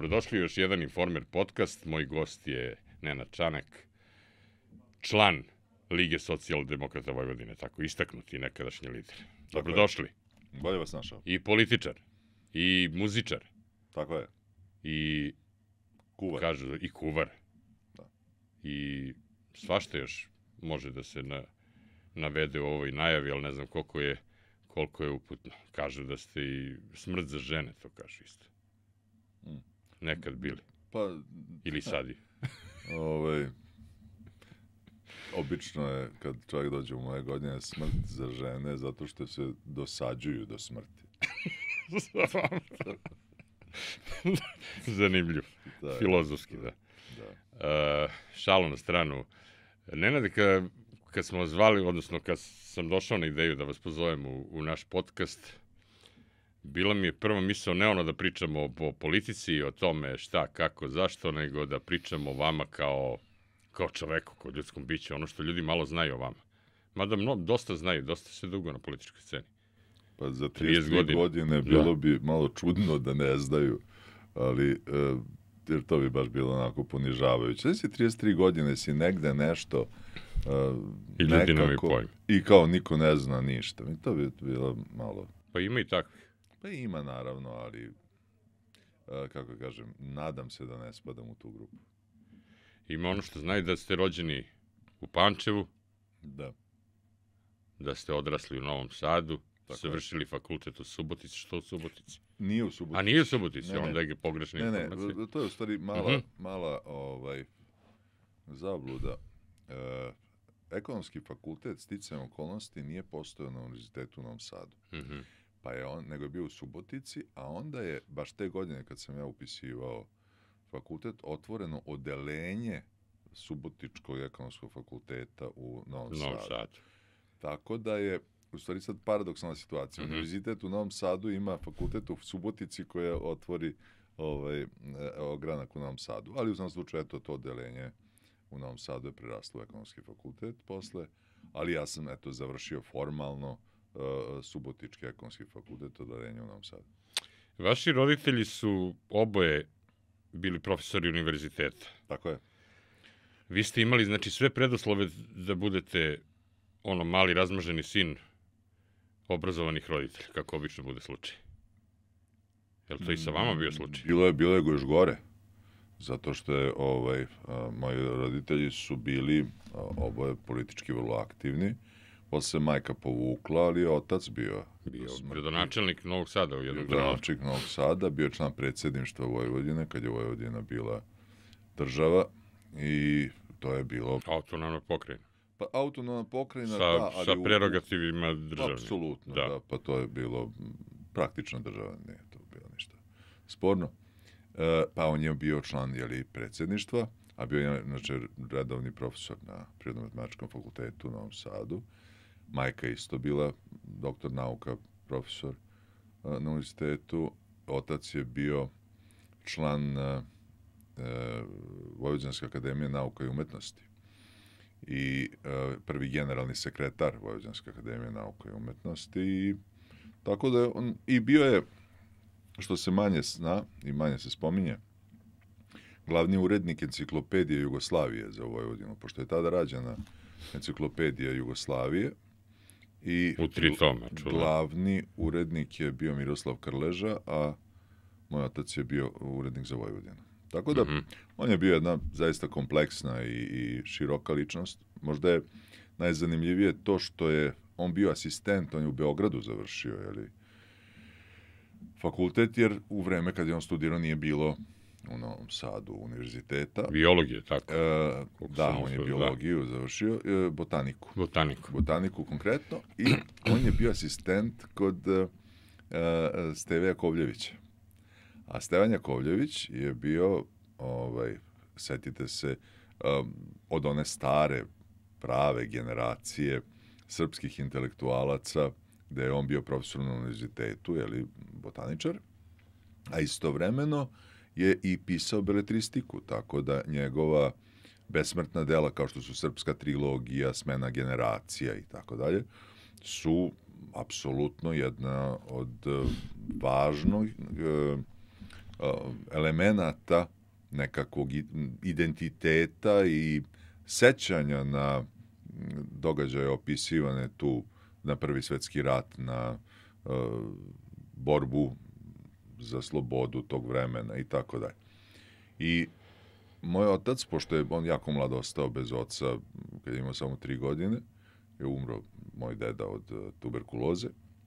Dobrodošli u još jedan Informer podcast. Moj gost je Nenad Čanak, član Lige socijaldemokrata Vojvodine, tako istaknuti nekadašnji lider. Dobrodošli. Bolje vas našao. I političar, i muzičar. Tako je. I kuvar. Kažu, i kuvar. Da. I svašta još može da se navede u ovoj najavi, ali ne znam koliko je uputno. Kažu da ste i smrt za žene, to kažu isto. Nekad bili. Pa, ili sad je. Obično je, kad čovjek dođe u moje godine, smrt za žene, zato što se dosađuju do smrti. Zanimljiv. Da, filozofski, da. Šalu na stranu. Nenade, kad smo vas zvali, odnosno kad sam došao na ideju da vas pozovem u naš podcast, bila mi je prva misao ne ono da pričamo o politici, o tome šta, kako, zašto, nego da pričamo o vama kao čoveku, kao ljudskom biću, ono što ljudi malo znaju o vama. Mada dosta znaju, dosta se dugo na političkoj sceni. Pa za 30 godine bilo bi malo čudno da ne znaju, ali jer to bi baš bilo onako ponižavajuće. Znači, 33 godine si negde nešto i ljudi nemaju pojma. I kao niko ne zna ništa. I to bi bilo malo... Pa ima i takvih. Pa ima naravno, ali kako kažem, nadam se da ne spadam u tu grupu. Ima ono što znaju da ste rođeni u Pančevu, da ste odrasli u Novom Sadu, završili fakultet u Subotici. Što u Subotici? Nije u Subotici. A nije u Subotici, onda je pogrešna informacija. Ne, to je u stvari mala zabluda. Ekonomski fakultet, sticajem okolnosti, nije postojao na Univerzitetu u Novom Sadu. Nego je bio u Subotici, a onda je, baš te godine kad sam ja upisivao fakultet, otvoreno odelenje Subotičkog ekonomskog fakulteta u Novom Sadu. Tako da je, u stvari sad paradoksalna situacija. Univerzitet u Novom Sadu ima fakultet u Subotici koja otvori ogranak u Novom Sadu. Ali u svom slučaju, to odelenje u Novom Sadu je preraslo u ekonomski fakultet posle, ali ja sam završio formalno Subotički ekonomski fakultet odelenje u Novom Sadu. Vaši roditelji su oboje bili profesori univerziteta. Tako je. Vi ste imali, znači, sve preduslove da budete mali razmaženi sin obrazovanih roditelja, kako obično bude slučaj. Je li to i sa vama bio slučaj? Bilo je još gore. Zato što je, moji roditelji su bili oboje politički vrlo aktivni. Posle majka povukla, ali je otac bio gradonačelnik Novog Sada u jednom trenutku. Gradonačelnik Novog Sada, bio član predsjedništva Vojvodine, kad je Vojvodina bila država i to je bilo... Autonomna pokrajina. Pa autonomna pokrajina, ali... Sa prerogativima državnih. Apsolutno, da. Pa to je bilo praktično država, nije to bilo ništa sporno. Pa on je bio član predsjedništva, a bio je redovni profesor na Prirodno-matematičkom fakultetu u Novom Sadu. Majka isto bila doktor nauka, profesor na univerzitetu. Otac je bio član Vojvođanske akademije nauka i umetnosti i prvi generalni sekretar Vojvođanske akademije nauka i umetnosti. I tako da on i bio je, što se manje zna i manje se spominje, glavni urednik enciklopedije Jugoslavije za Vojvodinu, pošto je tada rađena enciklopedija Jugoslavije. I u 3 toma, glavni urednik je bio Miroslav Krleža, a moj otac je bio urednik za Vojvodinu. Tako da, on je bio jedna zaista kompleksna i široka ličnost. Možda je najzanimljivije to što je on bio asistent, on je u Beogradu završio, fakultet, jer u vreme kad je on studirao nije bilo u Novom Sadu univerziteta. Biologije, tako? Da, on je biologiju završio, botaniku konkretno, i on je bio asistent kod Steve Jakovljevića. A Stevan Jakovljević je bio, setite se, od one stare, prave generacije srpskih intelektualaca, gde je on bio profesor na univerzitetu, botaničar, a istovremeno je i pisao beletristiku, tako da njegova besmrtna dela, kao što su Srpska trilogija, Smena generacija i tako dalje, su apsolutno jedna od važnog elemenata nekakvog identiteta i sećanja na događaje opisivane tu na Prvi svetski rat, na borbu za slobodu tog vremena i tako dalje. I moj otac, pošto je on jako mlad ostao bez oca, kad je imao samo 3 godine, je umro moj deda od tuberkuloze,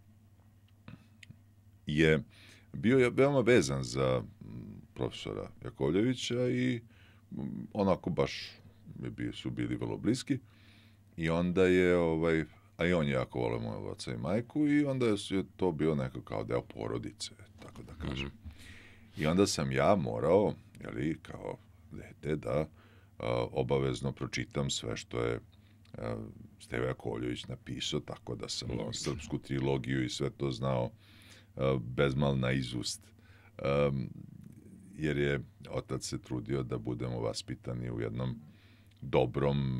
je bio veoma vezan za profesora Jakovljevića i onako baš su bili vrlo bliski. I onda je, a i on je jako voleo mojeg oca i majku i onda je to bio neko kao deo porodice, tako da kažem. I onda sam ja morao, kao dete, da obavezno pročitam sve što je Stevo Jakovljević napisao, tako da sam srpsku trilogiju i sve to znao bezmal na izust. Jer je otac se trudio da budemo vaspitani u jednom dobrom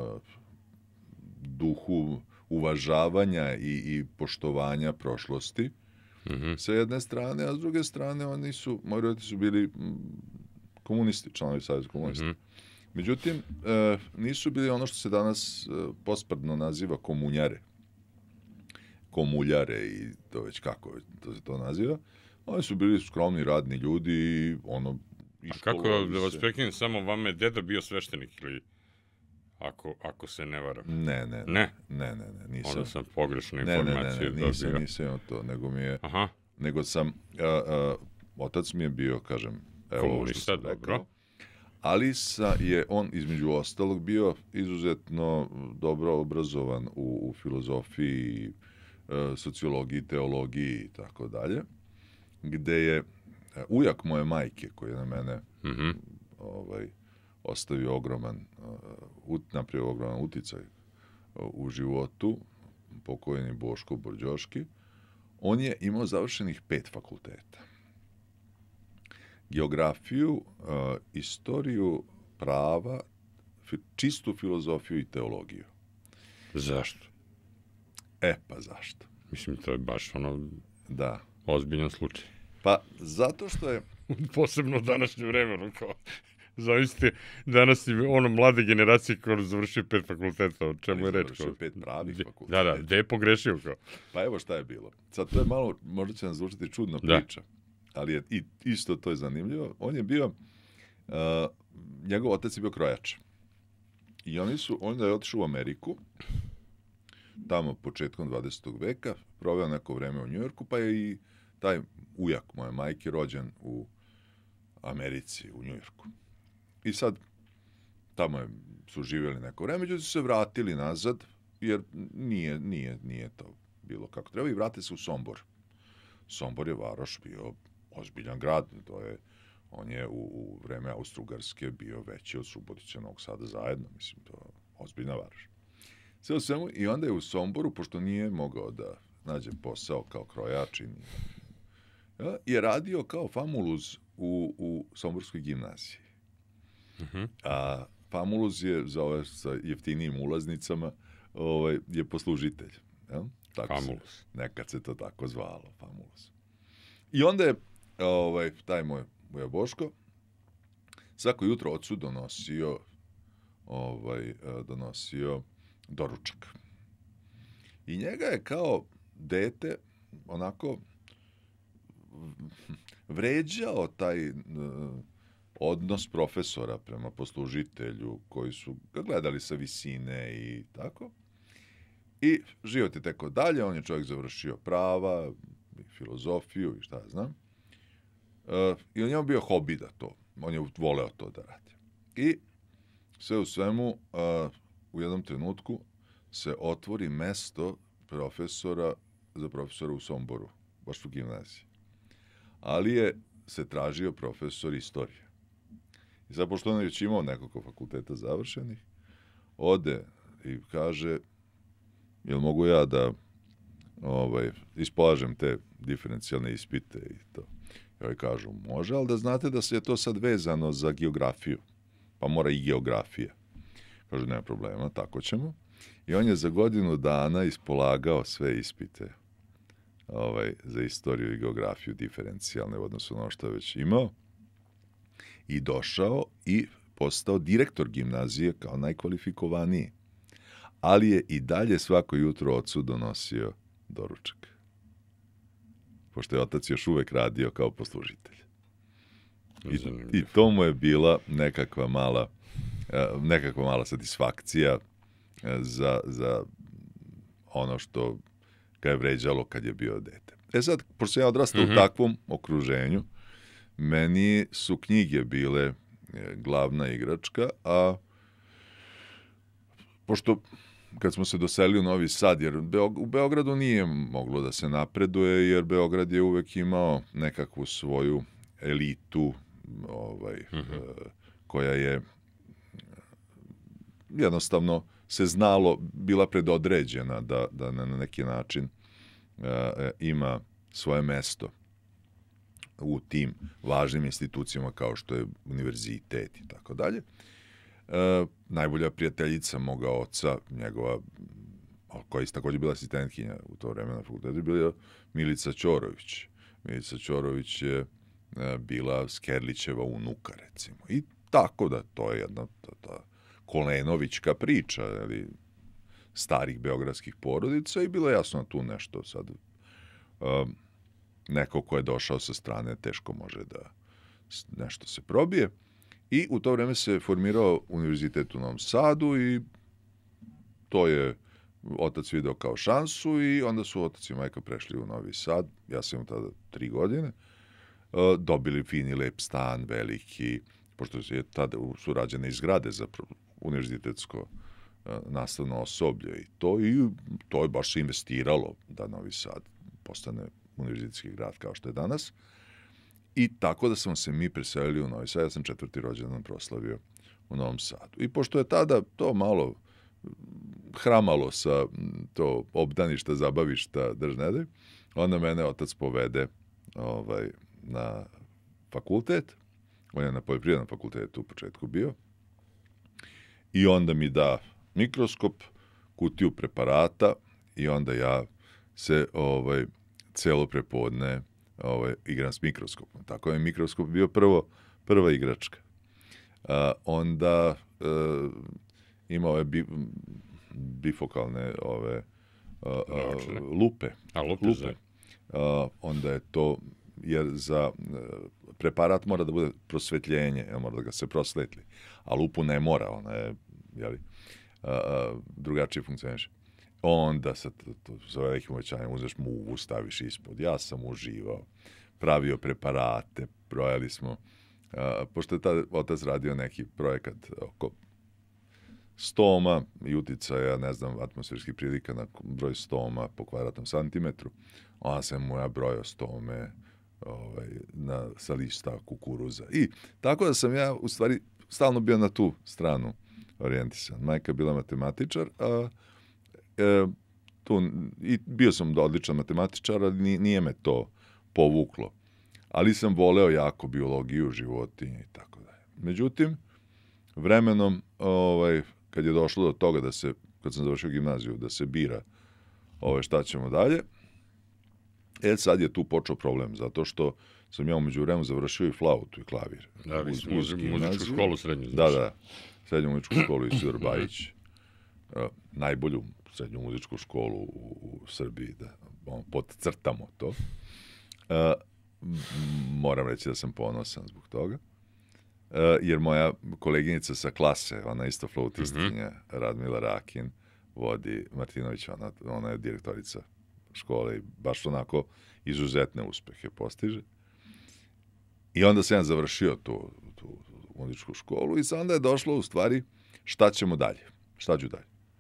duhu uvažavanja i poštovanja prošlosti sa jedne strane, a s druge strane moji roditelji su bili komunisti, članovi Saveza komunista. Međutim, nisu bili ono što se danas posprdno naziva komuljare i to već kako se to naziva. Oni su bili skromni, radni ljudi i a kako da vas prekinem, samo vama je deda bio sveštenik ili ako se ne varam? Ne, nisam. Onda sam pogrešnu informaciju dobio. Nisam imao to, nego sam, otac mi je bio, kažem, komunista, dobro. Ali je on, između ostalog, bio izuzetno dobro obrazovan u filozofiji, sociologiji, teologiji i tako dalje, gde je ujak moje majke, koji je na mene ostavio napravio ogroman uticaj u životu, pokojni Boško Borđoški, on je imao završenih 5 fakulteta. Geografiju, istoriju, prava, čistu filozofiju i teologiju. Zašto? Pa zašto? Mislim, to je baš da, ozbiljan slučaj. Pa, zato što je... Posebno u današnje vreme, zavisite, danas je mlade generacije koja završio 5 fakulteta, o čemu je reč? Završio 5 pravih fakulteta. Da, gde je pogrešio kao? Pa evo šta je bilo. Sad, to je malo, možda će nam zvučiti čudna priča, ali je isto to je zanimljivo. On je bio, njegov otac je bio krojač. I onda je otišao u Ameriku, tamo početkom 20. veka, proveo neko vreme u Njujorku, pa je i taj ujak moje majke rođen u Americi, u Njujorku. I sad, tamo su živjeli neko vreme, međutim su se vratili nazad, jer nije to bilo kako treba, i vrate se u Sombor. Sombor je varoš bio ozbiljan grad, on je u vreme Austro-Ugarske bio veći od Subotića, Novog Sada zajedno, mislim, to je ozbiljna varoš. Sve u svemu, i onda je u Somboru, pošto nije mogao da nađe posao kao krojač, je radio kao famuluz u Somborskoj gimnaziji. A famuluz je, za ove sa jeftinijim ulaznicama, je poslužitelj. Famuluz. Nekad se to tako zvalo, famuluz. I onda je taj moj Boško svako jutro ocu donosio doručak. I njega je kao dete onako vređao taj odnos profesora prema poslužitelju, koji su ga gledali sa visine i tako. I život je teko dalje, on je čovjek završio prava, filozofiju i šta ja znam. I on je bio hobi da to, on je voleo to da radi. I sve u svemu, u jednom trenutku se otvori mesto za profesora u Somboru, baš u gimnaziji. Ali se tražio profesor istorije. I sad, pošto on je već imao nekoliko fakulteta završenih, ode i kaže, jel mogu ja da ispolažem te diferencijalne ispite i to. I oni kažu, može, ali da znate da se je to sad vezano za geografiju, pa mora i geografija. Kažu, nema problema, tako ćemo. I on je za godinu dana ispolagao sve ispite za istoriju i geografiju diferencijalne u odnosu na ono što je već imao. I došao i postao direktor gimnazije kao najkvalifikovaniji. Ali je i dalje svako jutro ocu donosio doručak. Pošto je otac još uvek radio kao poslužitelj. I to mu je bila nekakva mala satisfakcija za ono što ga je vređalo kad je bio dete. Sad, pošto sam ja odrastao u takvom okruženju, meni su knjige bile glavna igračka, a pošto kad smo se doselili u Novi Sad, jer u Beogradu nije moglo da se napreduje, jer Beograd je uvek imao nekakvu svoju elitu, koja je jednostavno se znalo, bila predodređena da na neki način ima svoje mesto u tim važnim institucijama kao što je univerzitet i tako dalje. Najbolja prijateljica moga oca, njegova, koja je također bila asistentkinja u to vreme na fakultetu, je bila Milica Ćorović. Milica Ćorović je bila Skerlićeva unuka, recimo. I tako da to je jedna ta kolenovićka priča, ali starih beogradskih porodica, i bilo je jasno tu nešto sad. Neko ko je došao sa strane teško može da nešto se probije. I u to vreme se formirao univerzitet u Novom Sadu i to je otac video kao šansu i onda su otac i majka prešli u Novi Sad. Ja sam imao tada 3 godine. Dobili fini lep stan, veliki, pošto je tada su rađene i zgrade za univerzitetsko nastavno osoblje i to je baš se investiralo da Novi Sad postane univerzitetski grad kao što je danas. I tako da smo se mi preselili u Novi Sad, ja sam 4. rođendan proslavio u Novom Sadu. I pošto je tada to malo hramalo sa to obdaništa, zabavišta, držnede, onda mene otac povede na fakultet. On je na poljoprivrednom fakultetu u početku bio. I onda mi da mikroskop, kutiju preparata i onda ja se celo prepodne igram s mikroskopom. Tako je mikroskop bio prva igračka. Onda ima ove bifokalne lupe. Lupe. Onda je to, jer za preparat mora da bude prosvetljenje, mora da ga se prosvetli. A lupu ne mora, ona je drugačije funkcioniše. Onda sa velikim uvećanjem uzeš muvu, staviš ispod. Ja sam uživao, pravio preparate, brojali smo, pošto je tada otac radio neki projekat oko stoma i uticaja, ne znam, atmosferskih prilika na broj stoma po kvadratnom santimetru, onda sam mu ja brojao stome sa lista kukuruza. I tako da sam ja u stvari stalno bio na tu stranu orijentisan. Majka je bila matematičar, i bio sam odličan matematičar, ali nije me to povuklo. Ali sam voleo jako biologiju, životinje i tako dalje. Međutim, vremenom, kad je došlo do toga kad sam završio gimnaziju, da se bira šta ćemo dalje, sad je tu počeo problem, zato što sam ja umeđu vremenu završio i flautu i klavir. Da, muzičku školu srednju. Da, srednju muzičku školu Isidor Bajić. Najbolju srednju muzičku školu u Srbiji, da podcrtamo to. Moram reći da sam ponosan zbog toga. Jer moja koleginica sa klase, ona isto flautistkinja, Radmila Rakin, vodi Martinović, ona je direktorica škole i baš onako izuzetne uspehe postiže. I onda sam ja završio tu muzičku školu i onda je došlo u stvari šta ćemo dalje, šta ću dalje.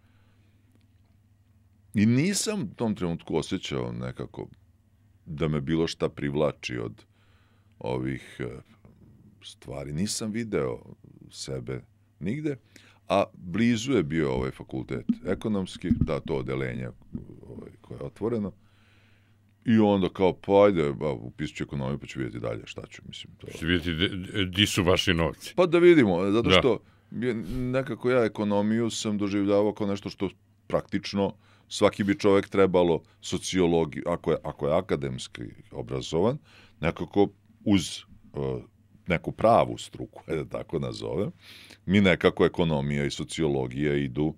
I nisam u tom trenutku osjećao nekako da me bilo šta privlači od ovih stvari. Nisam video sebe nigde, a blizu je bio ovaj fakultet ekonomski, to odelenje koje je otvoreno. I onda kao, pa ajde, upisat ću ekonomiju pa ću vidjeti dalje šta ću. Ću vidjeti di su vaši novci. Pa da vidimo, zato što nekako ja ekonomiju sam doživljavao kao nešto što praktično svaki bi čovjek trebalo sociologiju, ako je akademski obrazovan, nekako uz neku pravu struku, da tako nazovem, mi nekako ekonomija i sociologija idu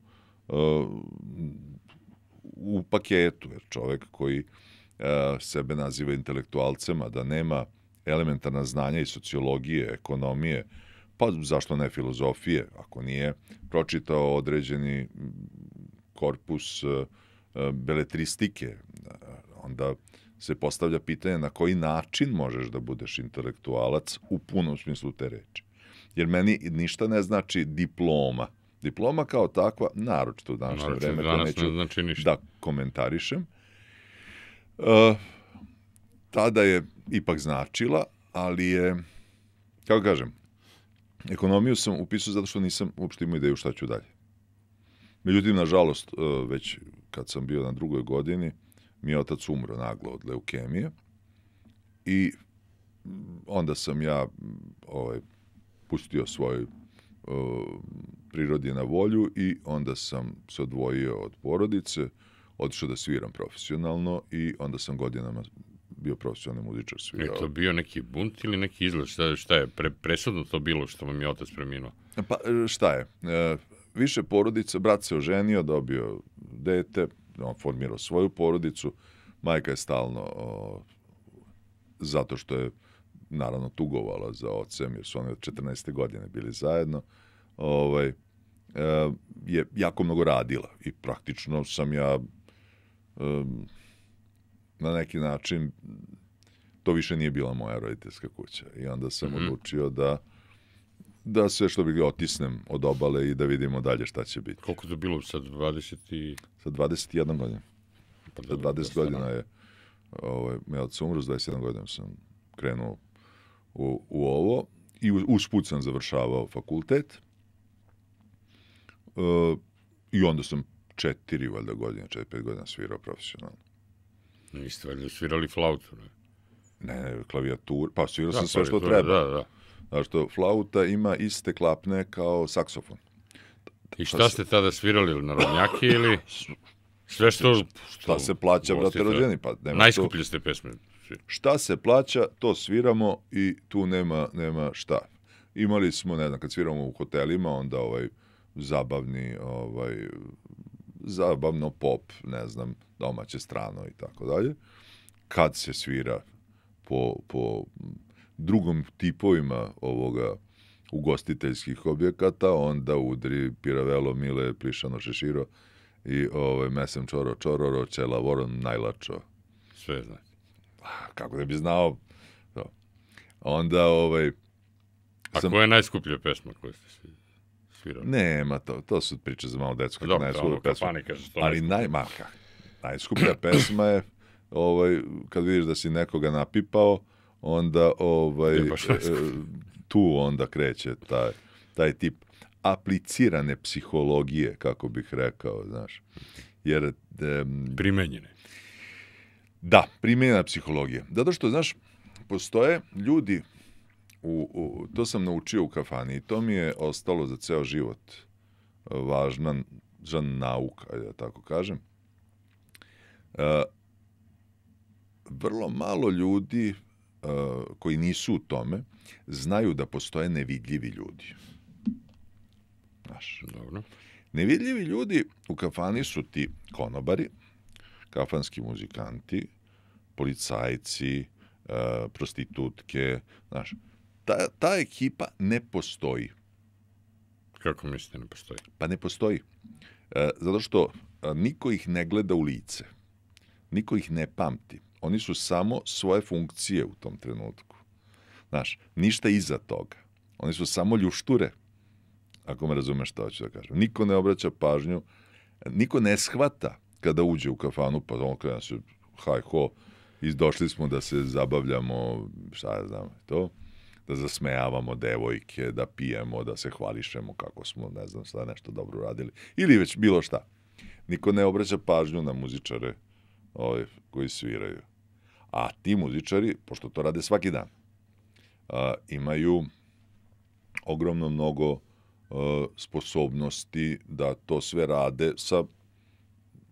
u paketu, jer čovjek koji sebe naziva intelektualcem, a da nema elementarna znanja i sociologije, ekonomije, pa zašto ne filozofije, ako nije pročitao određeni korpus beletristike, onda se postavlja pitanje na koji način možeš da budeš intelektualac u punom smislu te reči. Jer meni ništa ne znači diploma. Diploma kao takva, naročito u današnje vreme, to neću da komentarišem, tada je ipak značila, ali je, kako kažem, ekonomiju sam upisao zato što nisam uopšte imao ideju šta ću dalje. Međutim, nažalost, već kad sam bio na 2. godini, mi je otac umro naglo od leukemije i onda sam ja pustio svoj prirodi na volju i onda sam se odvojio od porodice, otišao da sviram profesionalno i onda sam godinama bio profesionalni muzičar, svirao. Je to bio neki bunt ili neki izlaz? Šta je presudno to bilo što vam je otac preminuo? Pa šta je? Više porodica, brat se oženio, dobio dete, on formirao svoju porodicu, majka je stalno, zato što je naravno tugovala za ocem, jer su oni od 14. godine bili zajedno, je jako mnogo radila i praktično sam ja na neki način, to više nije bila moja roditeljska kuća i onda sam odlučio da sve što bih otisnem od obale i da vidimo dalje šta će biti. Koliko je to bilo sad, 20? Sad 21 godina. Sad 20 godina je me otac umro, s 21 godina sam krenuo u ovo i usput sam završavao fakultet i onda sam 4-5 godina svirao profesionalno. Niste valjda svirali flautu, ne? Ne, klavijaturu, pa svirao sam sve što treba. Da. Znaš što, flauta ima iste klapne kao saksofon. I šta ste tada svirali, narodnjake ili sve što... Šta se plaća, brate rođeni? Pa najskuplje ste pesme. Šta se plaća, to sviramo i tu nema šta. Imali smo, ne znam, kad sviramo u hotelima, onda zabavno pop, ne znam, domaće, strano i tako dalje. Kad se svira po drugom tipovima ovoga ugostiteljskih objekata, onda udri Piravelo, Mile, Plišano, Šeširo i Mesem, Čoro, Čororo, Čela, Voron, Najlačo. Sve znači. Kako da bi znao? Onda, A koja je najskuplja pesma koju ste svirali? Nema, to su priče za malo decu. Dobro, kafani kaže što ali najskuplja pesma je kad vidiš da si nekoga napipao, onda tu onda kreće taj tip aplicirane psihologije, kako bih rekao, znaš. Jer primenjene. Da, primenjena psihologija. Zato što, znaš, postoje ljudi, to sam naučio u kafani i to mi je ostalo za ceo život važna nauka, da tako kažem. Vrlo malo ljudi koji nisu u tome znaju da postoje nevidljivi ljudi. Znaš. Dobro. Nevidljivi ljudi u kafani su ti konobari, kafanski muzikanti, policajci, prostitutke, znaš. Ta ekipa ne postoji. Kako mislite ne postoji? Pa ne postoji. Zato što niko ih ne gleda u lice. Niko ih ne pamti. Oni su samo svoje funkcije u tom trenutku. Znaš, ništa iza toga. Oni su samo ljušture. Ako me razumeš što hoću da kažem. Niko ne obraća pažnju, niko ne shvata kada uđe u kafanu, pa on kada se haj-ho, došli smo da se zabavljamo, šta ja znam, to, da zasmejavamo devojke, da pijemo, da se hvališemo kako smo, ne znam šta, nešto dobro radili. Ili već bilo šta. Niko ne obraća pažnju na muzičare koji sviraju. A ti muzičari, pošto to rade svaki dan, imaju ogromno mnogo sposobnosti da to sve rade sa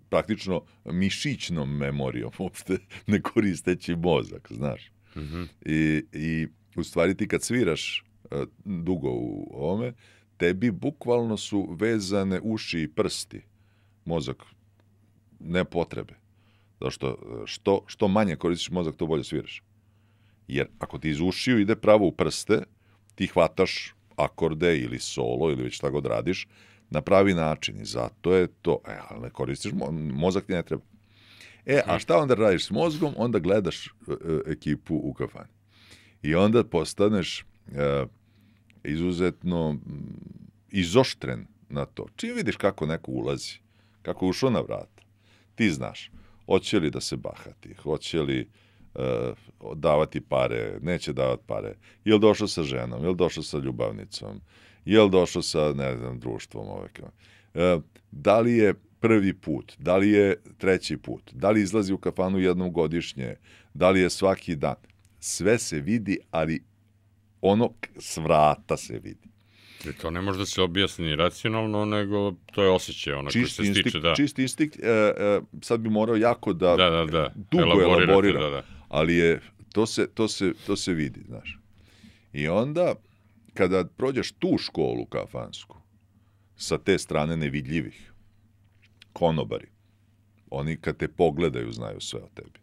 praktično mišićnom memorijom, uopšte ne koristeći mozak, znaš. I u stvari ti kad sviraš dugo u ovome, tebi bukvalno su vezane uši i prsti. Mozak ne potrebe. Zato što manje koristiš mozak, to bolje sviraš. Jer ako ti iz ušiju ide pravo u prste, ti hvataš akorde ili solo ili već šta god radiš na pravi način i zato je to, ali ne koristiš, mozak ti ne treba. A šta onda radiš s mozgom? Onda gledaš ekipu u kafani. I onda postaneš izuzetno izoštren na to. Čim vidiš kako neko ulazi, kako je ušao na vrata, ti znaš, hoće li da se bahati, hoće li davati pare, neće davati pare, je li došao sa ženom, je li došao sa ljubavnicom, je li došao sa, ne znam, društvom, da li je prvi put, da li je treći put, da li izlazi u kafanu jednom godišnje, da li je svaki dan. Sve se vidi, ali ono s vrata se vidi. I to ne može da se objasni racionalno, nego to je osjećaj, ono koji se stiče, da. Čisti instinkt, sad bi morao jako da dugo elaboriram, ali to se vidi, znaš. I onda, kada prođeš tu školu kafansku, sa te strane nevidljivih, konobari, oni kad te pogledaju znaju sve o tebi.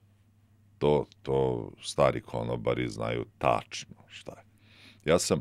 To stari konobari znaju tačno šta je. Ja sam,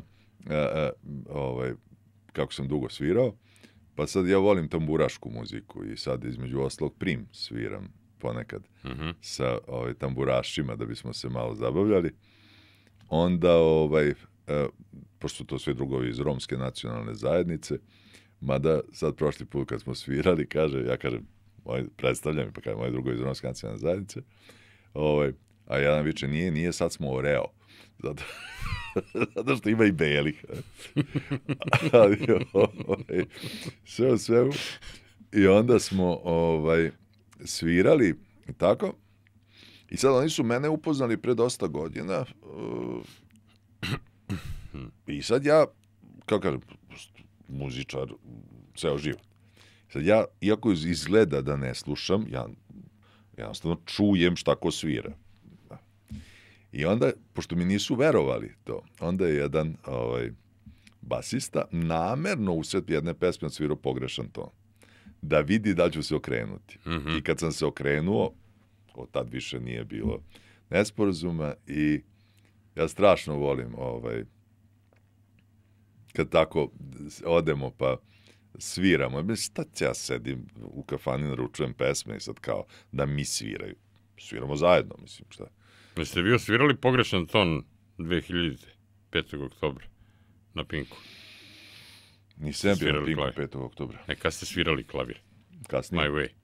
kako sam dugo svirao, pa sad ja volim tamburašku muziku i sad između ostalog prim sviram ponekad sa tamburašima da bismo se malo zabavljali. Onda, pošto to sve drugovi iz romske nacionalne zajednice, mada sad prošli put kad smo svirali, ja kažem, predstavljam, pa kažem, moji drugovi iz romske nacionalne zajednice, a jedan viče, nije, sad smo oreo. Zato što ima i belih. Ali, sve u svemu. I onda smo svirali i tako. I sad oni su mene upoznali pre dosta godina. I sad ja, kako kažem, muzičar ceo život. Sad ja, iako izgleda da ne slušam, ja jednostavno čujem šta ko svira. I onda, pošto mi nisu verovali to, onda je jedan basista namerno usred jedne pesme odsvirao pogrešan ton. Da vidi da ću se okrenuti. I kad sam se okrenuo, od tad više nije bilo nesporazuma i ja strašno volim kad tako odemo pa sviramo. Šta ja sedim u kafani, naručujem pesme i sad kao da mi sviraju. Sviramo zajedno, mislim, šta. Jeste vi osvirali pogrešan ton 2000. 5. oktobra na Pinku? Nisam bio na Pinku 5. oktobra. Kad ste svirali klavir? Kasnije. My Way.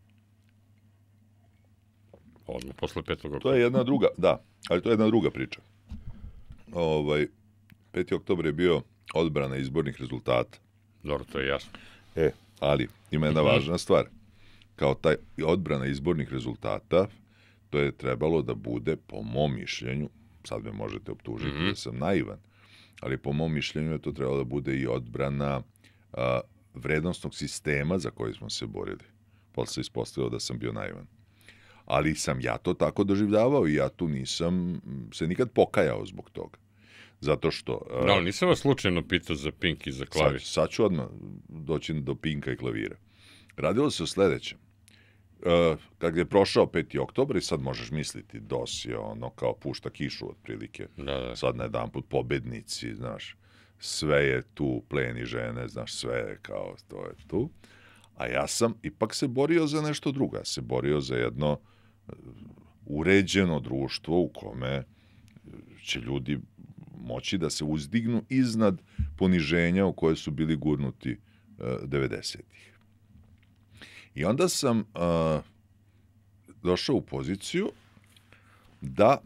Odmah, posle 5. oktobra. To je jedna druga, da, ali to je jedna druga priča. 5. oktobar je bio odbrana izbornih rezultata. Dobro, to je jasno. Ali ima jedna važna stvar. Kao taj odbrana izbornih rezultata, to je trebalo da bude, po mom mišljenju, sad me možete optužiti da sam naivan, ali po mom mišljenju je to trebalo da bude i odbrana vrednostnog sistema za koji smo se borili. Posle se ispostavilo da sam bio naivan. Ali sam ja to tako doživljavao i ja tu nisam se nikad pokajao zbog toga. Zato što... Da, nisam vas slučajno pitao za Pink i za klavir. Sad ću odmah doći do Pinka i klavira. Radilo se o sledećem. Kad je prošao 5. oktobar i sad možeš misliti, DOS je ono kao pušta kišu otprilike. Da. Sad na jedan put pobednici, znaš, sve je tu, pleni žene, znaš, sve je kao, to je tu. A ja sam ipak se borio za nešto drugo. Ja se borio za jedno uređeno društvo u kome će ljudi moći da se uzdignu iznad poniženja u koje su bili gurnuti 90-ih. I onda sam došao u poziciju da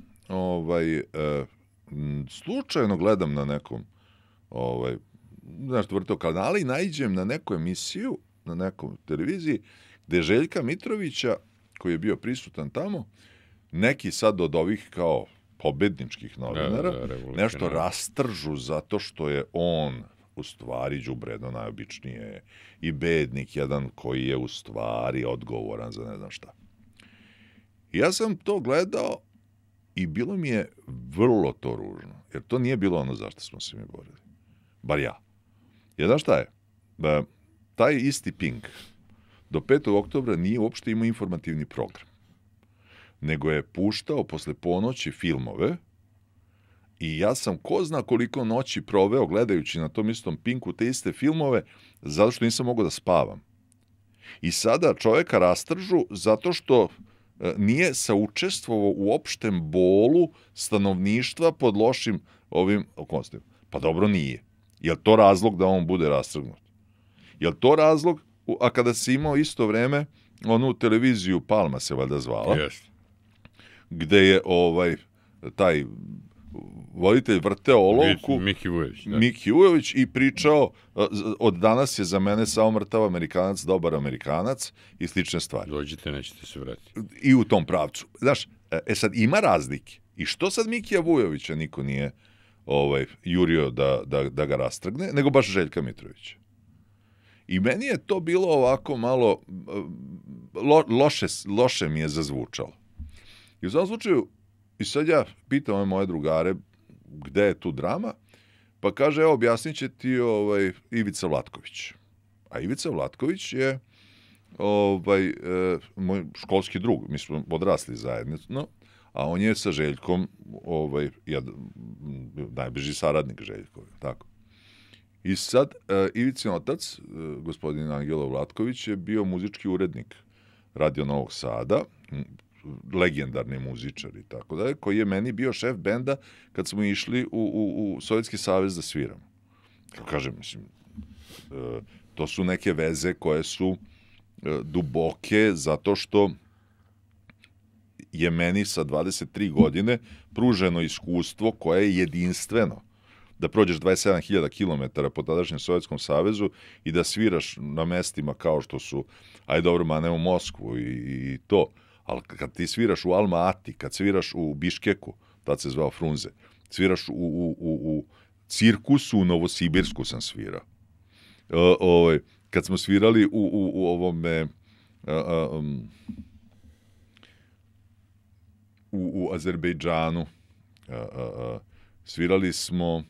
slučajno gledam na nekom vrtao kanala i naiđem na neku emisiju, na nekoj televiziji, gde Željka Mitrovića, koji je bio prisutan tamo, neki sad od ovih kao pobedničkih novinara, nešto rastržu zato što je on u stvari đubredno najobičnije i bednik jedan koji je u stvari odgovoran za ne znam šta. I ja sam to gledao i bilo mi je vrlo to ružno, jer to nije bilo ono zašto smo se mi borili. Bar ja. Jer znaš šta je? Taj isti Pink do 5. oktobra nije uopšte imao informativni program, nego je puštao posle ponoći filmove i ja sam ko zna koliko noći proveo gledajući na tom istom Pinku te iste filmove zato što nisam mogao da spavam. I sada čoveka rastržu zato što nije saučestvovao u opštem bolu stanovništva pod lošim ovim okolnostima. Pa dobro nije. Je li to razlog da on bude rastrgnut? Je li to razlog, a kada si imao isto vreme onu televiziju Palma se valjda zvala, gde je taj voditelj vrteo olovku Miki Vujović i pričao od danas je za mene samo mrtav Amerikanac, dobar Amerikanac i slične stvari. Dođite, nećete se vratiti. I u tom pravcu. Znaš, sad ima razlike. I što sad Mikija Vujovića niko nije jurio da ga rastrgne, nego baš Željka Mitrovića. I meni je to bilo ovako malo loše mi je zazvučalo. I u svakom slučaju, i sad ja pitam ove moje drugare gde je tu drama, pa kaže, evo, objasnit će ti Ivica Vlatković. A Ivica Vlatković je moj školski drug, mi smo odrasli zajedno, a on je sa Željkom najbliži saradnik Željkov, tako. I sad, Ivicin otac, gospodin Angelo Vlatković, je bio muzički urednik Radio Novog Sada, legendarni muzičar i tako dalje, koji je meni bio šef benda kad smo išli u Sovjetski savez da sviramo. Kako kažem, mislim, to su neke veze koje su duboke zato što je meni sa 23 godine pruženo iskustvo koje je jedinstveno. Da prođeš 27.000 km po tadašnjem Sovjetskom savezu i da sviraš na mestima kao što su, ajde dobro, manemo Moskvu i to, ali kad ti sviraš u Alma Ati, kad sviraš u Biškeku, tad se zvao Frunze, sviraš u cirkusu u Novosibirsku sam svirao. Kad smo svirali u ovome u Azerbejdžanu, svirali smo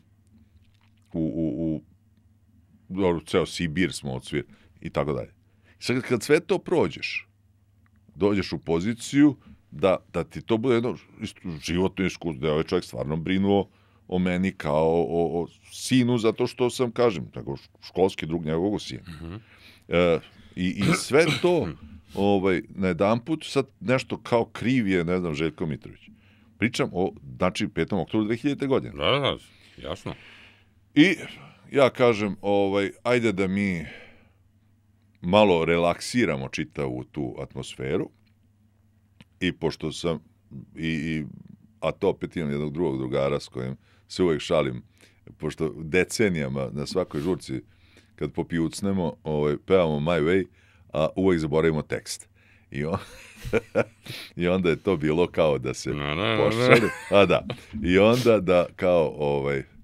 ceo Sibir smo odsvirali i tako dalje. Sad kad sve to prođeš, dođeš u poziciju da ti to bude jedno životno iskustvo, da je ovaj čovjek stvarno brinuo o meni kao o sinu, zato što sam, kažem, tako školski drug njegovog sina. I sve to na jedan put sad nešto kao kriv je, ne znam, Željko Mitrović. Pričam o, znači, 5. oktobru 2000. godine. Da, jasno. I ja kažem, ajde da mi malo relaksiramo čitavu tu atmosferu i pošto sam, a to opet imam jednog drugog drugara s kojim se uvek šalim, pošto decenijama na svakoj žurci kad popijucnemo, pevamo My Way, a uvek zaboravimo tekst. I onda je to bilo kao da se pošali. A da. I onda da kao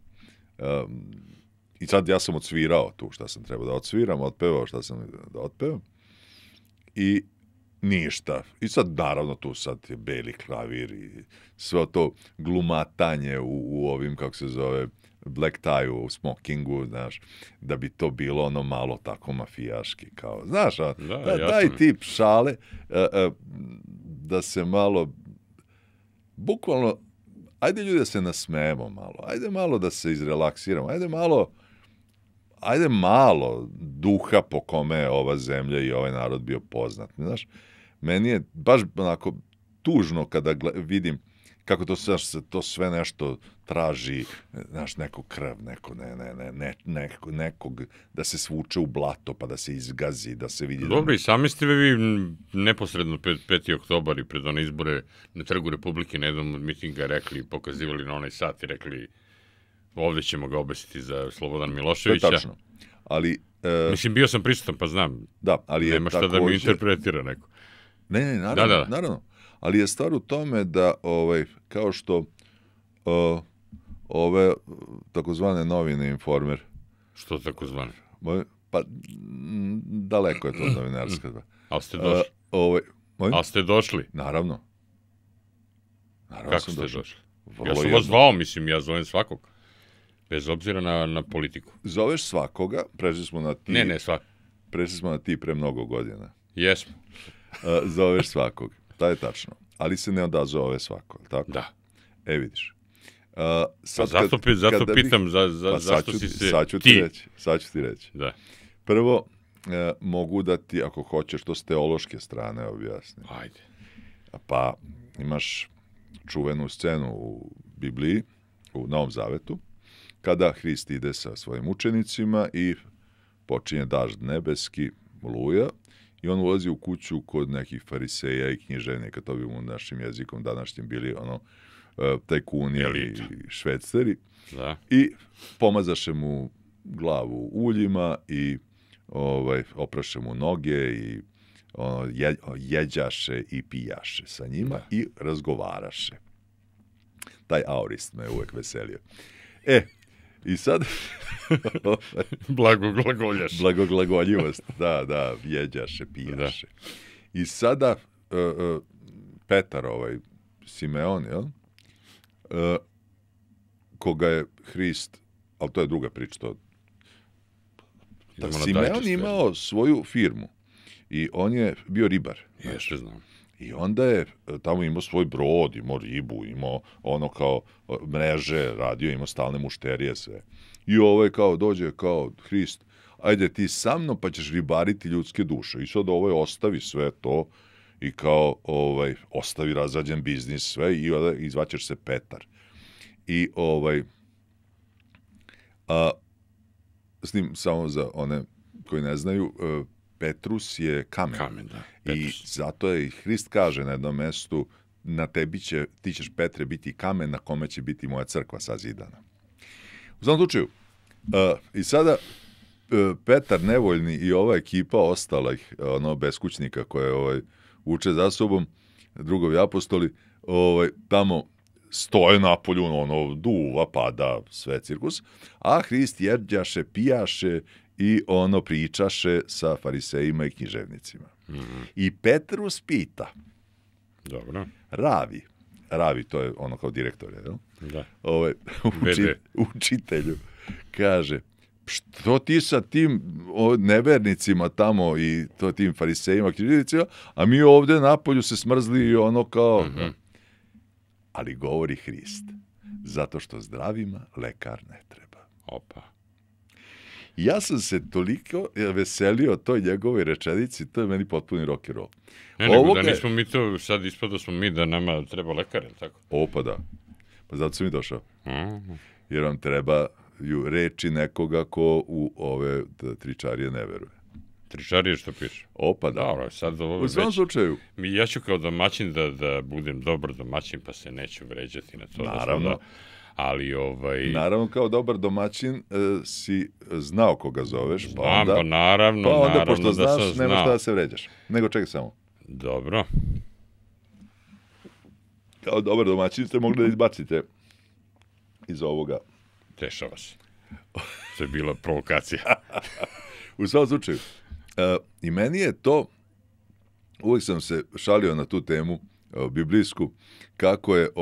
i sad ja sam odsvirao tu šta sam trebao da odsviram, otpevao šta sam da otpevam. I ništa. I sad naravno tu sad je beli klavir i sve to glumatanje u ovim, kako se zove, black tie u smokingu, znaš, da bi to bilo ono malo tako mafijaški, kao, znaš, daj tip šale, da se malo, bukvalno, ajde ljudi da se nasmejemo malo, ajde malo da se izrelaksiramo, ajde malo duha po kome je ova zemlja i ovaj narod bio poznat, znaš, meni je baš onako tužno kada vidim kako to sve nešto traži, znaš, neko krv, nekog da se svuče u blato, pa da se izgazi, da se vidi... Dobro, i sami ste vi neposredno 5. oktobar i pred one izbore na Trgu Republike na jednom od mitinga rekli, pokazivali na onaj sat i rekli ovde ćemo ga obesiti za Slobodan Miloševića. To je tačno, ali... Mislim, bio sam prisutan, pa znam. Da, ali je nema šta da mi interpretira neko. Ne, naravno. Ali je stvar u tome da, kao što ove takozvane novine Informer Što tako zvane? Pa, daleko je to novinarska. Ali ste došli? Ali ste došli? Naravno. Kako ste došli? Ja sam vas zvao, mislim, ja zovem svakog. Bez obzira na politiku. Zoveš svakoga, prešli smo na ti... Ne, svakog. Prešli smo na ti pre mnogo godina. Jesmo. Zoveš svakog, to je tačno. Ali se ne odazove svako, tako? Da. Vidiš. Zato pitam zašto si se... Sad ću ti reći. Da. Prvo, mogu da ti, ako hoćeš, to s teološke strane objasnim. Ajde. Pa imaš čuvenu scenu u Bibliji, u Novom Zavetu, kada Hrist ide sa svojim učenicima i počinje dažd nebeski, oluja, i on ulazi u kuću kod nekih fariseja i književnika, to bi u našim jezikom današnjim bili tajkuni i šverceri, da. I pomazaše mu glavu uljima i opraše mu noge i jeđaše i pijaše sa njima i razgovaraše. Taj aurist me uvek veselio. I sad... Blagoglagoljivost, da, jeđaše, pijaše. Da. I sada Petar, Simeon, jel? Koga je Hrist, ali to je druga priča, Simeon imao svoju firmu i on je bio ribar. Jeste, znam. I onda je tamo imao svoj brod, imao ribu, imao kao mreže, radio, imao stalne mušterije, sve. I kao dođe kao Hrist, ajde ti sa mnom pa ćeš ribariti ljudske duše. I sad ostavi sve to i kao ostavi razrađen biznis sve i izvaćeš se Petar. I s njim, samo za one koji ne znaju, Petrus je kamen. Kamen, da. Petrus. I zato je i Hrist kaže na jednom mestu, na tebi ti ćeš, Petre, biti kamen na kome će biti moja crkva sazidana. U svakom slučaju, i sada Petar nevoljni i ova ekipa ostalih beskućnika koje uče za sobom, drugovi apostoli, tamo stoje napolju, duva, pada, sve cirkus, a Hrist jeđaše, pijaše i pričaše sa farisejima i književnicima. Mm-hmm. I Petrus pita, dobro. Ravi, to je kao direktor, jel? Da. Učitelju, kaže, što ti sa tim nevernicima tamo i tim farisejima, književnicima, a mi ovde napolju se smrzli i kao... Mm-hmm. Ali govori Hrist, zato što zdravima lekar ne treba. Opa. Ja sam se toliko veselio toj njegovoj rečenici, to je meni potpuni rock and roll. Nego da nismo mi to, sad ispada smo mi da nama treba lekar, tako? Pa da. Pa zato sam i došao. Jer vam trebaju reči nekoga ko u ove tričarije ne veruje. Tričarije što piše? Opa, da. Dobro, sad u svom slučaju. Ja ću kao domaćin da budem dobar domaćin, pa se neću vređati na to. Naravno. Ali Naravno, kao dobar domaćin si znao koga zoveš, pa onda... Znam, pa naravno, pa onda, naravno pošto da sam znaš, nema šta da se vređaš. Nego čekaj samo. Dobro. Kao dobar domaćin ste mogli da izbacite iz ovoga. Dešava se. To je bila provokacija. U svom slučaju. I meni je to, uvijek sam se šalio na tu temu biblijsku, kako je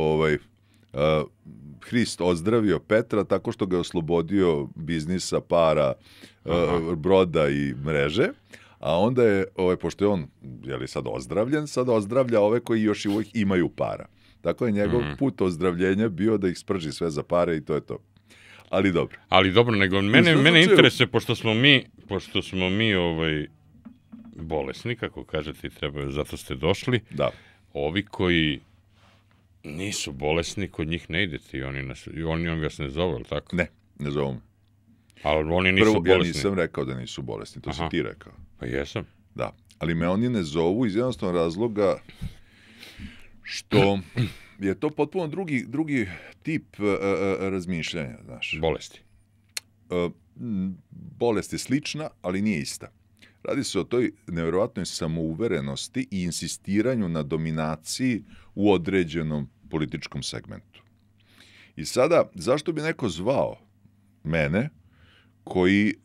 Hrist ozdravio Petra tako što ga je oslobodio biznisa, para, broda i mreže, a onda je, pošto je on sad ozdravljen, sad ozdravlja ove koji još uvijek imaju para. Tako je njegov put ozdravljenja bio da ih sprži sve za pare i to je to. Ali dobro. Ali dobro, nego mene interesuje, pošto smo mi bolesni, kako kažete, trebaju, zato ste došli. Da. Ovi koji nisu bolesni, kod njih ne idete i oni vas ne zovu, ali tako? Ne zovu me. Ali oni nisu bolesni. Ja nisam rekao da nisu bolesni, to si ti rekao. Pa jesam. Da, ali me oni ne zovu iz jednostavnog razloga što je to potpuno drugi tip razmišljanja, znaš. Bolesti. Bolest je slična, ali nije ista. Radi se o toj nevjerovatnoj samouverenosti i insistiranju na dominaciji u određenom političkom segmentu. I sada, zašto bi neko zvao mene, koji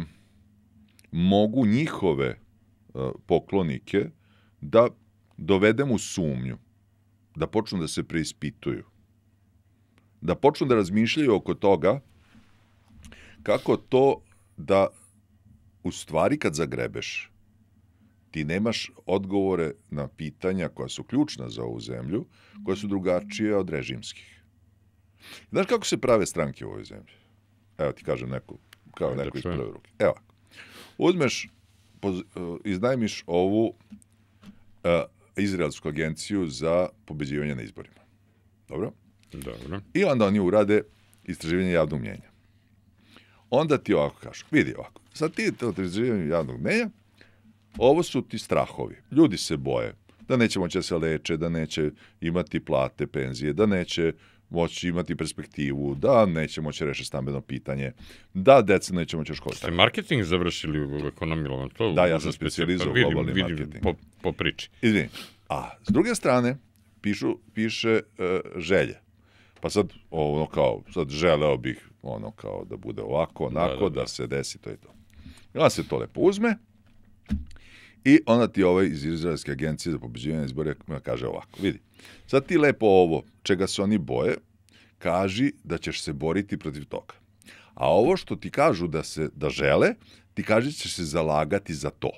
mogu njihove poklonike da dovedem u sumnju, da počnu da se preispituju, da počnu da razmišljaju oko toga kako to da u stvari kad zagrebeš ti nemaš odgovore na pitanja koja su ključna za ovu zemlju, koja su drugačije od režimskih. Znaš kako se prave stranke u ovoj zemlji? Evo ti kažem neko iz prve ruke. Evo, uzmeš, iznajmiš ovu izraelsku agenciju za pobeđivanje na izborima. Dobro? Dobro. I onda oni urade istraživanje javnog mnjenja. Onda ti ovako kažu, vidi ovako, sad ti istraživanje javnog mnjenja, ovo su ti strahovi. Ljudi se boje da neće moći da se leče, da neće imati plate, penzije, da neće moći imati perspektivu, da neće moći rešiti stambeno pitanje, da deca neće moći školiti. Ste marketing završili u ekonomiju? Da, ja sam specijalizao globalni marketing. Po priči. Izvini. A s druge strane, piše želje. Pa sad, sad želeo bih kao da bude ovako, onako, da se desi to i to. I onda se to lepo uzme i onda ti ovaj iz Izraelske agencije za pobeđivanje izbora kaže ovako, vidi, sad ti lepo ovo, čega se oni boje, kaži da ćeš se boriti protiv toga. A ovo što ti kažu da žele, ti kaži da ćeš se zalagati za to.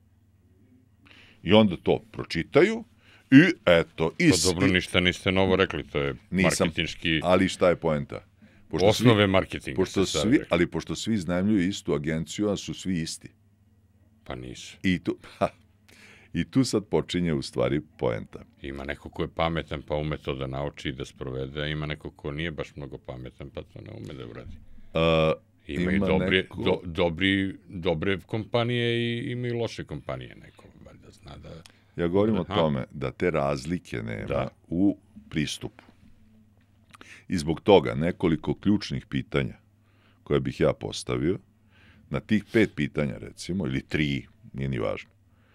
I onda to pročitaju i eto. Pa dobro, ništa niste novo rekli, to je marketinški... Ali šta je poenta? Osnove marketinga. Ali pošto svi iznajmljuju istu agenciju, a su svi isti. Pa nisu. I tu sad počinje u stvari poenta. Ima neko ko je pametan pa ume to da nauči i da sprovede, a ima neko ko nije baš mnogo pametan pa to ne ume da uradi. Ima i dobre kompanije i ima i loše kompanije. Neko valjda zna da... Ja govorim o tome da te razlike nema u pristupu. I zbog toga nekoliko ključnih pitanja koje bih ja postavio, na tih 5 pitanja recimo, ili 3, nije ni važno,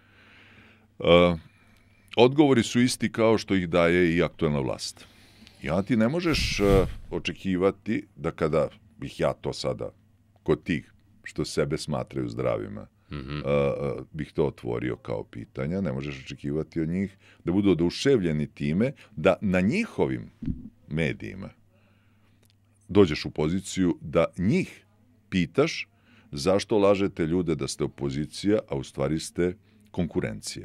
odgovori su isti kao što ih daje i aktuelna vlast. I onda ti ne možeš očekivati da kada bih ja to sada kod tih što sebe smatraju zdravima, bih to otvorio kao pitanja, ne možeš očekivati od njih da budu oduševljeni time da na njihovim medijima dođeš u poziciju da njih pitaš zašto lažete ljude da ste opozicija, a u stvari ste konkurencija.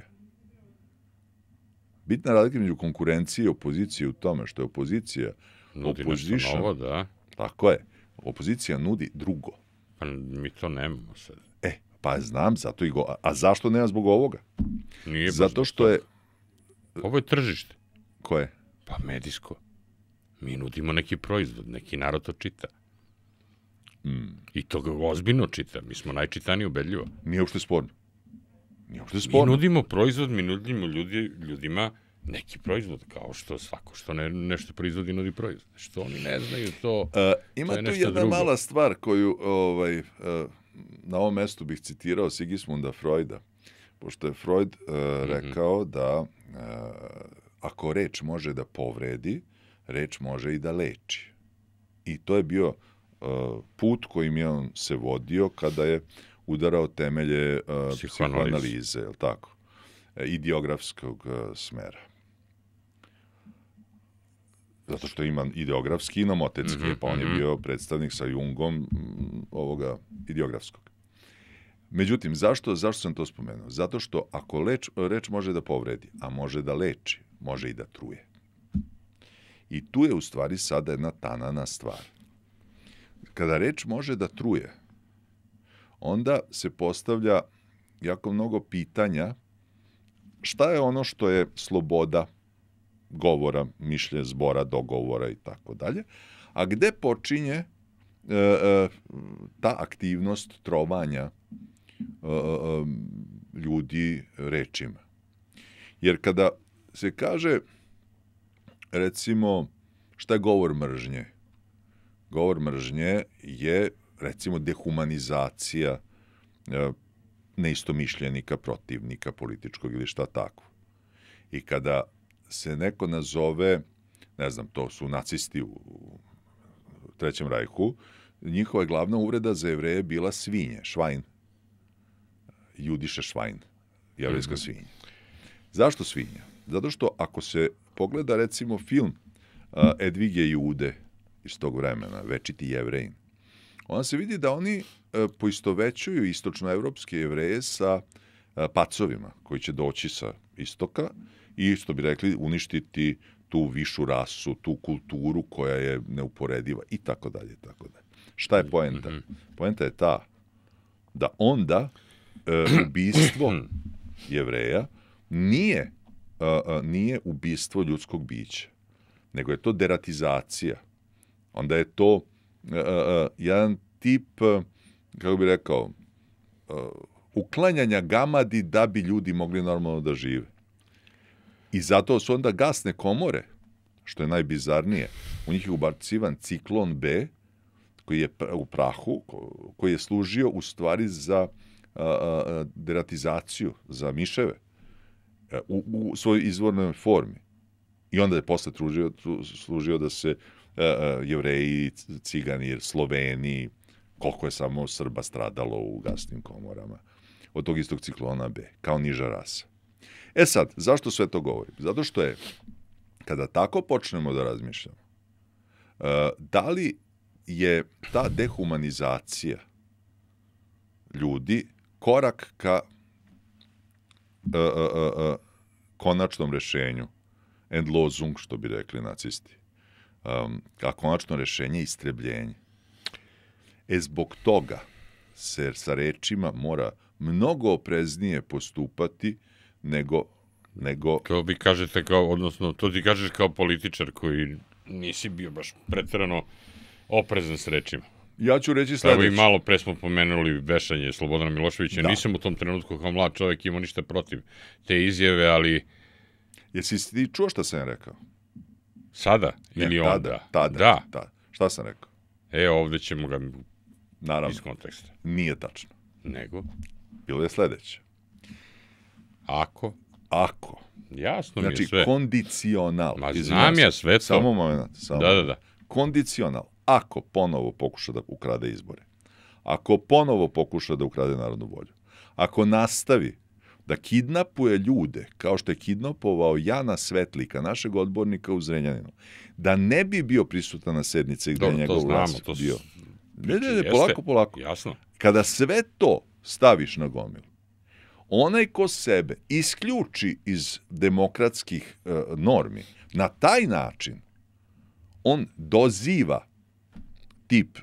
Bitna razlika među konkurencije i opozicije u tome što je opozicija nešto novo, da. Tako je. Opozicija nudi drugo. Pa mi to nemamo sad. Pa znam, zato i go... A zašto nema zbog ovoga? Nije zato što je... Ovo je tržište. Koje? Pa medijsko. Mi nudimo neki proizvod, neki narod to čita. I to ga ozbiljno čita. Mi smo najčitaniji ubedljivo. Nije uopšte sporno. Mi nudimo proizvod, mi nudimo ljudima neki proizvod, kao što svako što nešto proizvodi nudi proizvod. Što oni ne znaju to. Ima tu jedna mala stvar koju na ovom mestu bih citirao Sigismunda Freuda, pošto je Freud rekao da ako reč može da povredi, reč može i da leči. I to je bio put kojim je on se vodio kada je udarao temelje psihoanalize, je li tako? Ideografskog smera. Zato što ima ideografski i nomotetski, pa on je bio predstavnik sa Jungom ovoga ideografskog. Međutim, zašto sam to spomenuo? Zato što ako reč može da povredi, a može da leči, može i da truje. I tu je u stvari sada jedna tanana stvar. Kada reč može da truje, onda se postavlja jako mnogo pitanja šta je ono što je sloboda govora, mišljenja, zbora, dogovora i tako dalje, a gde počinje ta aktivnost trovanja ljudi rečima. Jer kada se kaže, recimo, šta je govor mržnje? Govor mržnje je, recimo, dehumanizacija neistomišljenika, protivnika političkog ili šta tako. I kada se neko nazove, ne znam, to su nacisti u Trećem rajhu, njihova je glavna uvreda za Jevreje bila svinje, švajn. Judiše švajn, jevrejska svinja. Zašto svinja? Zato što ako se pogleda recimo film Edvige Jude iz tog vremena, Večiti Jevrejin, onda se vidi da oni poistovećuju istočnoevropske Jevreje sa pacovima koji će doći sa istoka i, što bi rekli, uništiti tu višu rasu, tu kulturu koja je neuporediva i tako dalje, i tako dalje. Šta je poenta? Poenta je ta da onda ubistvo Jevreja nije ubistvo ljudskog bića, nego je to deratizacija. Onda je to jedan tip, kako bih rekao, uklanjanja gamadi da bi ljudi mogli normalno da žive. I zato su onda gasne komore, što je najbizarnije. U njih je ubacivan ciklon B, koji je u prahu, koji je služio u stvari za deratizaciju, za miševe, u svojoj izvornoj formi. I onda je posle služio da se Jevreji, Cigani, Sloveni, koliko je samo Srba stradalo u gasnim komorama od tog istog ciklona B, kao niža rasa. E sad, zašto sve to govorim? Zato što je, kada tako počnemo da razmišljamo, da li je ta dehumanizacija ljudi korak ka konačnom rešenju, Endlösung, što bi rekli nacisti, a konačno rešenje istrebljenje. Zbog toga se sa rečima mora mnogo opreznije postupati nego... Kao vi kažete, odnosno, to ti kažeš kao političar koji nisi bio baš preterano oprezan s rečima. Ja ću reći sledeće. Evo i malo pre smo pomenuli vešanje Slobodana Miloševića. Da. Nisam u tom trenutku kao mlad čovjek imao ništa protiv te izjave, ali... Jesi ti čuo šta sam rekao? Sada? Ili onda? Tada. Šta sam rekao? Ovde ćemo ga iz konteksta. Nije tačno. Nego? Bilo je sledeće. Ako? Jasno mi je sve. Znači, kondicional. Ma znam ja sve to. Samo moment. Da. Kondicional. Ako ponovo pokuša da ukrade izbore, ako ponovo pokuša da ukrade narodnu volju, ako nastavi da kidnapuje ljude, kao što je kidnapovao Jana Svetlika, našeg odbornika u Zrenjaninu, da ne bi bio prisutan na sednici gde je njegov glas bio. Ne, polako. Jasno. Kada sve to staviš na gomilu, onaj ko sebe isključi iz demokratskih normi, na taj način on doziva tip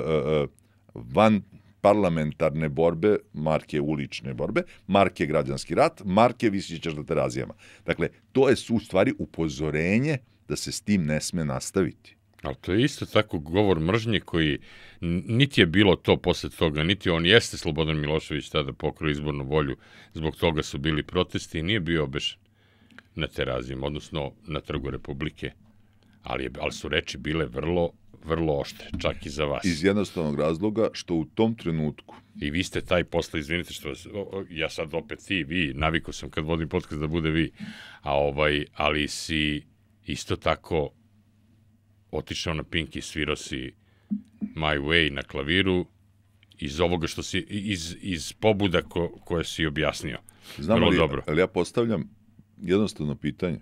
van parlamentarne borbe, marke ulične borbe, marke građanski rat, marke visićeš na terazijama. Dakle, to je u stvari upozorenje da se s tim ne sme nastaviti. Ali to je isto tako govor mržnje koji niti je bilo to posle toga, niti on jeste Slobodan Milošević tada pokrao izbornu volju, zbog toga su bili protesti i nije bio obešen na terazijama, odnosno na Trgu Republike, ali su reči bile vrlo oštre, čak i za vas. Iz jednostavnog razloga što u tom trenutku... I vi ste taj posle, izvinite što ja sad opet vi, navikao sam kad vodim podcast da bude vi, ali si isto tako otišao na Pink i svirao si My Way na klaviru iz ovoga što si, iz pobuda koje si objasnio. Znam ali ja postavljam jednostavno pitanje.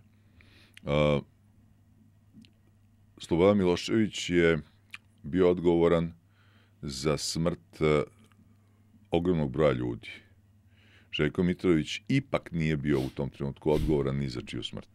Slobodan Milošević je bio odgovoran za smrt ogromnog broja ljudi. Željko Mitrović ipak nije bio u tom trenutku odgovoran ni za čiju smrt.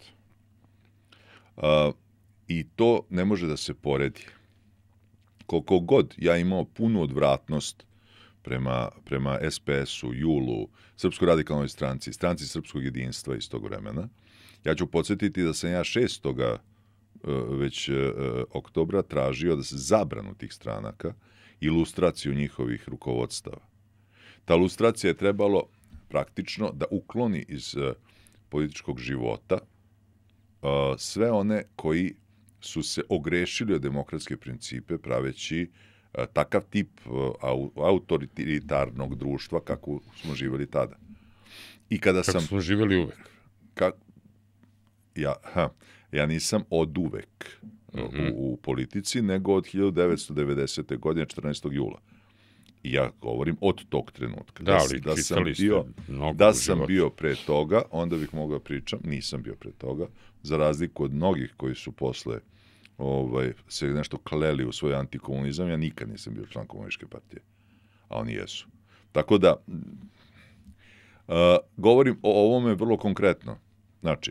I to ne može da se poredi. Koliko god ja imao punu odvratnost prema SPS-u, JUL-u, Srpskoj radikalnoj stranci, stranci Srpskog jedinstva iz tog vremena, ja ću podsjetiti da sam ja 6. već oktobra tražio da se zabranu tih stranaka i lustraciju njihovih rukovodstava. Ta lustracija je trebalo praktično da ukloni iz političkog života sve one koji su se ogrešili od demokratske principe praveći takav tip autoritarnog društva kako smo živjeli tada. I kada kako smo živjeli uvek. Ja nisam od uvek. u politici nego od 1990. godine, 14. jula. I ja govorim od tog trenutka. Da sam bio pre toga, onda bih mogao pričam, nisam bio pre toga, za razliku od mnogih koji su posle se nešto kleli u svoj antikomunizam, ja nikad nisam bio član komunističke partije, a oni jesu. Tako da, govorim o ovome vrlo konkretno. Znači,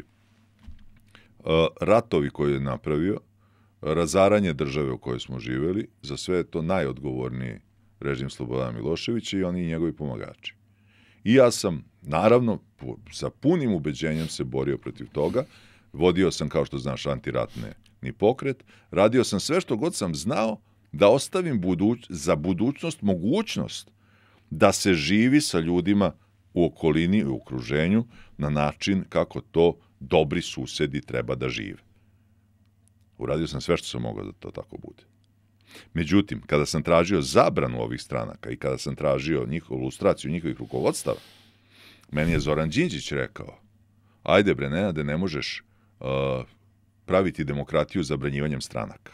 ratovi koje je napravio, razaranje države u kojoj smo živeli, za sve je to najodgovorniji režim Slobodana Miloševića i oni i njegovi pomagači. I ja sam, naravno, sa punim ubeđenjem se borio protiv toga, vodio sam, kao što znaš, antiratni pokret, radio sam sve što god sam znao da ostavim za budućnost mogućnost da se živi sa ljudima u okolini i u okruženju na način kako to dobri susedi treba da žive. Uradio sam sve što sam mogao da to tako bude. Međutim, kada sam tražio zabranu ovih stranaka i kada sam tražio lustraciju njihovih rukovodstava, meni je Zoran Đinđić rekao, ajde bre, Nenade, ne možeš praviti demokratiju zabranjivanjem stranaka.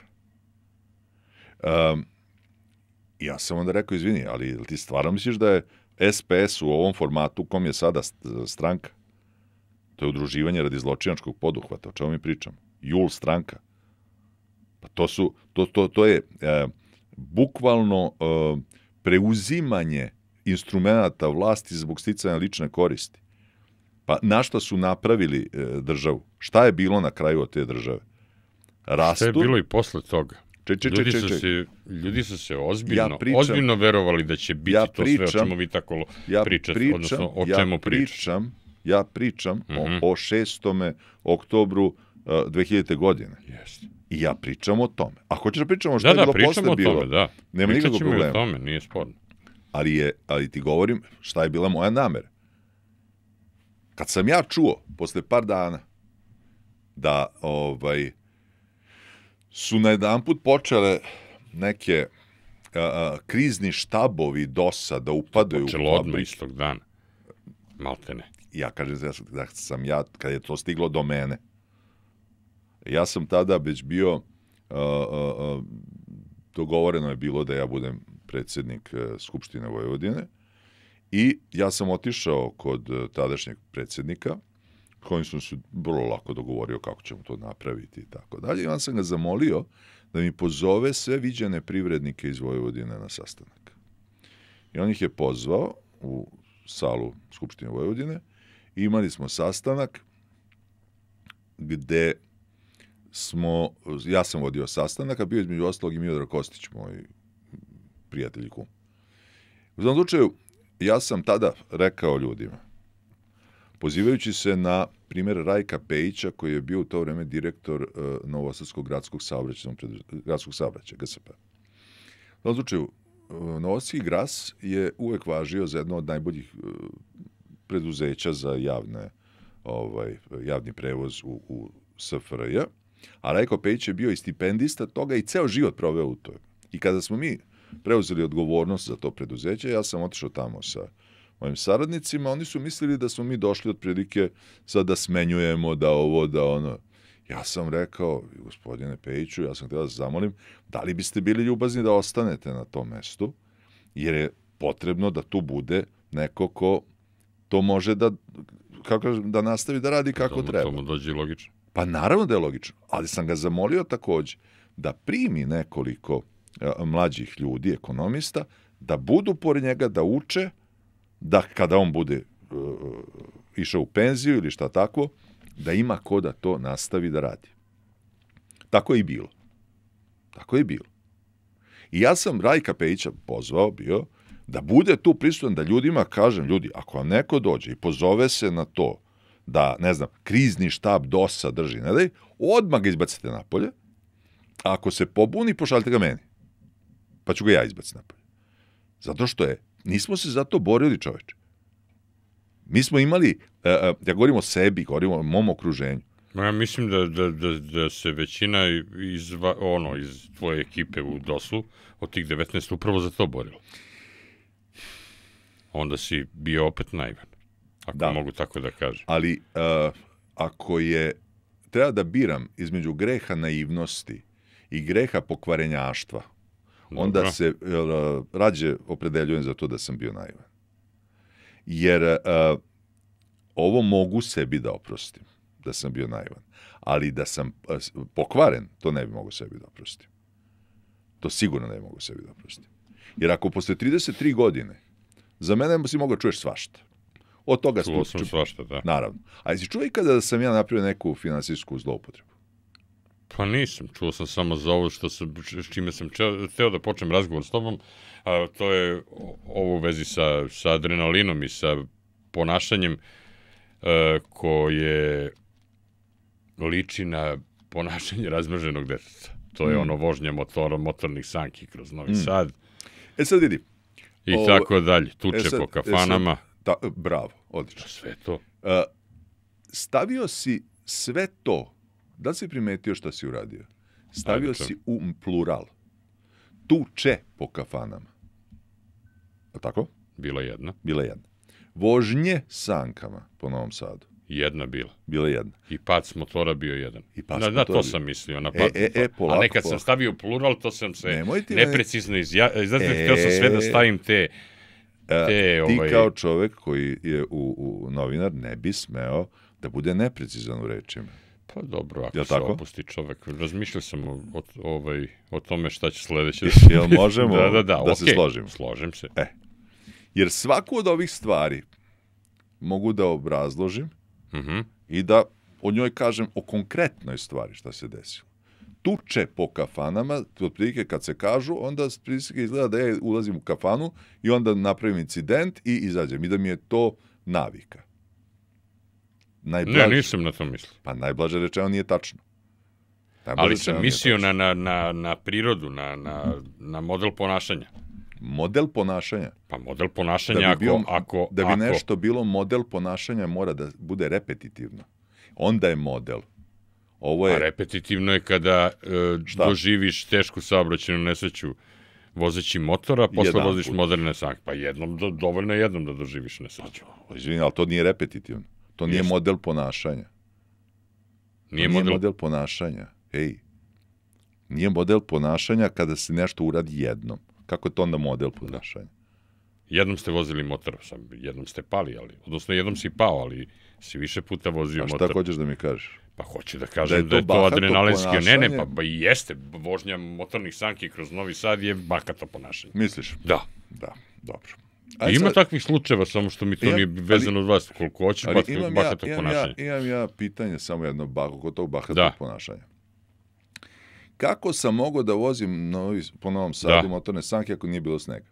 Ja sam onda rekao, izvini, ali ti stvarno misliš da je SPS u ovom formatu u kom je sada stranka? To je udruživanje radi zločinačkog poduhvata, o čemu mi pričamo? JUL stranka. Pa to je bukvalno preuzimanje instrumenta vlasti zbog sticanja lične koristi. Pa na šta su napravili državu? Šta je bilo na kraju od te države? Rastur. Šta je bilo i posle toga? Ljudi su se ozbiljno verovali da će biti to sve o čemu vi tako pričate, odnosno o čemu pričate. Ja pričam o 6. oktobru 2000. godine. Jeste. I ja pričam o tome. A hoćeš da pričamo što je bilo posle bilo? Da, nema nikakvog problema. O tome, nije sporno. Ali ti govorim šta je bila moja namera. Kad sam ja čuo, posle par dana, da su najedanput počele neke krizni štabovi DOS-a da upadaju u fabrike. Počelo odmah istog dana. Maltene. Ja kažem da sam ja, kad je to stiglo do mene, ja sam tada već bio, dogovoreno je bilo da ja budem predsjednik Skupštine Vojvodine i ja sam otišao kod tadašnjeg predsjednika, kojim sam se vrlo lako dogovorio kako ćemo to napraviti i tako dalje. I on sam ga zamolio da mi pozove sve viđene privrednike iz Vojvodine na sastanak. I on ih je pozvao u salu Skupštine Vojvodine i imali smo sastanak gde ja sam vodio sastanak, a bio između ostalog i Miodrag Kostić, moj prijatelj i kum. U tom slučaju, ja sam tada rekao ljudima, pozivajući se na primjer Rajka Pejića, koji je bio u to vreme direktor Novosadskog gradskog saobraćaja, GSP. U tom slučaju, Novosadski gras je uvek važio za jedno od najboljih preduzeća za javni prevoz u SFRJ, a Rajko Pejić je bio i stipendista toga i ceo život proveo u tome. I kada smo mi preuzeli odgovornost za to preduzeće, ja sam otišao tamo sa mojim saradnicima, oni su mislili da smo mi došli otprilike sad da smenjujemo, da ovo, da ono. Ja sam rekao, gospodine Pejiću, ja sam htio da se zamolim, da li biste bili ljubazni da ostanete na tom mestu, jer je potrebno da tu bude neko ko to može da nastavi da radi kako treba. To mu dođe logično. Pa naravno da je logično, ali sam ga zamolio takođe da primi nekoliko mlađih ljudi, ekonomista, da budu pored njega, da uče, da kada on bude išao u penziju ili šta tako, da ima ko da to nastavi da radi. Tako je i bilo. Tako je i bilo. I ja sam Rajka Pejića pozvao bio da bude tu prisutan, da ljudima kažem, ljudi, ako vam neko dođe i pozove se na to da, ne znam, krizni štab DOS-a drži, ne daj, odmah ga izbacite napolje, a ako se pobuni, pošaljite ga meni. Pa ću ga ja izbaciti napolje. Zato što nismo se za to borili, čoveče. Mi smo imali, ja govorim o sebi, govorim o mom okruženju. Ja mislim da se većina iz tvoje ekipe u DOS-u od tih 19 upravo za to borilo. Onda si bio opet naivan, ako mogu tako da kažem. Ali ako treba da biram između greha naivnosti i greha pokvarenjaštva, onda se rađe opredeljujem za to da sam bio naivan. Jer ovo mogu sebi da oprostim, da sam bio naivan. Ali da sam pokvaren, to ne bi mogo sebi da oprostim. To sigurno ne bi mogo sebi da oprostim. Jer ako posle 33 godine, za mene si mogao čuješ svašta. Od toga čuo sam svašta, da. Naravno. A jesi čuo ikada da sam ja napravio neku finansijsku zloupotrebu? Pa nisam, čuo sam samo za ovo s čime sam hteo da počnem razgovor s tobom, a to je ovo u vezi sa adrenalinom i sa ponašanjem koje liči na ponašanje razmrženog deteta. To je ono vožnja motornih sanki kroz Novi Sad. Sad vidi. I tako dalje, tuče po kafanama. Bravo, odlično. Sve to. Stavio si sve to, da li si primetio šta si uradio? Stavio si u plural. Tuče po kafanama. A tako? Bila jedna. Vožnje sankama po Novom Sadu. Jedna bila. Bila jedna. I pac motora bio jedan. Na to sam mislio. Na pac polako, a nekad sam stavio u plural, to sam se neprecizno izjasnio. Htio sam sve da stavim te... Ti kao čovek koji je novinar ne bi smeo da bude neprecizan u rečima. Pa dobro, ako se opusti čovek. Razmišljao sam o tome šta će sledeće. Jel možemo da se složimo? Složim se. Jer svaku od ovih stvari mogu da obrazložim i da o njoj kažem o konkretnoj stvari šta se desilo. Tuče po kafanama, otprilike kad se kažu, onda izgleda da ja ulazim u kafanu i onda napravim incident i izađem. I da mi je to navika. Ne, nisam na to mislio. Pa najblaže rečeno nije tačno. Ali sam mislio na prirodu, na model ponašanja. Model ponašanja? Pa model ponašanja ako... Da bi nešto bilo model ponašanja mora da bude repetitivno. Onda je model. A repetitivno je kada doživiš tešku saobraćajnu nesreću vozeći motora, posle voziš moderne sanke. Pa dovoljno je jednom da doživiš nesreću. Izvini, ali to nije repetitivno. To nije model ponašanja. Nije model ponašanja. Nije model ponašanja kada se nešto uradi jednom. Kako je to onda model ponašanja? Jednom ste vozili motor, jednom ste pali, odnosno jednom si pao, ali si više puta vozio motor. A šta hoćeš da mi kažeš? Pa hoću da kažem da je to adrenalinski. Ne, pa i jeste. Vožnja motornih sanki kroz Novi Sad je bakato ponašanje. Misliš? Da. Dobro. Ima takvih slučajeva, samo što mi to nije vezano od vas koliko hoćeš, bakato ponašanje. Imam ja pitanje samo jedno kod tog bahatog ponašanja. Kako sam mogao da vozim po Novom Sadu motorne sanke ako nije bilo snega?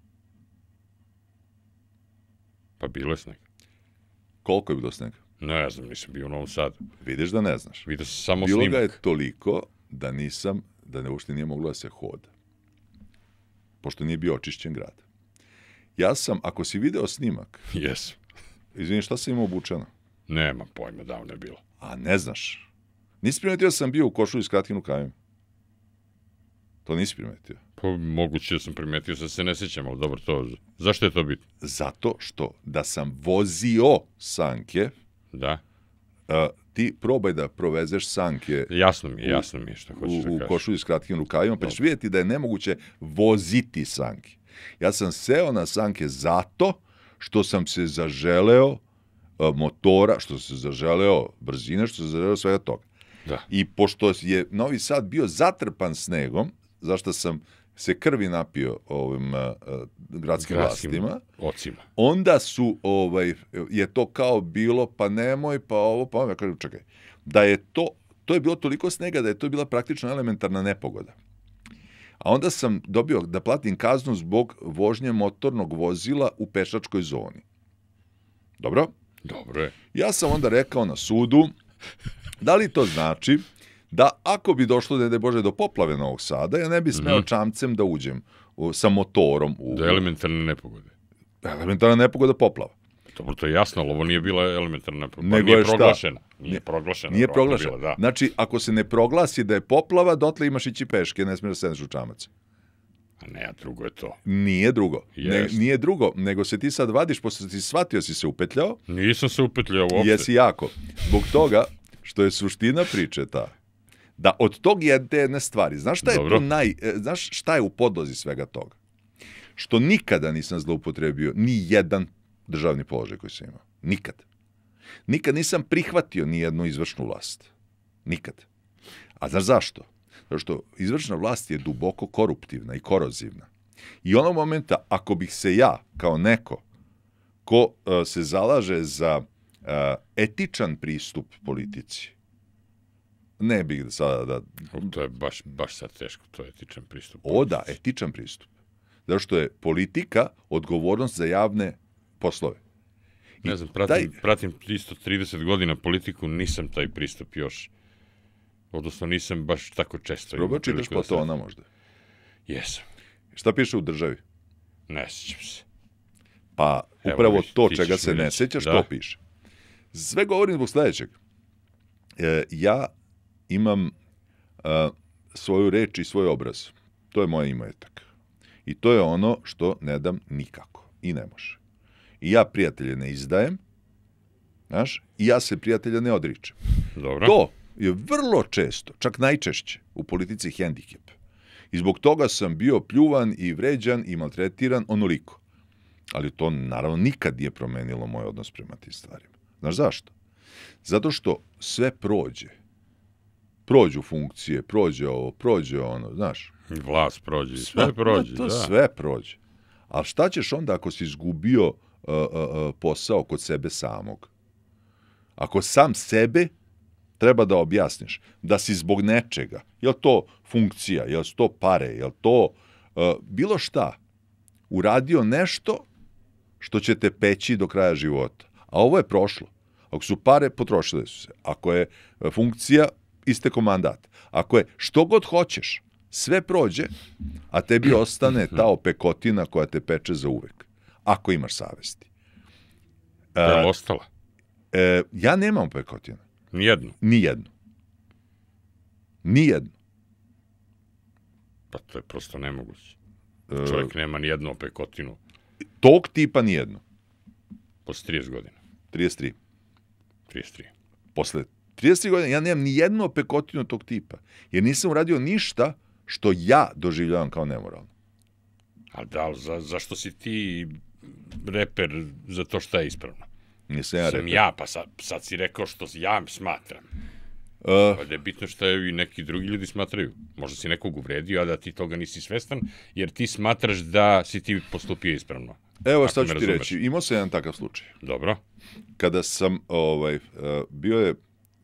Pa bilo je snega. Koliko je bilo snega? Ne znam, nisam bio u Novom Sadu. Vidiš da ne znaš. Vidio sam samo snimak. Bilo ga je toliko da uopšte nije moglo da se hoda. Pošto nije bio očišćen grad. Ja sam, ako si video snimak... Jesam. Izvini, šta sam imao obučeno? Nema pojma, davno je bilo. A ne znaš. Nisi primetio da sam bio u košulji s kratkim rukavima? To nisi primetio? Pa moguće da sam primetio, sad se ne sjećam, ali dobro, to... Zašto je to bitno? Zato što da sam vozio sanke... Da. Ti probaj da provezeš sanke... Jasno mi je što hoćeš da kažeš. U košulji s kratkim rukavima, pa ćeš vidjeti da je nemoguće voziti sanke. Ja sam seo na sanke zato što sam se zaželeo motora, što sam se zaželeo brzine, što sam se zaželeo svega toga. Da. I pošto je Novi Sad bio zatrpan snegom, zašto sam se krvi napio ovim gradskim vlastima, onda je to kao bilo, pa nemoj, pa ovo, pa ovo, ja kažem, čekaj, da je to je bilo toliko snega da je to bila praktično elementarna nepogoda. A onda sam dobio da platim kaznu zbog vožnje motornog vozila u pešačkoj zoni. Dobro? Dobro je. Ja sam onda rekao na sudu, da li to znači da ako bi došlo, ne Bože, do poplave Novog Sada, ja ne bi smeo čamcem da uđem sa motorom. Do elementarne nepogode. Elementarna nepogoda poplava. Dobro, to je jasno, ali ovo nije bila elementarna nepogoda. Nije proglašena. Nije proglašena. Da. Znači, ako se ne proglasi da je poplava, dotle imaš ići peške, ne smiješ da sedneš u čamac. A ne, a drugo je to. Nije drugo. Nije drugo, nego se ti sad vadiš, posle ti shvatio si se upetljao. Nisam se upetljao uopšte. Jesi jako. Zbog toga što je suština priče ta, da od tog jedne stvari, znaš šta je to znaš šta je u podlozi svega toga? Što nikada nisam zloupotrebio ni jedan državni položaj koji sam imao. Nikad. Nikad nisam prihvatio ni jednu izvršnu vlast. Nikad. A znaš zašto? Zato što izvršna vlast je duboko koruptivna i korozivna. I onog momenta, ako bih se ja, kao neko ko se zalaže za etičan pristup politici, ne bih sada da... To je baš sad teško, to je etičan pristup. Da, etičan pristup. Zato što je politika odgovornost za javne poslove. Ne znam, pratim isto 30 godina politiku, nisam taj pristup još. Odnosno, nisam baš tako često. Probao čitaš Platona možda? Jesam. Šta piše u Državi? Ne sjećam se. Pa, upravo to čega se ne sjećaš, to piše. Sve govorim zbog sljedećeg. Ja imam svoju reč i svoj obraz. To je moj imetak. I to je ono što ne dam nikako. I ne može. I ja prijatelje ne izdajem, znaš, i ja se prijatelja ne odričem. Dobro. To je vrlo često, čak najčešće, u politici hendikep. I zbog toga sam bio pljuvan i vređan i maltretiran onoliko. Ali to, naravno, nikad nije promenilo moj odnos prema tim stvarima. Znaš zašto? Zato što sve prođe. Prođu funkcije, prođe ovo, prođe ono, znaš. Vlast prođe, sve prođe. To sve prođe. Ali šta ćeš onda ako si izgubio posao kod sebe samog? Ako sam sebe treba da objasniš da si zbog nečega, je li to funkcija, je li to pare, je li to bilo šta, uradio nešto što će te peći do kraja života. A ovo je prošlo. Ako su pare, potrošile su se. Ako je funkcija, isteko mandat. Ako je što god hoćeš, sve prođe, a tebi ostane ta opekotina koja te peče za uvek. Ako imaš savesti. Je li ostala? Ja nemam opekotina. Nijednu? Nijednu. Nijednu. Pa to je prosto nemoguće. Čovjek nema nijednu opekotinu. Tog tipa nijednu. Posle 30 godina. 33. 33. Posle 33 godina ja nemam nijednu opekotinu tog tipa. Jer nisam uradio ništa što ja doživljavam kao nemoralno. A da li, zašto si ti reper za to šta je ispravno? Nisam ja reper. Sam ja, pa sad si rekao što ja smatram. Pa da je bitno što i neki drugi ljudi smatraju. Možda si nekog uvredio, a da ti toga nisi svestan, jer ti smatraš da si ti postupio ispravno. Evo šta ću ti reći, imao sam jedan takav slučaj. Dobro. Kada sam, bio je,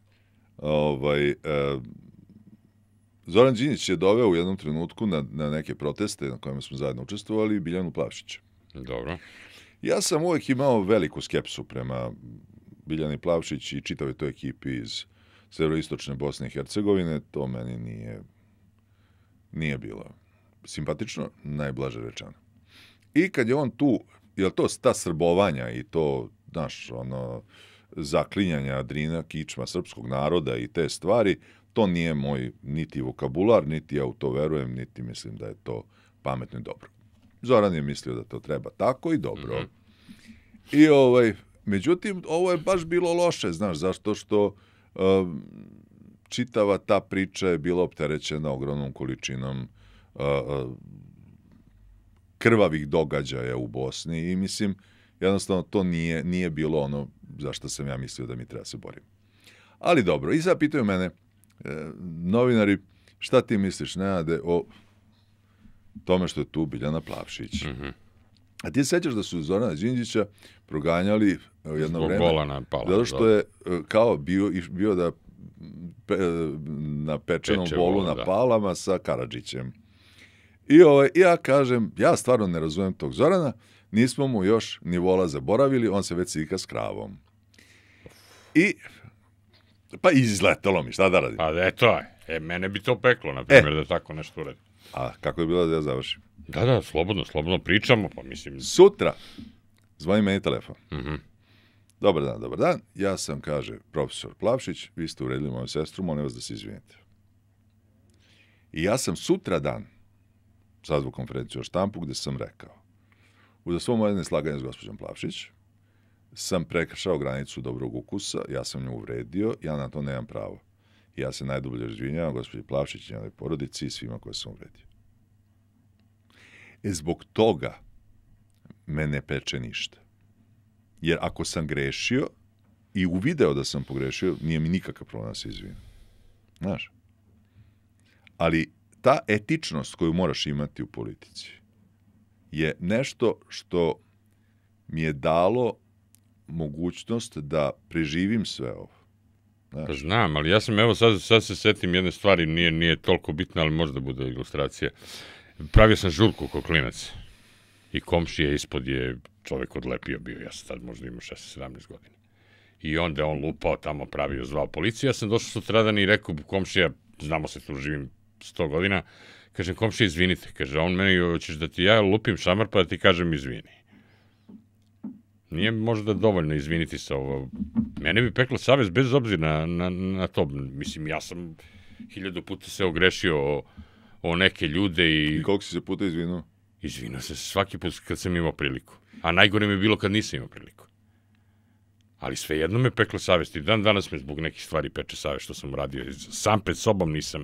Zoran Đinđić je doveo u jednom trenutku na neke proteste na kojima smo zajedno učestvovali Biljanu Plavšića. Dobro. Ja sam uvek imao veliku skepsu prema Biljani Plavšić i čitavoj toj ekipi iz severoistočne Bosne i Hercegovine. To meni nije bilo simpatično, najblaže rečeno. I kad je on tu, je to ta srbovanja i to, znaš, zaklinjanja Drina, kičma srpskog naroda i te stvari, to nije moj niti vokabular, niti ja u to verujem, niti mislim da je to pametno i dobro. Zoran je mislio da to treba tako i dobro. I međutim, ovo je baš bilo loše, znaš, zašto što čitava ta priča je bila opterećena ogromnom količinom krvavih događaja u Bosni i mislim, jednostavno to nije bilo ono za što sam ja mislio da mi treba se borim. Ali dobro, i sad pitaju mene novinari, šta ti misliš, Nenade, o tome što je tu Biljana Plavšić? A ti sećaš da su Zorana Đinđića proganjali jedno vreme? Zato što je kao bio da na pečenom bolu na Palama sa Karadžićem. I ja kažem, ja stvarno ne razumem tog Zorana, nismo mu još ni vola zaboravili, on se već slika s kravom. Pa izletalo mi, šta da radim? Pa eto je, mene bi to peklo, na primjer, da tako nešto uradim. A kako je bilo da ja završim? Da, slobodno pričamo, pa mislim... Sutra zvoni meni telefon. Dobar dan. Ja sam, kaže, profesor Plavšić, vi ste uredili moju sestru, molim vas da se izvinite. I ja sam sutra dan sazvao konferenciju o štampu gde sam rekao, uza svo moje neslaganje s gospođom Plavšić, sam prekršao granicu dobrog ukusa, ja sam nju uvredio, ja na to nemam pravo. Ja se najdublje izvinjavam gospođi Plavšić i njenoj porodici i svima koje sam uvredio. Zbog toga me ne peče ništa. Jer ako sam grešio i uvideo da sam pogrešio, nije mi nikakav problem da se izvinim. Znaš? Ali ta etičnost koju moraš imati u politici je nešto što mi je dalo mogućnost da preživim sve ovo. Znaš? Pa znam, ali ja sam, evo sad se setim jedne stvari, nije toliko bitna, ali možda bude ilustracija. Pravio sam žurku ko klinac i komšije ispod je čovek odlepio bio, ja sam tad možda imao 16-17 godina. I onda on lupao tamo, pravio, zvao policiju, ja sam došao sutradan i rekao, komšija, znamo se tu, živim 100 godina, kažem, komšija, izvinite, kaže, on meni, hoćeš da ti ja lupim šamar pa da ti kažem izvini. Nije možda dovoljno izviniti se ovo. Mene bi pekla savest bez obzira na to. Mislim, ja sam 1000 puta se ogrešio o neke ljude i... I koliko si se puta izvinuo? Izvinuo se svaki put kad sam imao priliku. A najgore mi je bilo kad nisam imao priliku. Ali svejedno me pekla savest. I dan danas me zbog nekih stvari peče savest što sam uradio. Sam pred sobom nisam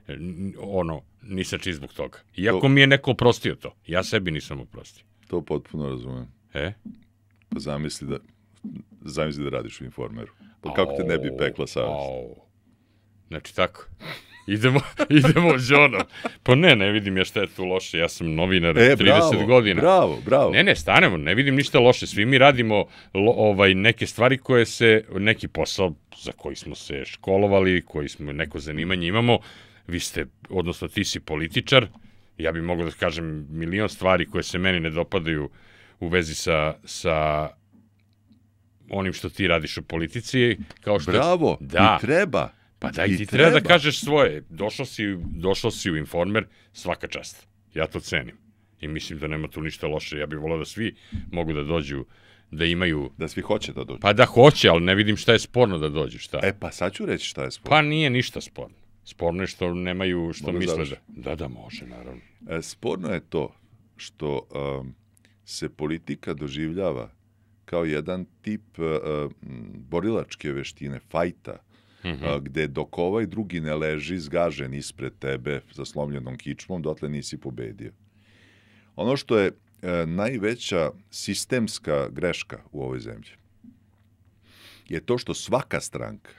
čist zbog toga. Iako mi je neko oprostio to. Ja sebi nisam oprostio. To potpuno razumem. Pa zamisli da radiš u Informeru. Pa kako te ne bi pekla savest? Znači tako. Idemo Đonom. Pa ne vidim ja šta je tu loše. Ja sam novinar 30 godina. Bravo. Ne, stanemo, ne vidim ništa loše. Svi mi radimo neke stvari neki posao za koji smo se školovali, koji smo neko zanimanje imamo. Odnosno ti si političar. Ja bih mogao da kažem milion stvari koje se meni ne dopadaju u vezi sa onim što ti radiš u politici. Bravo, i treba. Pa da, i ti treba da kažeš svoje. Došao si u Informer, svaka čast. Ja to cenim. I mislim da nema tu ništa loše. Ja bih volao da svi mogu da dođu, da imaju... Da svi hoće da dođu. Pa da hoće, ali ne vidim šta je sporno da dođu, šta? Pa sad ću reći šta je sporno. Pa nije ništa sporno. Sporno je što nemaju, što misle da... Da, može, naravno. Sporno je to što se politika doživljava kao jedan tip borilačke veštine, fajta, gde dok ovaj drugi ne leži zgažen ispred tebe sa slomljenom kičmom, dotle nisi pobedio. Ono što je najveća sistemska greška u ovoj zemlji je to što svaka stranka,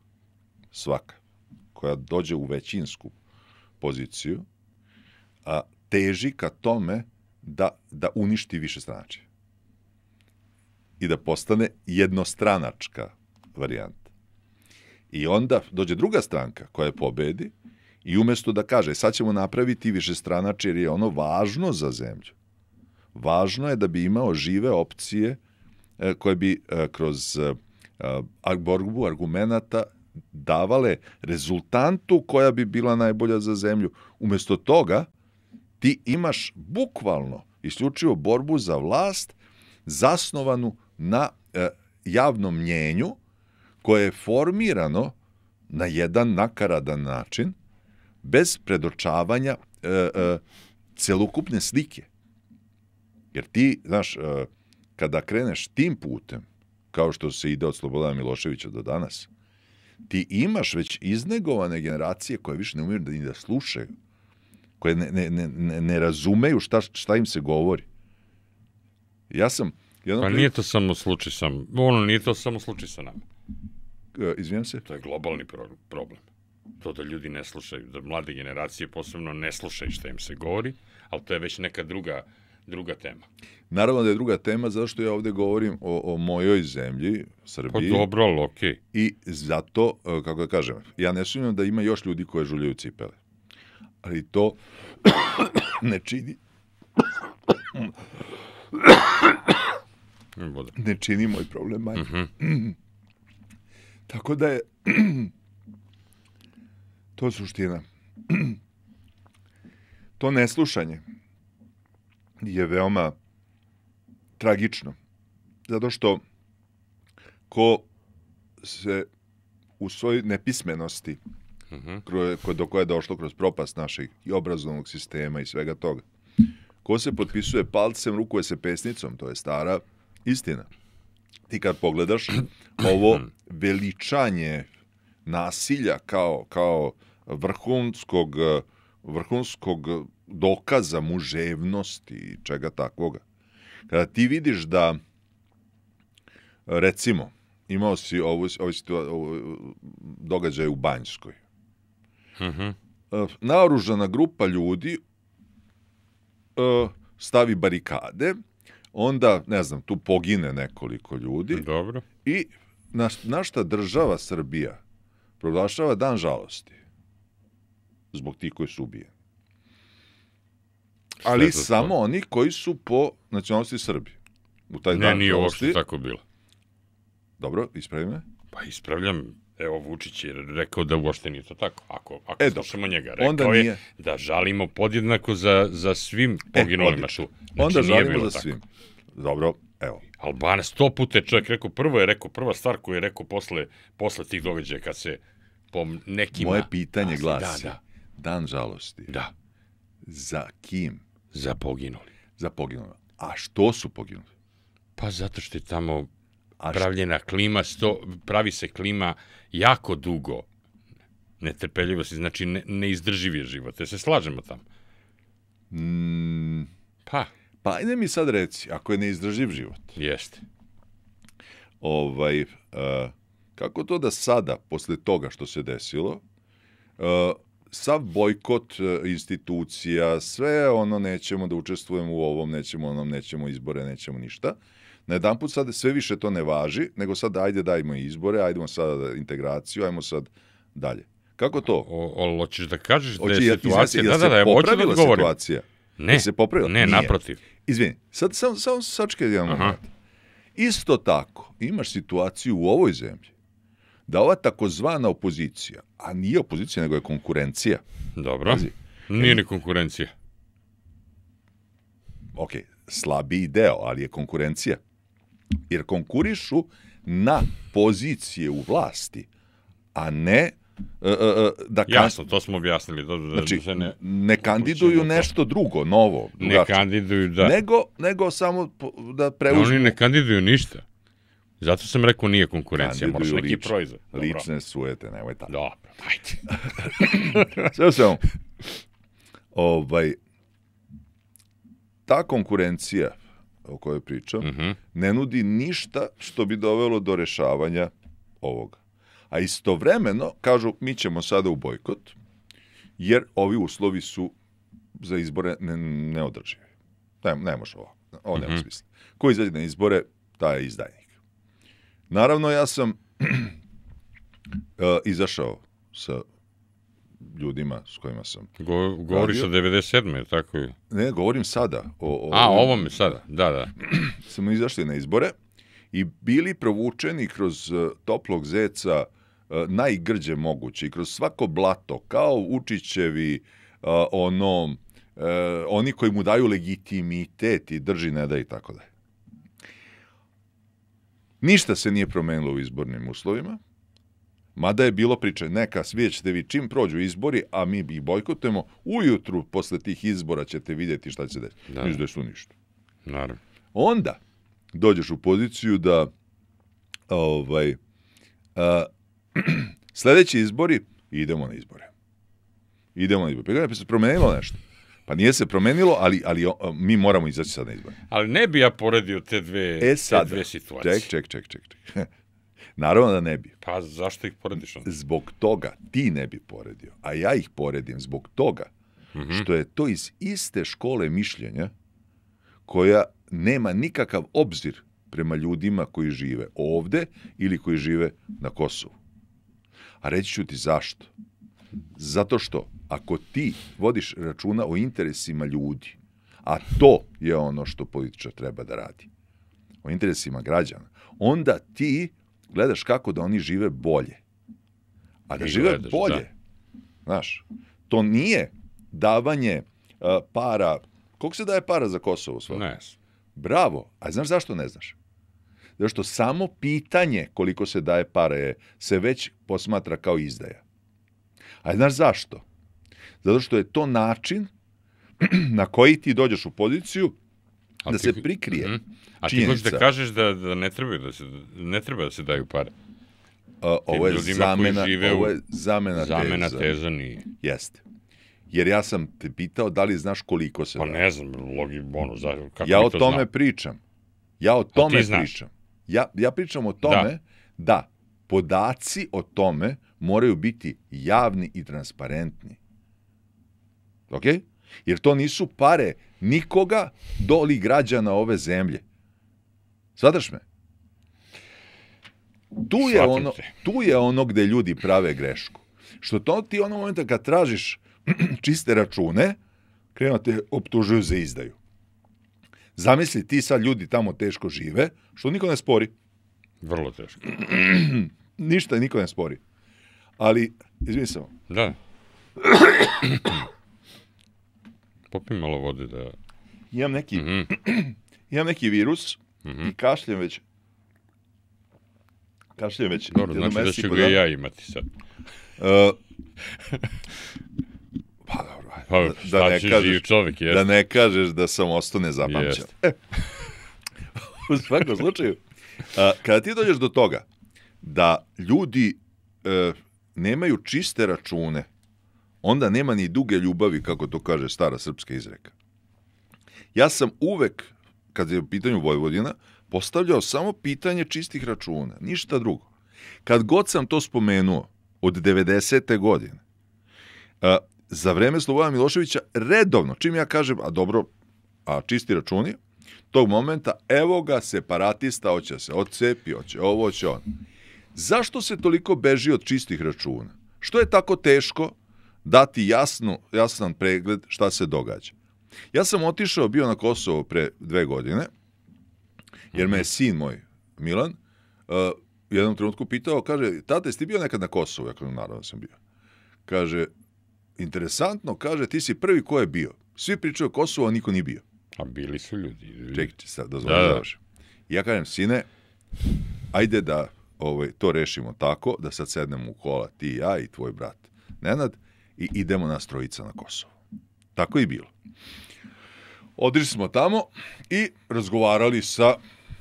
koja dođe u većinsku poziciju, teži ka tome da uništi višestranačje i da postane jednostranačka varijanta. I onda dođe druga stranka koja pobedi i umjesto da kaže sad ćemo napraviti višestranačje jer je ono važno za zemlju. Važno je da bi imao žive opcije koje bi kroz borbu argumenata davale rezultantu koja bi bila najbolja za zemlju. Umjesto toga ti imaš bukvalno isključivo borbu za vlast zasnovanu na javnom mnjenju koje je formirano na jedan nakaradan način bez predočavanja celokupne slike. Jer ti, znaš, kada kreneš tim putem, kao što se ide od Slobodana Miloševića do danas, ti imaš već iznegovane generacije koje više ne umeju ni da slušaju, koje ne razumeju šta im se govori. Ja sam... Pa nije to samo slučaj nije to samo slučaj sa nama. Izvijem se? To je globalni problem. To da ljudi ne slušaju, da mlade generacije posebno ne slušaju šta im se govori, ali to je već neka druga tema. Naravno da je druga tema, zato što ja ovdje govorim o mojoj zemlji, Srbiji. Pa dobro, ali okej. I zato, kako da kažem, ja ne sumnjam da ima još ljudi koje žuljaju cipele. Ali to ne čini... ne čini moj problem manji. Tako da je to suština. To neslušanje je veoma tragično. Zato što ko se u svojoj nepismenosti do koje je došlo kroz propast našeg i obrazovnog sistema i svega toga, ko se potpisuje palcem, rukuje se pesnicom, to je stara istina. Ti kad pogledaš ovo veličanje nasilja kao vrhunskog dokaza muževnosti i čega takvoga. Kada ti vidiš da, recimo, imao si događaj u Banjskoj. Naoružana grupa ljudi stavi barikade, onda, ne znam, tu pogine nekoliko ljudi. Dobro. I na šta država Srbija proglašava dan žalosti zbog tih koji su ubijeni. Ali samo oni koji su po nacionalnosti Srbi. Ne, nije uopšte tako bilo. Dobro, ispravi me. Pa ispravljam. Evo, Vučić je rekao da uopšte nije to tako. Ako slušamo njega, rekao je da žalimo podjednako za svim poginulima. Onda žalimo za svim. Dobro, evo. Albana 100 puta je čovjek rekao, prva stvar koju je rekao posle tih događaja kad se po nekima... Moje pitanje glasi, dan žalosti. Da. Za kim? Za poginuli. Za poginuli. A što su poginuli? Pa zato što je tamo pravljena klima, pravi se klima jako dugo. Netrpeljivosti, znači neizdrživ je život. Ja se slažemo tamo. Pa ajde mi sad reci, ako je neizdrživ život. Jeste. Kako to da sada, posle toga što se desilo, sav bojkot institucija, sve ono, nećemo da učestvujemo u ovom, nećemo onom, nećemo izbore, nećemo ništa. Najedanput sad sve više to ne važi, nego sad ajde dajmo izbore, ajdemo sad integraciju, ajmo sad dalje. Kako to? Hoćeš da kažeš da je situacija... Da, popravila situacija? Ne, ne, naprotiv. Izvini, sad samo sačekaj jedan moment. Isto tako, imaš situaciju u ovoj zemlji da ova takozvana opozicija, a nije opozicija, nego je konkurencija. Dobro, nije ni konkurencija. Ok, slabiji deo, ali je konkurencija. Jer konkurišu na pozicije u vlasti, a ne da... Jasno, to smo objasnili. Znači, ne kandiduju nešto drugo, novo, drugače. Ne kandiduju, da. Nego samo da preuzmu... Oni ne kandiduju ništa. Zato sam rekao nije konkurencija, moraš neki proizvod. Lične sujete, nemoj tako. Dobro, ajde. Sve. Ta konkurencija o kojoj pričam ne nudi ništa što bi dovelo do rešavanja ovoga. A istovremeno kažu mi ćemo sada u bojkot jer ovi uslovi su za izbore neodrživi. Ne može ovo nema smisla. Ko izađe na izbore, taj je izdajnik. Naravno, ja sam izašao sa ljudima s kojima sam Govoriš o 97. tako je? Ne, govorim sada. O ovome sada, da. Smo izašli na izbore i bili provučeni kroz toplog zeca najgrđe moguće i kroz svako blato, kao Vučićevi, oni koji mu daju legitimitet i drži ne da i tako da. Ništa se nije promenilo u izbornim uslovima, mada je bilo priče, vidjet ćete vi čim prođu izbori, a mi ih bojkotujemo, ujutru posle tih izbora ćete vidjeti šta će se desiti. Ništa da su ništa. Naravno. Onda dođeš u poziciju da sledeći izbori, idemo na izbore. Pa se promenilo nešto. Pa nije se promenilo, ali mi moramo izaći sad na izbore. Ali ne bi ja poredio te dve situacije. Ček. Naravno da ne bi. Pa zašto ih porediš onda? Zbog toga ti ne bi poredio, a ja ih poredim zbog toga što je to iz iste škole mišljenja koja nema nikakav obzir prema ljudima koji žive ovde ili koji žive na Kosovu. A reći ću ti zašto. Zato što ako ti vodiš računa o interesima ljudi, a to je ono što političar treba da radi, o interesima građana, onda ti gledaš kako da oni žive bolje. A da žive bolje, znaš, to nije davanje para. Koliko se daje para za Kosovo? Ne. Bravo. A znaš zašto ne znaš? Zato što samo pitanje koliko se daje para se već posmatra kao izdaja. A znaš zašto? Zato što je to način na koji ti dođeš u poziciju da se prikrije činjenica. A ti hoćeš da kažeš da ne treba da se daju pare? ovo je zamena teza nije. Jeste. Jer ja sam te pitao da li znaš koliko se... Pa ne znam, kako ja o tome pričam. Ja pričam o tome da podaci o tome moraju biti javni i transparentni. Ok? Jer to nisu pare nikoga doli građana ove zemlje. Shvataš me? Tu je ono gde ljudi prave grešku. Što to ti ono momenta kad tražiš čiste račune, krenu te optužuju za izdaju. Zamisli, ti sad ljudi tamo teško žive, što niko ne spori. Vrlo teško. Ništa niko ne spori. Ali, izvini samo. Da. Popim malo vode da... Imam neki virus i kašljem već dobro, znači da ću ga ja imati sad. Pa dobro, da ne kažeš da sam ostao nezapamćen. U svakom slučaju, kada ti dođeš do toga da ljudi nemaju čiste račune, onda nema ni duge ljubavi, kako to kaže stara srpska izreka. Ja sam uvek, kad je u pitanju Vojvodina, postavljao samo pitanje čistih računa, ništa drugo. Kad god sam to spomenuo, od 90. godine, za vreme Slobodana Miloševića, redovno, čim ja kažem, a čisti računi, tog momenta, evo ga separatista, hoće se odcepi, hoće ovo, hoće ono. Zašto se toliko beži od čistih računa? Što je tako teško dati jasan pregled šta se događa? Ja sam otišao, bio na Kosovo pre 2 godine, jer me je sin moj, Milan, u jednom trenutku pitao, kaže, tate, jesi ti bio nekad na Kosovu? Ja kažem, naravno sam bio. Kaže, interesantno, kaže, ti si prvi ko je bio. Svi pričaju o Kosovu, a niko nije bio. A bili su ljudi. Čekaj, sad, dozvolim. Ja kažem, sine, ajde da to rešimo tako, da sad sednemo u kola, ti, ja i tvoj brat Nenad, i idemo nas trojica na Kosovo. Tako je bilo. Otišli smo tamo i razgovarali sa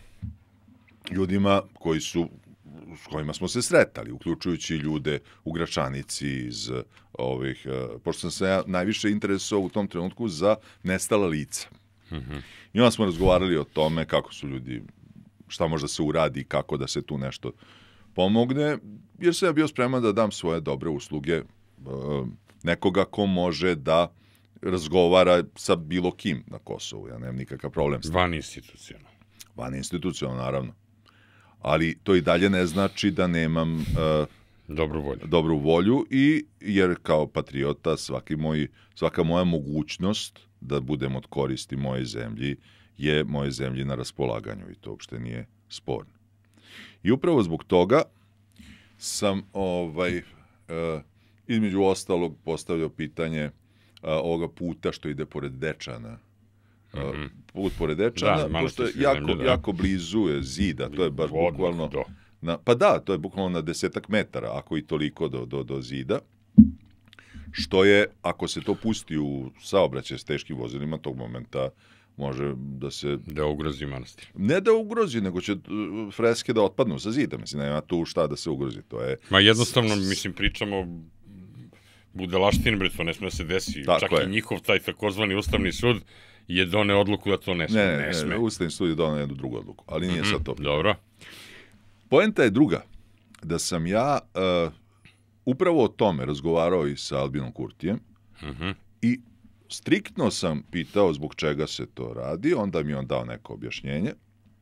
ljudima s kojima smo se sretali, uključujući ljude u Gračanici iz pošto sam se ja najviše interesovao u tom trenutku za nestala lica. I onda smo razgovarali o tome kako su ljudi, šta možda se uradi, kako da se tu nešto pomogne, jer sam ja bio spreman da dam svoje dobre usluge nekoga ko može da razgovara sa bilo kim na Kosovu. Ja nemam nikakav problem s tim. Van institucionalno, naravno. Ali to i dalje ne znači da nemam dobru volju, jer kao patriota svaka moja mogućnost da budem od koristi moje zemlji je moje zemlji na raspolaganju i to uopšte nije sporno. I upravo zbog toga sam između ostalog postavljao pitanje ovoga puta što ide pored Dečana. Put pored Dečana, pošto je jako blizu je zida, to je baš bukvalno... Pa da, to je bukvalno na 10 metara, ako i toliko do zida. Što je, ako se to pusti u saobraćaj s teškim vozilima, tog momenta može da se... Da ugrozi manastir. Ne da ugrozi, nego će freske da otpadnu sa zida. Mislim, nema tu šta da se ugrozi. To je... Ma jednostavno, mislim, pričamo budalaštine, bre, to ne sme da se desi. Čak i njihov taj takozvani Ustavni sud je doneo odluku da to ne sme. Ne, Ustavni sud je doneo jednu drugu odluku, ali nije sad to. Dobro. Poenta je druga, da sam ja upravo o tome razgovarao i sa Albinom Kurtijem i striktno sam pitao zbog čega se to radi, onda mi on dao neko objašnjenje.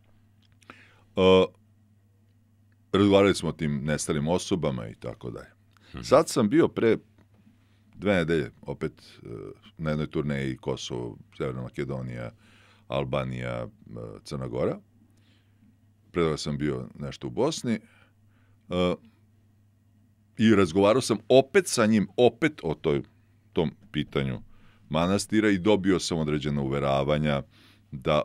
Razgovarali smo o tim nestalim osobama i tako dalje. Sad sam bio pre 2 nedelje opet na jednoj turneji Kosovo, Severna Makedonija, Albanija, Crna Gora. Pre toga sam bio nešto u Bosni i razgovarao sam opet sa njim, opet o tom pitanju manastira i dobio sam određena uveravanja da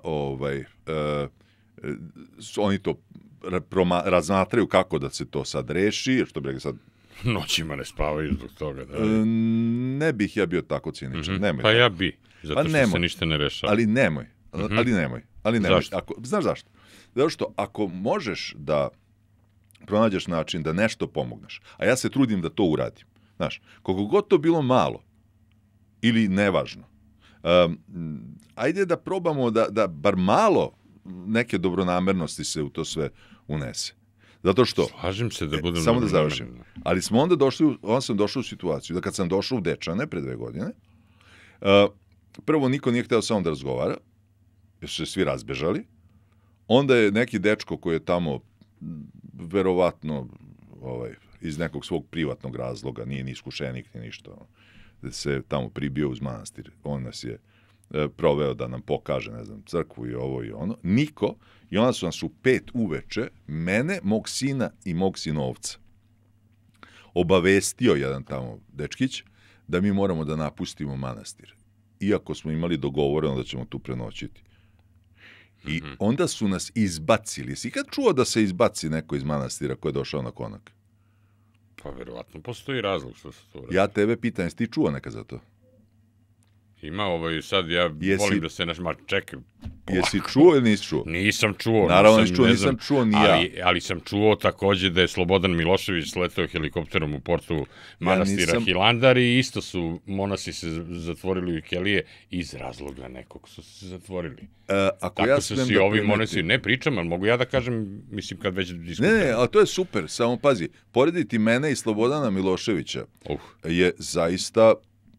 oni to razmatraju kako da se to sad reši, što bi rekli sad... Noćima ne spavaju zbog toga. Ne bih ja bio tako ciničan. Pa ja bi, zato što se ništa ne rešava. Ali nemoj. Zašto? Znaš zašto? Zato što ako možeš da pronađeš način da nešto pomogneš, a ja se trudim da to uradim. Znaš, koliko god to bilo malo ili nevažno, ajde da probamo da bar malo neke dobronamernosti se u to sve unese. Zato što... Slažem se da budem... Samo da završim. Ali smo onda sam došao u situaciju da kad sam došao u Dečane pre 2 godine, prvo niko nije hteo sa mnom da razgovara, jer su se svi razbežali. Onda je neki dečko koji je tamo verovatno iz nekog svog privatnog razloga, nije ni iskušenik ni ništa, se tamo pribio uz manastir. On nas je proveo da nam pokaže, ne znam, crkvu i ovo i ono. Niko. I onda su nas u 5 uveče, mene, mog sina i mog sinovca, obavestio jedan tamo dečkić da mi moramo da napustimo manastir. Iako smo imali dogovoreno da ćemo tu prenoćiti. I onda su nas izbacili. Si kad čuo da se izbaci neko iz manastira ko je došao na konak? Pa verovatno postoji razlog što se to radi. Ja tebe pitam, jesi ti čuo nekad za to? Ima sad ja volim da se čekaj. Jesi čuo ili nisi čuo? Nisam čuo. Naravno nisam čuo ni ja. Ali sam čuo takođe da je Slobodan Milošević sleteo helikopterom u portu manastira Hilandar i isto su monasi se zatvorili u kelije iz razloga nekog su se zatvorili. Tako su si ovi monasi, ne pričam, ali mogu ja da kažem, mislim kad već diskutujem. Ne, ali to je super, samo pazi, porediti mene i Slobodana Miloševića je zaista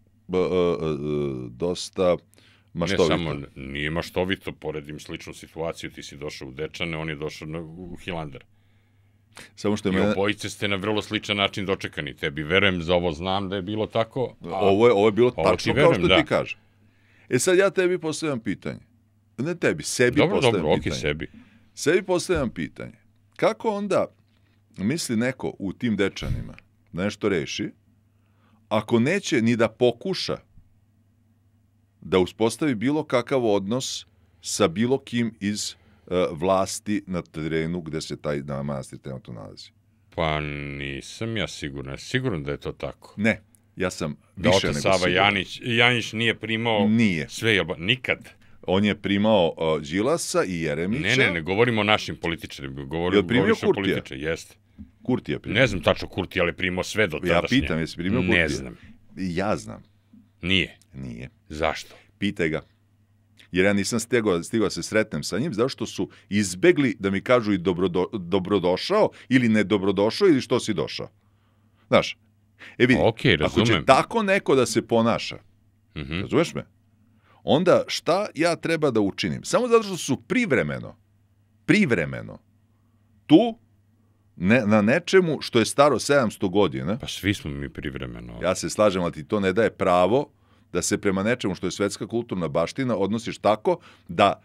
dosta maštovito. Ne samo, nije maštovito, poredim sličnu situaciju, ti si došao u Dečane, on je došao u Hilandar. Samo što I obojice ste na vrlo sličan način dočekani. Tebi verujem, za ovo znam da je bilo tako. Ovo je bilo tačno kao što ti kaže. Sad ja tebi postavljam pitanje. Ne tebi, sebi postavljam pitanje. Dobro, okej, sebi. Sebi postavljam pitanje. Kako onda misli neko u tim Dečanima da nešto reši, ako neće ni da pokuša da uspostavi bilo kakav odnos sa bilo kim iz vlasti na terenu gde se taj manastir trenutno nalazi? Pa nisam ja siguran. Siguran da je to tako. Ne, ja sam više nego siguran. Da Sava Janjić nije primao sve, nikad. On je primao Đilasa i Jeremića. Ne govorimo o našim političarima. Govorimo o političarima, jeste. Kurtija primio. Ne znam tačno Kurtija, ali primao sve do tadašnje. Ja pitam, jesi primio Kurtija? Ne znam. Ja znam. Nije. Zašto? Pitaj ga. Jer ja nisam stigao da se sretnem sa njim, zato što su izbegli da mi kažu i dobrodošao ili nedobrodošao ili što si došao. Znaš, vidi, ako će tako neko da se ponaša, razumeš me, onda šta ja treba da učinim? Samo zato što su privremeno tu na nečemu što je staro 700 godina. Pa svi smo mi privremeno. Ja se slažem, ali ti to ne daje pravo da se prema nečemu što je svetska kulturna baština odnosiš tako da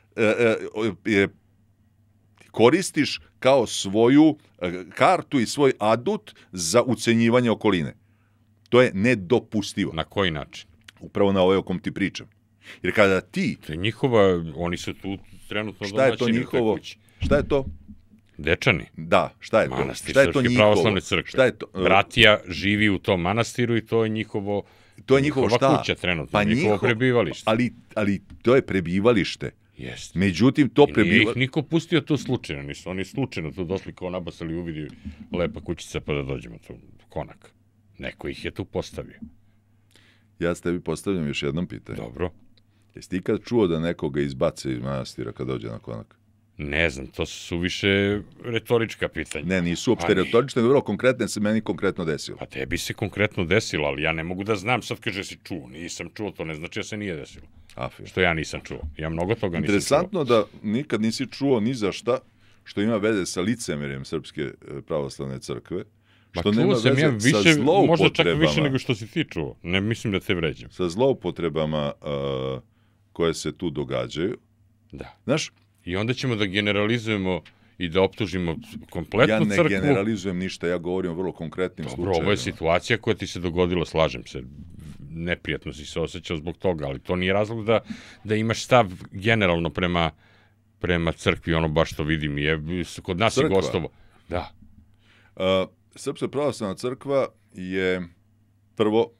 koristiš kao svoju kartu i svoj adut za ucenjivanje okoline. To je nedopustivo. Na koji način? Upravo na ovaj o kom ti pričam. Jer kada ti... To je njihova, oni su tu trenutno domaćini u toj kući. Šta je to? Dečani. Da, šta je to? Manastir Srpske pravoslavne crkve. Šta je to? Bratija živi u tom manastiru i to je njihovo... To je njihovo šta? Kuća trenutno, njihovo prebivalište. Ali to je prebivalište. Jeste. Međutim, to nije ih niko pustio tu slučajno, nisu oni slučajno tu došli kao nabasali uvidi lepa kućica pa da dođemo tu konak. Neko ih je tu postavio. Ja s tebi postavljam još jednom pitanje. Dobro. Jesi ti kad čuo da nekoga izbace iz manastira kad dođe na konak? Ne znam, to su više retorička pitanja. Ne, nisu uopšte retorične, vrlo konkretne, se meni konkretno desilo. Pa tebi se konkretno desilo, ali ja ne mogu da znam, sad kaže si čuo, nisam čuo, to ne znači da se nije desilo. Što ja nisam čuo, ja mnogo toga nisam čuo. Interesantno da nikad nisi čuo ni za šta što ima veze sa licemerjem Srpske pravoslavne crkve, što nema veze sa zloupotrebama. Možda čak više nego što si ti čuo, ne mislim da te vređam. Sa zloupotrebama koje se tu događaju. Da. Znaš, i onda ćemo da generalizujemo i da optužimo kompletnu crkvu. Ja ne generalizujem ništa, ja govorim o vrlo konkretnim slučajevima. Dobro, ovo je situacija koja ti se dogodila, slažem se. Neprijatno si se osjećao zbog toga, ali to nije razlog da imaš stav generalno prema crkvi, ono baš to vidim. Kod nas je gostovo. Da. Srpska pravoslavna crkva je prvo,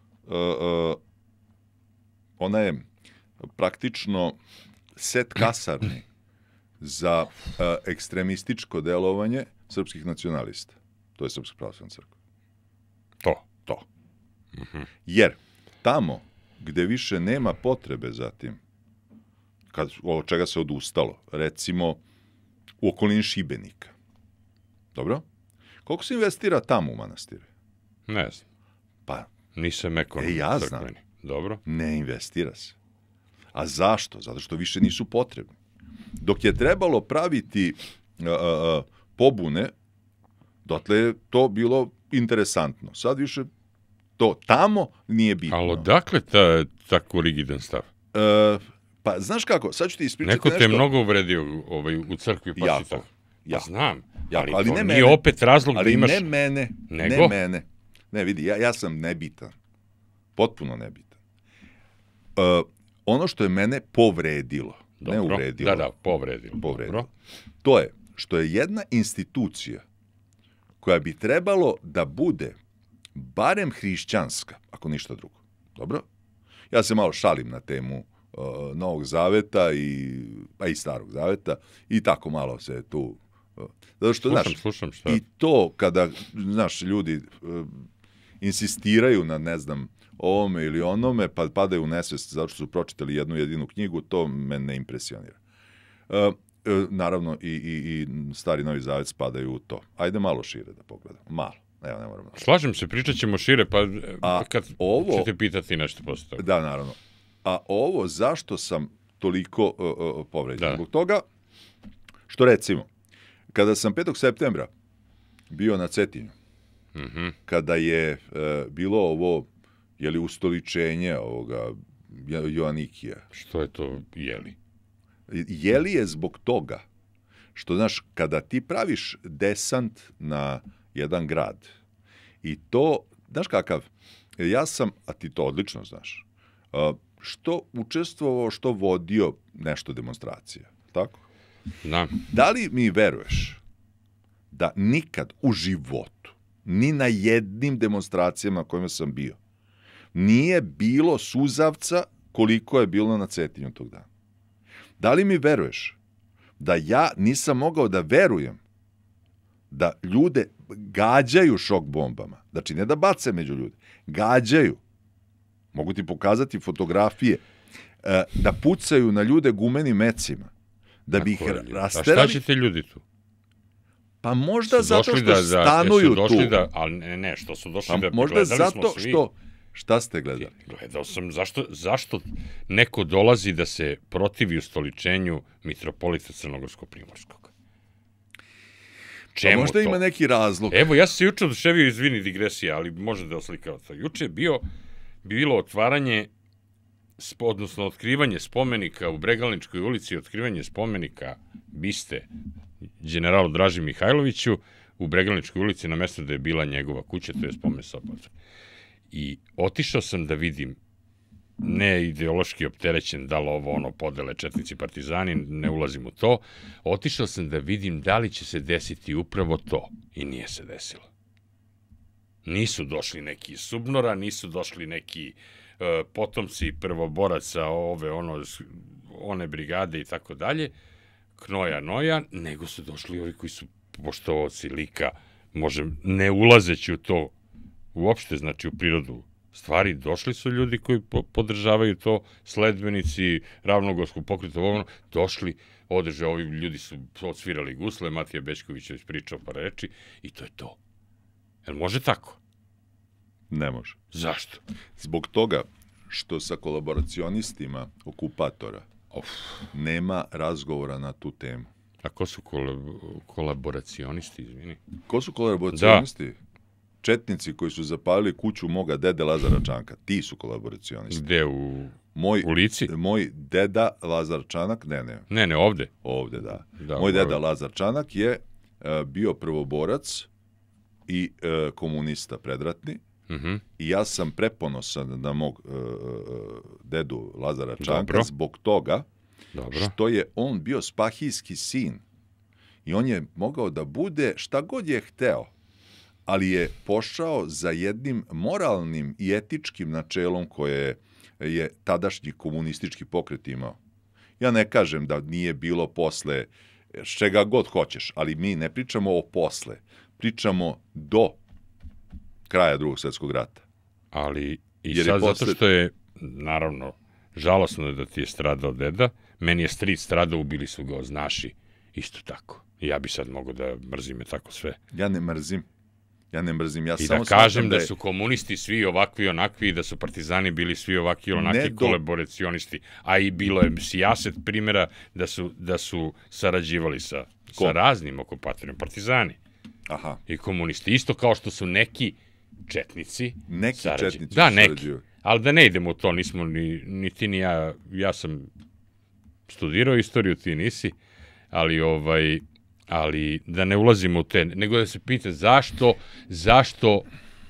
ona je praktično set kasarni za ekstremističko delovanje srpskih nacionalista. To je Srpska pravoslavna crkva. To. Jer tamo gde više nema potrebe za tim, od čega se odustalo, recimo u okolini Šibenika. Dobro? Koliko se investira tamo u manastire? Ne znam. Pa, nisam ekonom. Ja znam. Dobro. Ne investira se. A zašto? Zato što više nisu potrebni. Dok je trebalo praviti pobune, dotle je to bilo interesantno. Sad više to tamo nije bitno. Ali odakle tako rigidan stav? Pa, znaš kako, sad ću ti ispričati nešto. Neko te mnogo uvredio u crkvi, pa si tako. Pa znam, ali to nije opet razlog da imaš... Ali ne mene. Ne, vidi, ja sam nebitan. Potpuno nebitan. Ono što je mene povredilo, ne uvredilo. Da, povredilo. To je što je jedna institucija koja bi trebalo da bude barem hrišćanska, ako ništa drugo. Dobro? Ja se malo šalim na temu Novog Zaveta pa i Starog Zaveta i tako malo se tu... Zato što, slušam šta. I to kada, ljudi insistiraju na, ne znam, ovome ili onome, pa padaju u nesvest zato što su pročitali jednu jedinu knjigu, to me ne impresionira. Naravno, i Stari Novi Zavet spadaju u to. Ajde malo šire da pogledamo. Malo. Evo, ne moramo. Slažem se, pričat ćemo šire, pa kad ćete pitati nešto posle toga. Da, naravno. A ovo, zašto sam toliko povređen? Zbog toga što, recimo, kada sam 5. septembra bio na Cetinju, kada je bilo ovo, ustoličenje ovoga Joanikija. Što je to jeli? Jeli je zbog toga što, kada ti praviš desant na jedan grad i to, kakav, ja sam, a ti to odlično znaš, što učestvovao, što vodio nešto demonstracija, tako? Da. Da li mi veruješ da nikad u životu, ni na jednim demonstracijama na kojima sam bio, nije bilo suzavca koliko je bilo na Cetinju tog dana? Da li mi veruješ da ja nisam mogao da verujem da ljude gađaju šok bombama? Znači, ne da bace među ljude, gađaju. Mogu ti pokazati fotografije. Da pucaju na ljude gumenim mecima. Da bi ih rasterali. A šta će ti ljudi tu? Pa možda zato što stanuju tu. Ali ne, što su došli da možda zato što... Šta ste gledali? Gledao sam zašto neko dolazi da se protivi ustoličenju mitropolita Crnogorsko-Primorskog. Čemu to? Možda ima neki razlog. Evo, ja sam se juče oduševio, izvini digresija, ali može da oslikava to. Juče je bilo otvaranje, odnosno otkrivanje spomenika u Bregalničkoj ulici, otkrivanje spomenika biste generalu Draži Mihajloviću u Bregalničkoj ulici na mesto da je bila njegova kuća, to je spomen Sopoća. I otišao sam da vidim, ne ideološki opterećen, da li ovo podele četnici partizani, ne ulazim u to, otišao sam da vidim da li će se desiti upravo to i nije se desilo. Nisu došli neki iz Subnora, nisu došli neki potomci prvoboraca one brigade i tako dalje, Knoja Noja, nego su došli ovi koji su poštovaoci lika, ne ulazeći u to uopšte, znači u prirodu stvari, došli su ljudi koji podržavaju to, sledbenici Ravnogorskog pokreta, došli, održe, ovi ljudi su odsvirali gusle, Matija Bećković je ispričao par reči i to je to. Jel može tako? Ne može. Zašto? Zbog toga što sa kolaboracionistima okupatora nema razgovora na tu temu. A ko su kolaboracionisti, izvini? Ko su kolaboracionisti? Da. Četnici koji su zapalili kuću moga dede Lazara Čanka. Ti su kolaboracionisti. Gde, u ulici? Moj deda Lazar Čanak, ne. Ne, ovde. Ovde, da. Moj deda Lazar Čanak je bio prvoborac i komunista predratni. I ja sam preponosan na mog dedu Lazara Čanka zbog toga što je on bio spahijski sin. I on je mogao da bude šta god je hteo, ali je pošao za jednim moralnim i etičkim načelom koje je tadašnji komunistički pokret imao. Ja ne kažem da nije bilo posle s čega god hoćeš, ali mi ne pričamo o posle, pričamo do kraja Drugog svjetskog rata. Ali i sad zato što je, naravno, žalosno je da ti je stradao deda, meni je stric stradao, ubili su ga oznaši, isto tako. Ja bi sad mogao da mrzim je tako sve. Ja ne mrzim. Ja i da kažem da su komunisti svi ovakvi i onakvi i da su partizani bili svi ovakvi i onakvi kolaboracionisti. A i bilo je sijaset primjera da su sarađivali sa raznim okupatorima. Partizani i komunisti. Isto kao što su neki četnici. Da, neki. Ali da ne idemo u to, nismo ni ti ni ja. Ja sam studirao istoriju, ti nisi. Ali da ne ulazimo u te, nego da se pita zašto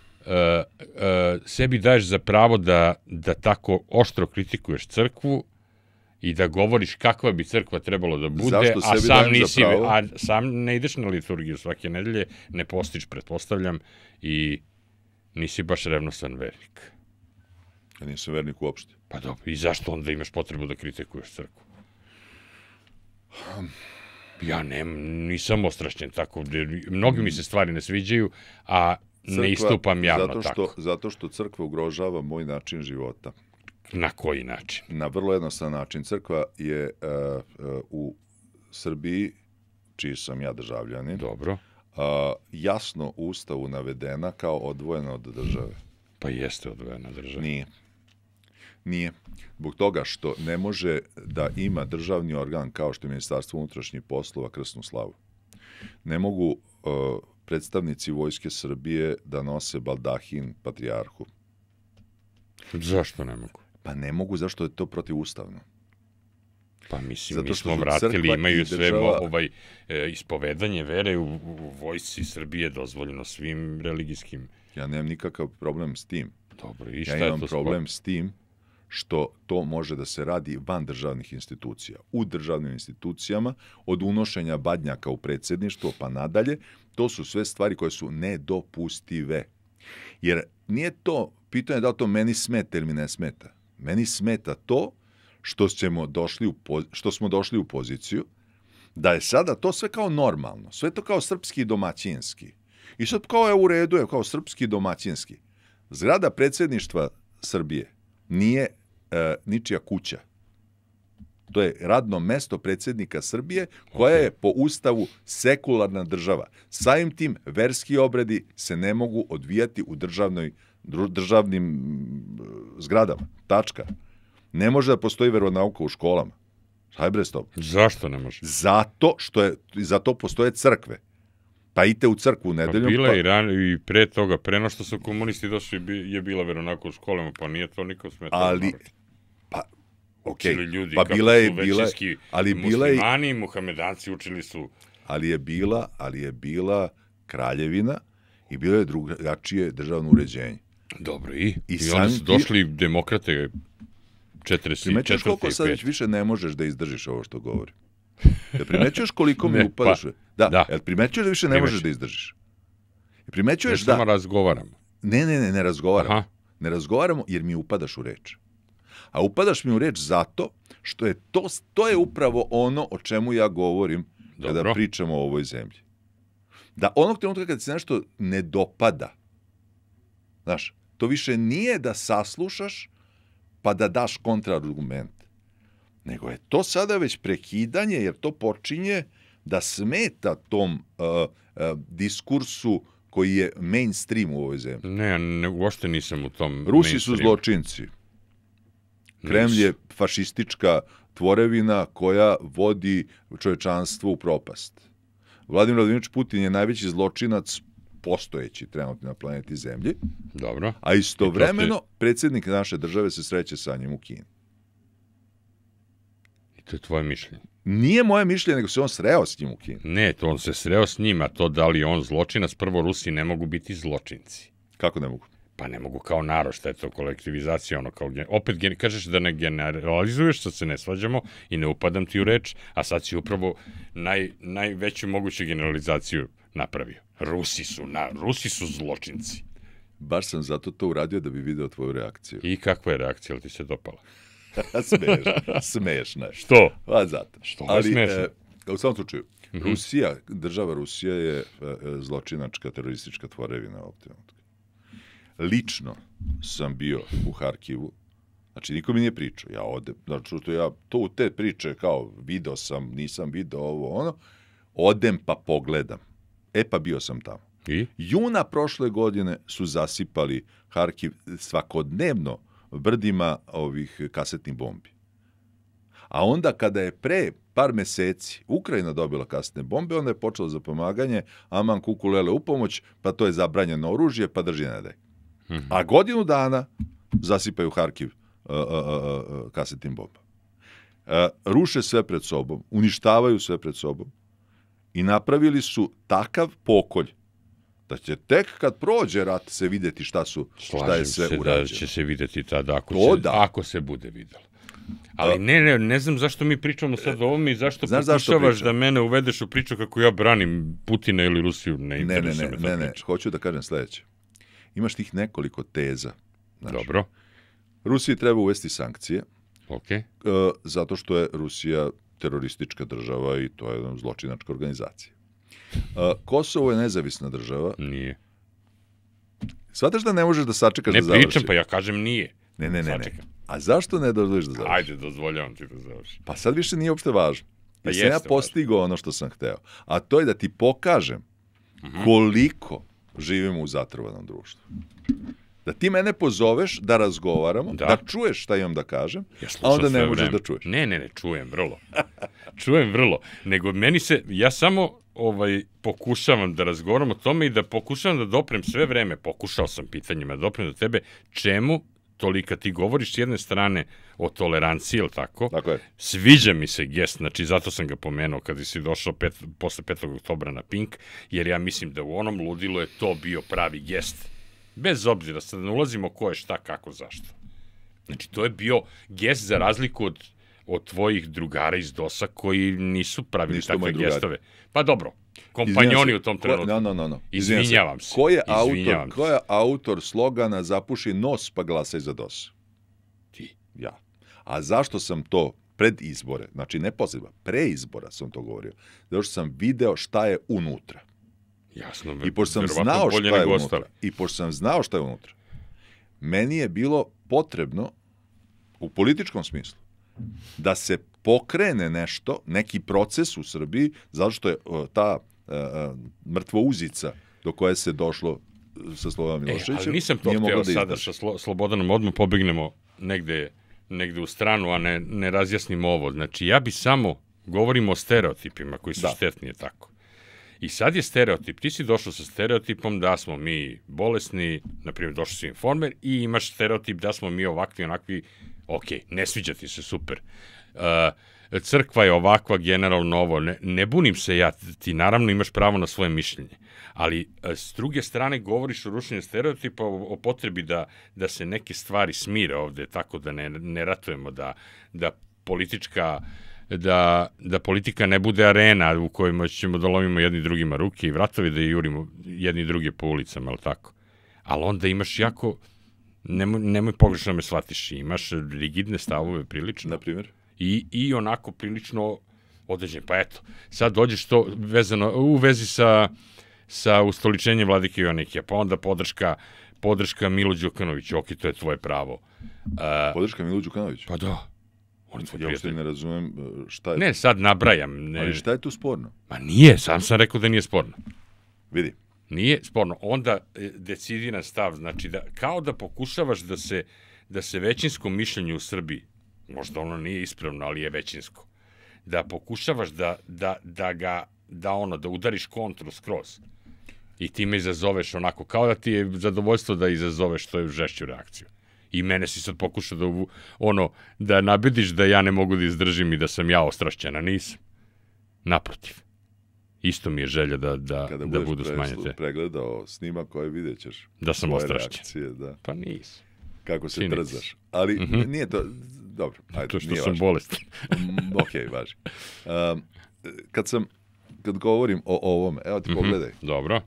sebi daješ za pravo da tako oštro kritikuješ crkvu i da govoriš kakva bi crkva trebalo da bude, a sam ne ideš na liturgiju svake nedelje, ne postiš, pretpostavljam, i nisi baš revnosan vernik. Ja nisam vernik uopšte. Pa dobro, i zašto onda imaš potrebu da kritikuješ crkvu? Ja nisam ostrašćen tako, mnogi mi se stvari ne sviđaju, a ne istupam javno tako. Zato što crkva ugrožava moj način života. Na koji način? Na vrlo jednostavan način. Crkva je u Srbiji, čiji sam ja državljanin, dobro, jasno u Ustavu navedena kao odvojena od države. Pa jeste odvojena od države. Nije. Zbog toga što ne može da ima državni organ kao što je Ministarstvo unutrašnjih poslova krsnu slavu. Ne mogu predstavnici Vojske Srbije da nose baldahin patrijarhu. Zašto ne mogu? Pa ne mogu, zašto je to protivustavno. Pa mislim, mi smo vratili, imaju sve ispovedanje vere u Vojsci Srbije dozvoljeno svim religijskim. Ja nemam nikakav problem s tim. Dobro, i šta je to? Ja imam problem s tim što to može da se radi van državnih institucija. U državnim institucijama, od unošenja badnjaka u predsjedništvo pa nadalje, to su sve stvari koje su nedopustive. Jer nije to, pitanje da li to meni smeta ili mi ne smeta. Meni smeta to što smo došli u poziciju da je sada to sve kao normalno, sve to kao srpski domaćinski. I sad kao je u redu, je kao srpski domaćinski. Zgrada predsjedništva Srbije nije ničija kuća. To je radno mesto predsjednika Srbije, koja je po Ustavu sekularna država. Samim tim verski obredi se ne mogu odvijati u državnim zgradama. Tačka. Ne može da postoji veronauka u školama. Šta bre s tobom? Zašto ne može? Zato postoje crkve. Pa idite u crkvu nedeljom. Pa bila i pre toga, pre no što su komunisti došli, je bila veronauka u školama, pa nije to niko smetalo. Ali, učili ljudi kako su većinski muslimani i muhamedanci učili su. Ali je bila kraljevina i bilo je drugačije državno uređenje. Dobro, i onda su došli demokrate 44. Primećuješ koliko sad već više ne možeš da izdržiš ovo što govorim? Jel primećuješ koliko mi upadaš? Da. Jel primećuješ da više ne možeš da izdržiš? Primećuješ da... Samo razgovaramo. Ne razgovaramo. Ne razgovaramo jer mi upadaš u reč. A upadaš mi u reč zato što je to je upravo ono o čemu ja govorim kada pričamo o ovoj zemlji. Da onog trenutka kada se nešto ne dopada, znaš, to više nije da saslušaš pa da daš kontraargument. Nego je to sada već prekidanje, jer to počinje da smeta tom diskursu koji je mainstream u ovoj zemlji. Ne, uopšte nisam u tom mainstreamu. Rusi su zločinci. Kremlj je fašistička tvorevina koja vodi čovečanstvo u propast. Vladimir Vladimirović Putin je najveći zločinac postojeći trenutno na planeti Zemlji. Dobro. A istovremeno predsjednik naše države se sreće sa njim u Kini. I to je tvoje mišljenje? Nije moje mišljenje, nego se on sreo s njim u Kini. Ne, to on se sreo s njima, to da li je on zločinac, prvo Rusi ne mogu biti zločinci. Kako ne mogu? Pa ne mogu kao narod, šta je to kolektivizacija, ono kao... Opet kažeš da ne generalizuješ, sad se ne svađamo i ne upadam ti u reč, a sad si upravo najveću moguću generalizaciju napravio. Rusi su zločinci. Baš sam zato to uradio da bi video tvoju reakciju. I kakva je reakcija, ali ti se dopala? Smešno je. Što? Pa zato. Što je smešno? U svakom slučaju, Rusija, država Rusija je zločinačka, teroristička tvorevina ovog trenutka. Lično sam bio u Harkivu, znači niko mi nije pričao, ja odem, znači ja to u te priče kao video sam, nisam video ovo, ono, odem pa pogledam. Pa bio sam tamo. I? Juna prošle godine su zasipali Harkiv svakodnevno brdima ovih kasetnih bombi. A onda kada je pre par meseci Ukrajina dobila kasetne bombe, onda je počelo za pomaganje, aman kukulele u pomoć, pa to je zabranjeno oružje, pa drži ne daj. A godinu dana zasipaju Harkiv kasetnim bombama. Ruše sve pred sobom, uništavaju sve pred sobom i napravili su takav pokolj da će tek kad prođe rat se vidjeti šta je sve urađeno. Da će se vidjeti tada ako se bude videlo. Ali ne znam zašto mi pričamo sad o ovom i zašto pokušavaš da mene uvedeš u priču kako ja branim Putina ili Rusiju. Ne, hoću da kažem sledeće. Imaš tih nekoliko teza. Dobro. Rusiji treba uvesti sankcije. Okay. Zato što je Rusija teroristička država i to je jedna zločinačka organizacija. Kosovo je nezavisna država. Nije. Shvataš da ne možeš da sačekaš da završi? Ne pričam, pa ja kažem nije. Ne. A zašto ne dozvoliš da završi? Ajde, dozvoljavam ti da završi. Pa sad više nije uopšte važno. Jer sam ja postigao ono što sam hteo. A to je da ti pokažem koliko živimo u zatrovanom društvu. Da ti mene pozoveš da razgovaramo, da čuješ šta imam da kažem, a onda ne možeš da čuješ. Ne, čujem vrlo. Čujem vrlo. Nego ja samo pokušavam da razgovaram o tome i da pokušavam da doprem sve vreme, pokušao sam pitanjima da doprem do tebe, čemu tolika ti govoriš s jedne strane o toleranciji, ili tako? Tako je. Sviđa mi se gest, znači zato sam ga pomenuo kada si došao posle 5. oktobra na Pink, jer ja mislim da u onom ludilu je to bio pravi gest. Bez obzira, sad ne ulazimo ko je šta, kako, zašto. Znači, to je bio gest za razliku od tvojih drugara iz DOS-a koji nisu pravili takve gestove. Pa dobro, kompanjoni u tom trenutku. No. Izvinjavam se. Ko je autor slogana zapuši nos pa glasaj za DOS? Ti. Ja. A zašto sam to pred izbore, znači ne posle, pre izbora sam to govorio, zato što sam video šta je unutra. Jasno, I pošto sam znao šta je unutra, meni je bilo potrebno u političkom smislu da se pokrene nešto, neki proces u Srbiji, zato što je ta mrtvouzica do koje se došlo sa Slobodanom Miloševićem. Ali nisam to hteo sada sa Slobodanom, odmah pobegnemo negde u stranu, a ne razjasnimo ovo. Znači, ja bi samo, govorimo o stereotipima koji su štetni, tako. I sad je stereotip, ti si došao sa stereotipom da smo mi bolesni, na primjer došao si Informer i imaš stereotip da smo mi ovakvi, onakvi, ok, ne sviđa ti se, super. Crkva je ovakva, generalno ovo, ne bunim se ja, ti naravno imaš pravo na svoje mišljenje, ali s druge strane govoriš o rušenju stereotipa, o potrebi da se neke stvari smire ovde, tako da ne ratujemo, da politika ne bude arena u kojima ćemo da lomimo jedni drugima ruke i vratovi, da jurimo jedni druge po ulicama, ali tako. Ali onda imaš jako, nemoj pogrešno me shvatiš, imaš rigidne stavove prilično. Na primjer? I onako prilično određen. Pa eto, sad dođeš to vezano u vezi sa ustoličenjem vladike Joanikija, pa onda podrška Milu Đukanoviću, ok, to je tvoje pravo. Podrška Milu Đukanoviću? Pa da. Ja uopšte ne razumem šta je... Ne, sad nabrajam. Ali šta je tu sporno? Ma nije, sam rekao da nije sporno. Vidi. Nije sporno. Onda decidiran stav, znači kao da pokušavaš da se većinsko mišljenje u Srbiji, možda ono nije ispravno, ali je većinsko, da pokušavaš da udariš kontru skroz i time izazoveš onako, kao da ti je zadovoljstvo da izazoveš to žešću reakciju. I mene si sad pokušao da nabediš da ja ne mogu da izdržim i da sam ja ostrašćena, nisam. Naprotiv. Isto mi je želja da budu smanjete. Kada budeš pregledao snima koje vidjet ćeš. Da sam ostrašćen. Pa nisam. Kako se trzaš. Ali nije to... Dobro, ajde, to što sam bolestan. Ok, važi. Kad govorim o ovome, evo ti pogledaj. Dobro.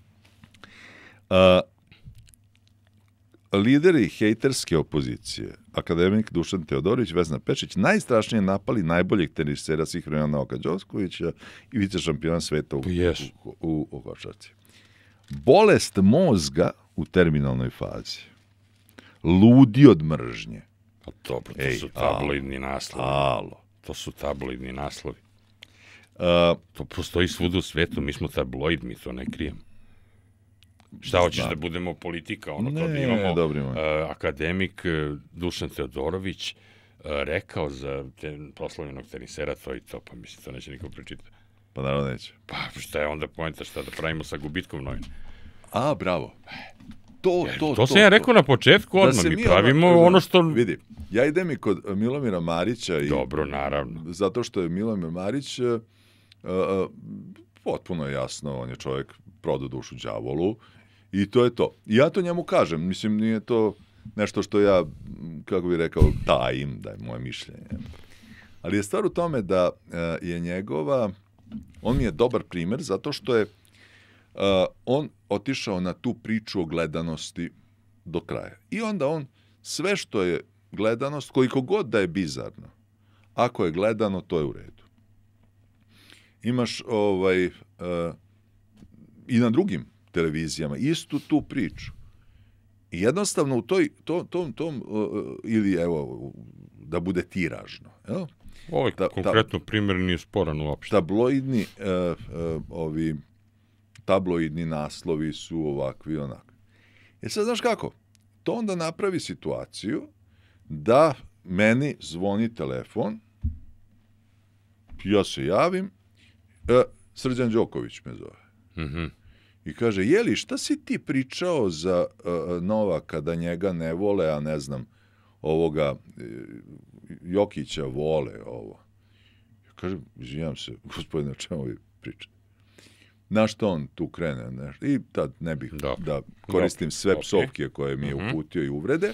Lideri hejterske opozicije, akademik Dušan Teodorović, Vesna Pešić, najstrašnije napali najboljeg tenisera svih vremena Novaka Đokovića i vice šampiona sveta u košarci. Bolest mozga u terminalnoj fazi. Ludi od mržnje. Pa dobro, to su tabloidni naslovi. To su tabloidni naslovi. To postoji svuda u svetu, mi smo tabloid, mi to ne krijemo. Šta hoćeš da budemo politika? Ono to da imamo akademik Dušan Teodorović rekao za proslavljenog tenisera to i to, pa mislim, to neće niko pričitati. Pa naravno neće. Pa šta je onda poenta, šta da pravimo sa gubitkom novina? Bravo. To sam ja rekao na početku, odmah mi pravimo ono što... Vidi, ja idem i kod Milomira Marića. Dobro, naravno. Zato što je Milomir Marić potpuno jasno, on je čovjek prodao dušu đavolu i to je to. I ja to njemu kažem, mislim, nije to nešto što ja, kako bih rekao, tajim, da je moje mišljenje. Ali je stvar u tome da je njegova, on mi je dobar primjer zato što je on otišao na tu priču o gledanosti do kraja. I onda on sve što je gledanost, koliko god da je bizarno, ako je gledano, to je u redu. Imaš i na drugim televizijama istu tu priču. I jednostavno u tom ili evo, da bude tiražno. Ovaj konkretno primjer nije sporan uopšte. Tabloidni naslovi su ovakvi i onakvi. Sad znaš kako? To onda napravi situaciju da meni zvoni telefon, ja se javim, Srđan Đoković me zove. I kaže, jeli, šta si ti pričao za Novaka da njega ne vole, a ne znam, ovoga Jokića vole ovo. Ja kažem, izvinjam se, gospodine, o čemu vi pričate? Na što on tu krene nešto. I tad ne bih da koristim sve psovke koje mi je uputio i uvrede.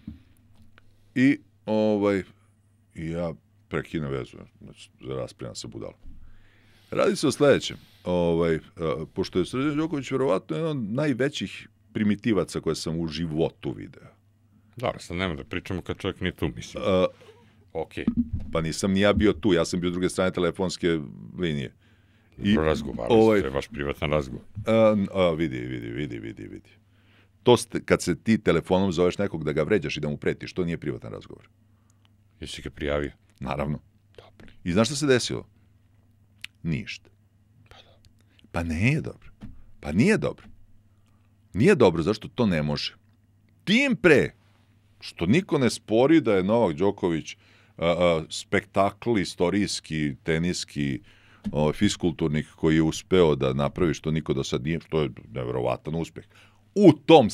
I ja prekinem vezu, rasprijam se budalo. Radi se o sledećem. Pošto je Srđan Đoković verovatno jedan od najvećih primitivaca koje sam u životu video. Dobro, sad nema da pričamo kad čovjek nije tu, mislim. Pa nisam ni ja bio tu, ja sam bio s druge strane telefonske linije. Razgovarali ste, vaš privatan razgovor. Vidi. To kad se ti telefonom zoveš nekog da ga vređaš i da mu pretiš, to nije privatan razgovor. Jesi ga prijavio? Naravno. Dobro. I znaš šta se desilo? Ništa. Pa nije dobro. Pa nije dobro. Nije dobro, zašto to ne može. Tim pre, što niko ne spori da je Novak Đoković spektakl istorijski, teniski, fiskulturnik koji je uspeo da napravi što niko do sad nije, što je nevjerovatan uspeh. U tom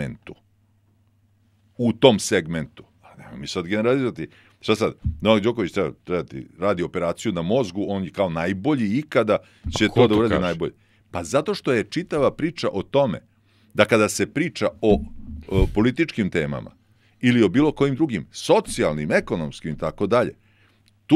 segmentu. Nema mi sad generalizovati. Šta sad? Novak Đoković treba radi operaciju na mozgu, on je kao najbolji ikada će to da uradi najbolje. Pa zato što je čitava priča o tome da kada se priča o političkim temama ili o bilo kojim drugim, socijalnim, ekonomskim i tako dalje, tu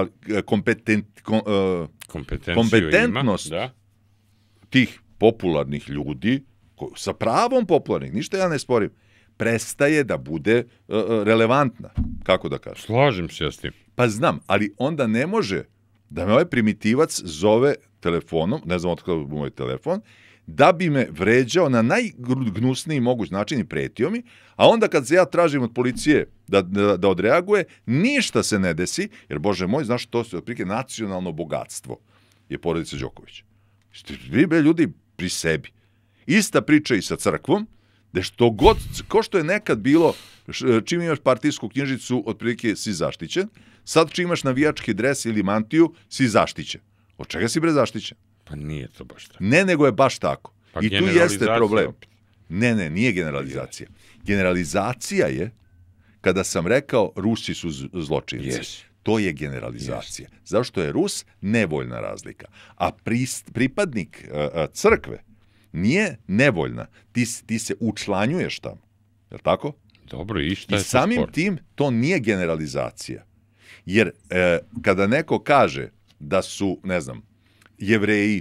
kompetentnost tih popularnih ljudi, sa pravom popularnih, ništa ja ne sporim, prestaje da bude relevantna, kako da kažem. Slažem se ja s tim. Pa znam, ali onda ne može da me ovaj primitivac zove telefonom, ne znam otkada je moj telefon, da bi me vređao na najgnusniji moguć način i pretio mi, a onda kad se ja tražim od policije da odreaguje, ništa se ne desi, jer, Bože moj, znaš, to je otprilike nacionalno bogatstvo, je porodica Đoković. Vi, ljudi, pri sebi. Ista priča i sa crkvom, gde što god, ko što je nekad bilo, čim imaš partijsku knjižicu, otprilike si zaštićen, sad čim imaš navijački dres ili mantiju, si zaštićen. Od čega si bre zaštićen? Pa nije to baš tako. Ne, nego je baš tako. I tu jeste problem. Ne, nije generalizacija. Generalizacija je kada sam rekao Rusi su zločinci. To je generalizacija. Zašto je Rus nevoljna razlika. A pripadnik crkve nije nevoljna. Ti se učlanjuješ tamo. Je li tako? Dobro, i šta je to sport? I samim tim to nije generalizacija. Jer kada neko kaže da su, ne znam, Jevreji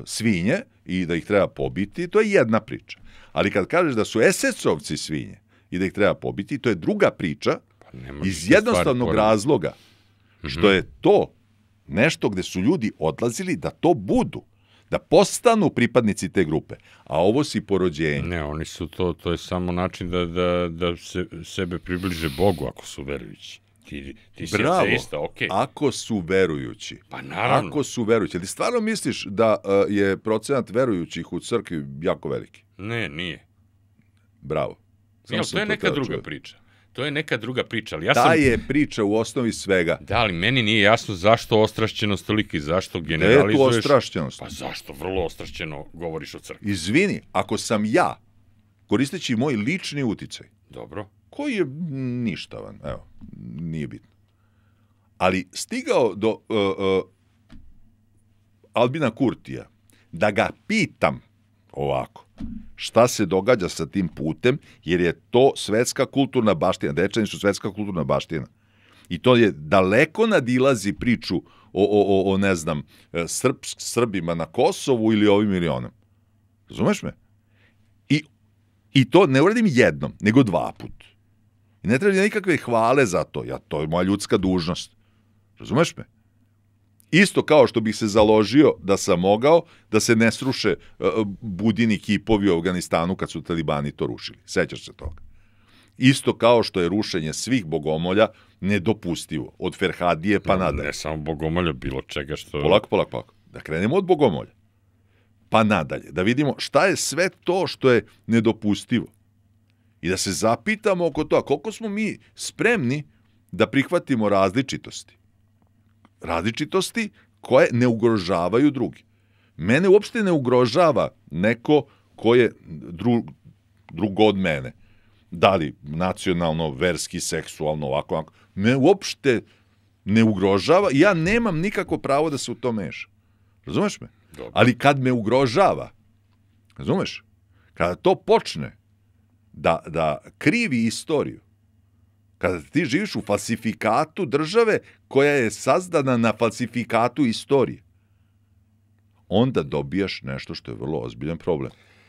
svinje i da ih treba pobiti, to je jedna priča. Ali kad kažeš da su esesovci svinje i da ih treba pobiti. To je druga priča iz jednostavnog razloga što je to nešto gde su ljudi odlazili da to budu, da postanu pripadnici te grupe. A ovo si po rođenju. Ne, oni su to je samo način da sebe približe Bogu ako su verujući. Ti si ateista, okej. Ako su verujući. Pa naravno. Ako su verujući. Ali stvarno misliš da je procenat verujućih u crkvi jako veliki? Ne, nije. Bravo. To je neka druga priča. To je neka druga priča, ali Ta je priča u osnovi svega. Da, ali meni nije jasno zašto ostrašćenost toliki, zašto generalizuješ... Gde je tu ostrašćenost? Pa zašto vrlo ostrašćeno govoriš o crkvi? Izvini, ako sam ja, koristeći moj lični uticaj, dobro, koji je ništavan, evo, nije bitno, ali stigao do Albina Kurtija, da ga pitam ovako, šta se događa sa tim putem, jer je to svetska kulturna baština, Dečani su svetska kulturna baština. I to je daleko nadilazi priču o ne znam, Srbima na Kosovu ili ovim ili onom. Razumeš me? I to ne uradim jednom, nego 2 puta. I ne treba nikakve hvale za to. To je moja ljudska dužnost. Razumeš me? Isto kao što bih se založio da sam mogao da se ne sruše Budini kipovi u Afganistanu kad su talibani to rušili. Sećaš se toga? Isto kao što je rušenje svih bogomolja nedopustivo. Od Ferhadije pa nadalje. Ne samo bogomolja, bilo čega što... Polako. Da krenemo od bogomolja. Pa nadalje. Da vidimo šta je sve to što je nedopustivo. I da se zapitamo oko toga koliko smo mi spremni da prihvatimo različitosti. Različitosti koje ne ugrožavaju drugi. Mene uopšte ne ugrožava neko ko je drugo od mene. Da li nacionalno, verski, seksualno, ovako. Me uopšte ne ugrožava i ja nemam nikako pravo da se u to mešam. Razumeš me? Dobro. Ali kad me ugrožava, razumeš? Kada to počne da krivi istoriju, kada ti živiš u falsifikatu države koja je sazdana na falsifikatu istorije, onda dobijaš nešto što je vrlo ozbiljan problem.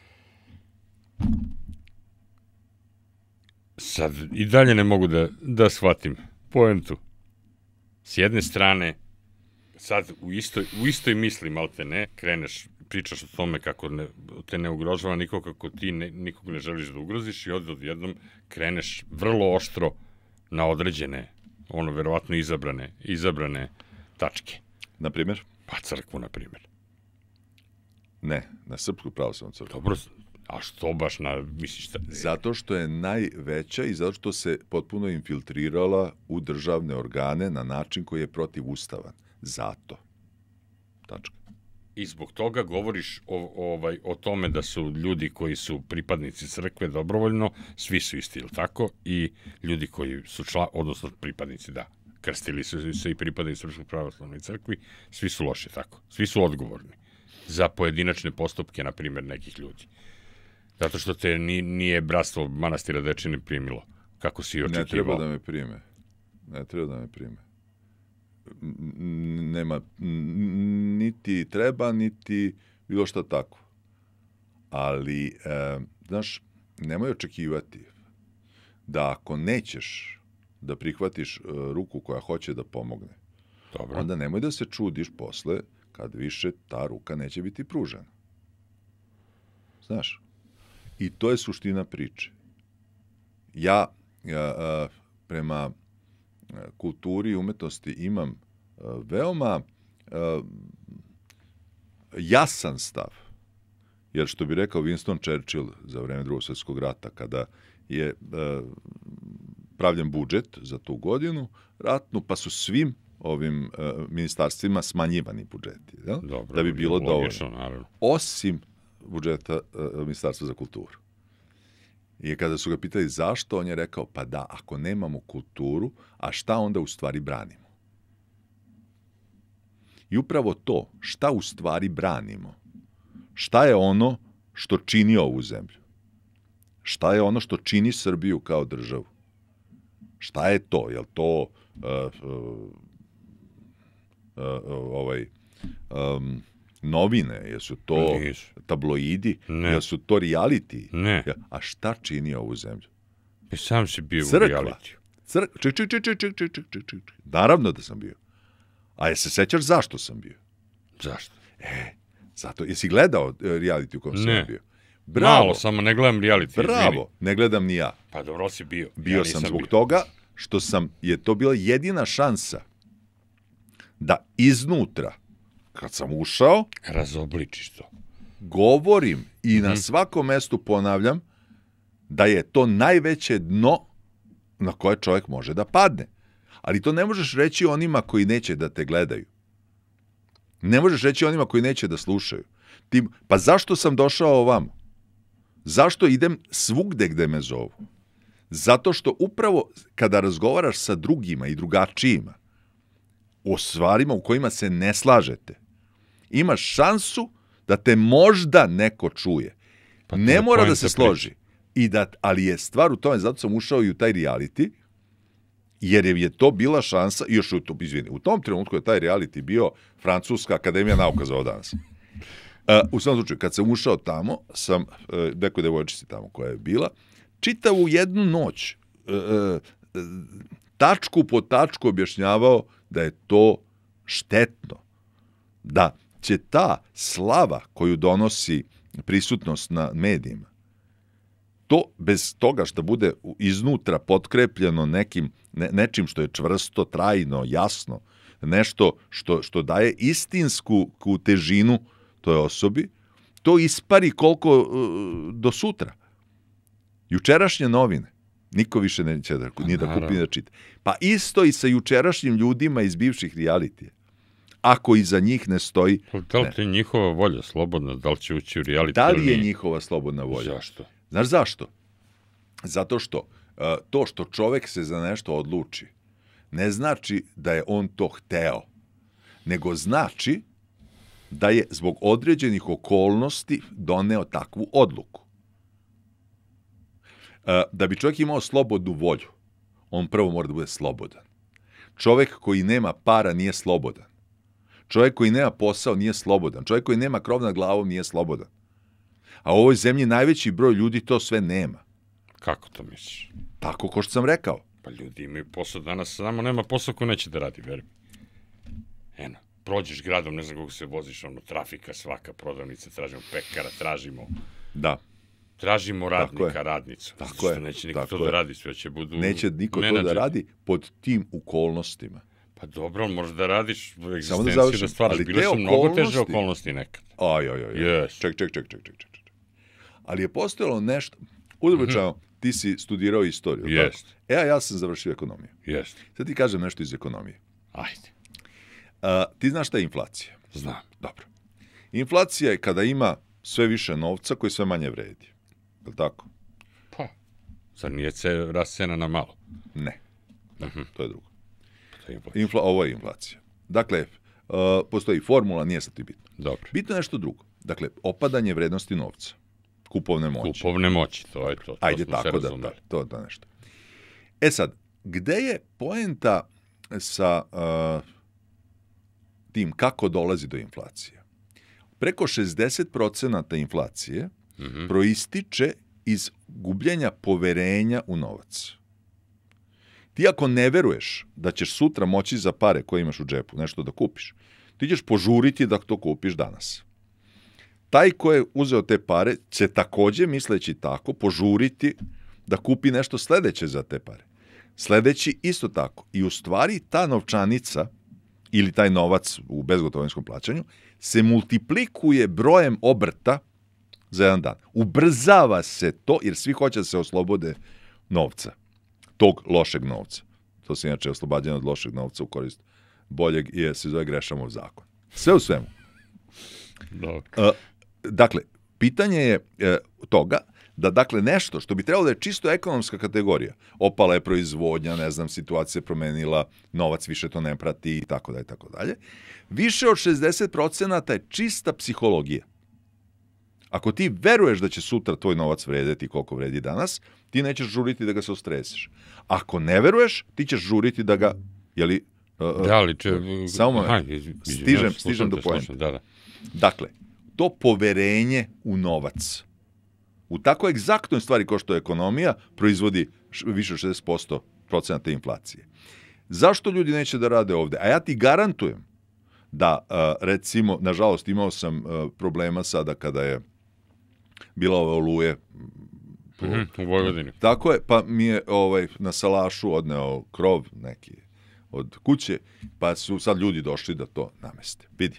Sad i dalje ne mogu da shvatim poentu. S jedne strane, sad u istoj misli, malte ne, kreneš, pričaš o tome kako te ne ugrožava niko, kako ti nikog ne želiš da ugroziš i odjednom kreneš vrlo oštro na određene, verovatno izabrane tačke. Na primjer? Pa crkvu, na primjer. Ne, na Srpsku pravoslavnu crkvu. Dobro, a što baš misliš? Zato što je najveća i zato što se potpuno infiltrirala u državne organe na način koji je protivustavan. Zato. Tačka. I zbog toga govoriš o tome da su ljudi koji su pripadnici crkve dobrovoljno, svi su isti, ili tako? I ljudi koji su odnosno pripadnici, da, krstili su se i pripadnici Srpskoj pravoslavnoj crkvi, svi su loši, tako? Svi su odgovorni za pojedinačne postupke, na primjer, nekih ljudi. Zato što te nije bratstvo manastira Dečani primilo, kako si i očekivao. Ne treba da me prime. Nema, niti treba, niti bilo šta tako. Ali, znaš, nemoj očekivati da ako nećeš da prihvatiš ruku koja hoće da pomogne, dobro, onda nemoj da se čudiš posle kad više ta ruka neće biti pružena. Znaš? I to je suština priče. Ja prema kulturi i umetnosti imam veoma jasan stav. Jer što bi rekao Winston Churchill za vreme Drugog svjetskog rata, kada je pravljen budžet za tu godinu ratnu, pa su svim ovim ministarstvima smanjivani budžeti. Ja? Dobro, da bi bilo logično, dovoljno. Naravno. Osim budžeta Ministarstva za kulturu. I kada su ga pitali zašto, on je rekao, pa da, ako nemamo kulturu, a šta onda u stvari branimo? I upravo to, šta u stvari branimo? Šta je ono što čini ovu zemlju? Šta je ono što čini Srbiju kao državu? Šta je to? Je li to novine? Jesu to tabloidi? Jesu to reality? Ne. A šta čini ovu zemlju? Sam si bio u realitiju. Ček. Naravno da sam bio. A je se sećaš zašto sam bio? Zašto? Zato. Jesi gledao reality u kom sam bio? Bravo. Malo, samo ne gledam reality. Bravo, ne gledam ni ja. Pa dobro si bio. Bio sam zbog toga što je to bila jedina šansa da iznutra, kad sam ušao, razobličiš to. Govorim i na svakom mestu ponavljam da je to najveće dno na koje čovjek može da padne. Ali to ne možeš reći onima koji neće da te gledaju. Ne možeš reći onima koji neće da slušaju. Pa zašto sam došao ovamo? Zašto idem svugde gde me zovu? Zato što upravo kada razgovaraš sa drugima i drugačijima o stvarima u kojima se ne slažete, imaš šansu da te možda neko čuje. Pa ne mora da se složi. Ali je stvar u tome, zato sam ušao i u taj reality, jer je to bila šansa, i još u tom trenutku je taj reality bio Francuska akademija nauka za ovo danas. U svom slučaju, kad sam ušao tamo, sam nekoj devojčici tamo koja je bila, čitavu jednu noć, tačku po tačku objašnjavao da je to štetno, da će ta slava koju donosi prisutnost na medijima, to bez toga što bude iznutra potkrepljeno nečim što je čvrsto, trajno, jasno, nešto što daje istinsku težinu toj osobi, to ispari koliko do sutra. Jučerašnje novine, niko više neće da kupi ni da čita. Pa isto i sa jučerašnjim ljudima iz bivših realitija. Ako iza njih ne stoji... Da li je njihova volja slobodna, da li će ući u reality? Da li je njihova slobodna volja? Zašto? Znaš zašto? Zato što to što čovek se za nešto odluči, ne znači da je on to hteo, nego znači da je zbog određenih okolnosti doneo takvu odluku. Da bi čovjek imao slobodnu volju, on prvo mora da bude slobodan. Čovjek koji nema para nije slobodan. Čovjek koji nema posao nije slobodan. Čovjek koji nema krov nad glavom nije slobodan. A u ovoj zemlji najveći broj ljudi to sve nema. Kako to misliš? Tako ko što sam rekao. Pa ljudi imaju posao danas, samo nema posao ko neće da radi, verujem. Eno, prođeš gradom, ne znam kako se voziš, trafika, svaka prodavnica, tražimo pekara, tražimo... Da. Tražimo radnika, radnicu. Tako je. Neće niko to da radi, sve će budu neće niko to da radi pod tim okolnostima. Pa dobro, možeš da radiš u egzistenciju da stvaraš. Bile su mnogo teže okolnosti nekad. Ček. Ali je postojalo nešto... Udručeno, ti si studirao istoriju. Jest. Ja sam završio ekonomiju. Jest. Sad ti kažem nešto iz ekonomije. Ajde. Ti znaš šta je inflacija? Znam. Dobro. Inflacija je kada ima sve više novca koji sve manje vredi. Je li tako? Pa, zar nije rast cena na malo? Ne. To je drugo. To je ovo je inflacija. Dakle, postoji formula, nije sad ti bitno. Dobro. Bitno je nešto drugo. Dakle, opadanje vrednosti novca. Kupovne moći, to je to. Ajde tako da nešto. Sad, gde je poenta sa tim kako dolazi do inflacije? Preko 60% inflacije proističe iz gubljenja poverenja u novac. Ti ako ne veruješ da ćeš sutra moći za pare koje imaš u džepu nešto da kupiš, ti ćeš požuriti da to kupiš danas. Taj ko je uzeo te pare će takođe, misleći tako, požuriti da kupi nešto sledeće za te pare. Sledeći isto tako. I u stvari ta novčanica ili taj novac u bezgotovinskom plaćanju se multiplikuje brojem obrta za jedan dan. Ubrzava se to jer svi hoće da se oslobode novca. Tog lošeg novca. To se inače oslobađanje od lošeg novca u korist boljeg i se zove Grešamov zakon. Sve u svemu. Dakle, pitanje je toga da dakle nešto što bi trebalo da je čisto ekonomska kategorija, opala je proizvodnja, ne znam, situacija je promenila, novac više to ne prati i tako dalje, više od 60% je čista psihologija. Ako ti veruješ da će sutra tvoj novac vredeti koliko vredi danas, ti nećeš žuriti da ga se ostreseš. Ako ne veruješ, ti ćeš žuriti da ga, samo stižem do poenta. Dakle, to poverenje u novac, u tako egzaktnoj stvari kao što je ekonomija, proizvodi više od 60% te inflacije. Zašto ljudi neće da rade ovde? A ja ti garantujem da, recimo, nažalost, imao sam problema sada kada je bila ove oluje u Vojvodini. Tako je, pa mi je na salašu odneo krov neki od kuće, pa su sad ljudi došli da to nameste. Vidi.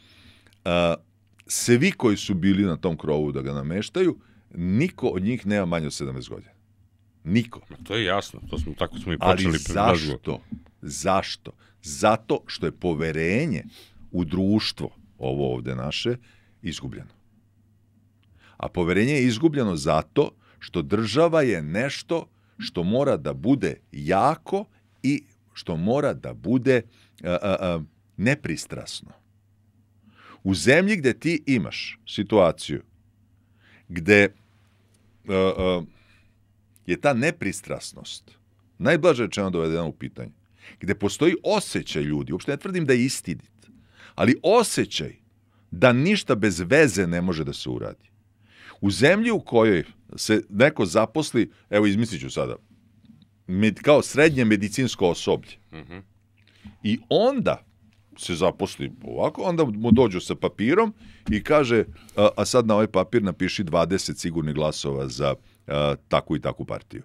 Svi koji su bili na tom krovu da ga nameštaju, niko od njih nema manje od 17 godina. Niko. To je jasno, tako smo i počeli. Ali zašto? Zato što je poverenje u društvo, ovo ovde naše, izgubljeno. A poverenje je izgubljeno zato što država je nešto što mora da bude jako i što mora da bude nepristrasno. U zemlji gde ti imaš situaciju gde je ta nepristrasnost najblaže rečeno dovedena u pitanje, gde postoji osjećaj ljudi, uopšte ne tvrdim da je istinit, ali osjećaj da ništa bez veze ne može da se uradi. U zemlji u kojoj se neko zaposli, evo izmislit ću sada, kao srednje medicinsko osoblje, i onda se zaposli ovako, onda mu dođu sa papirom i kaže, a sad na ovaj papir napiši 20 sigurnih glasova za takvu i takvu partiju.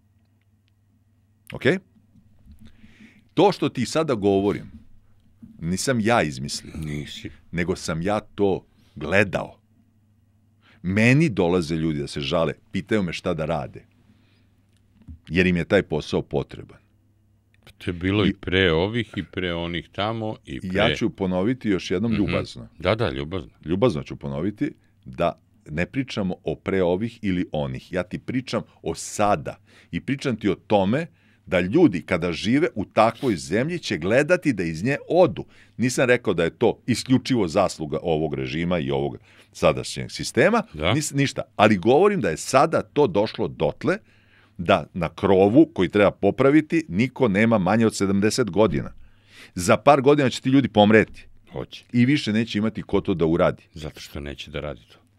Ok? To što ti sada govorim, nisam ja izmislio. Nisi. Nego sam ja to gledao. Meni dolaze ljudi da se žale, pitaju me šta da rade. Jer im je taj posao potreban. To je bilo i pre ovih, i pre onih tamo, i pre... Ja ću ponoviti još jednom ljubazno. Da, ljubazno. Ljubazno ću ponoviti da ne pričamo o pre ovih ili onih. Ja ti pričam o sada. I pričam ti o tome da ljudi kada žive u takvoj zemlji će gledati da iz nje odu. Nisam rekao da je to isključivo zasluga ovog režima i ovog sadašnjeg sistema. Ništa. Ali govorim da je sada to došlo dotle da na krovu koji treba popraviti niko nema manje od 70 godina. Za par godina će ti ljudi pomreti. Hoće. I više neće imati ko to da uradi. Zato što neće da radi to.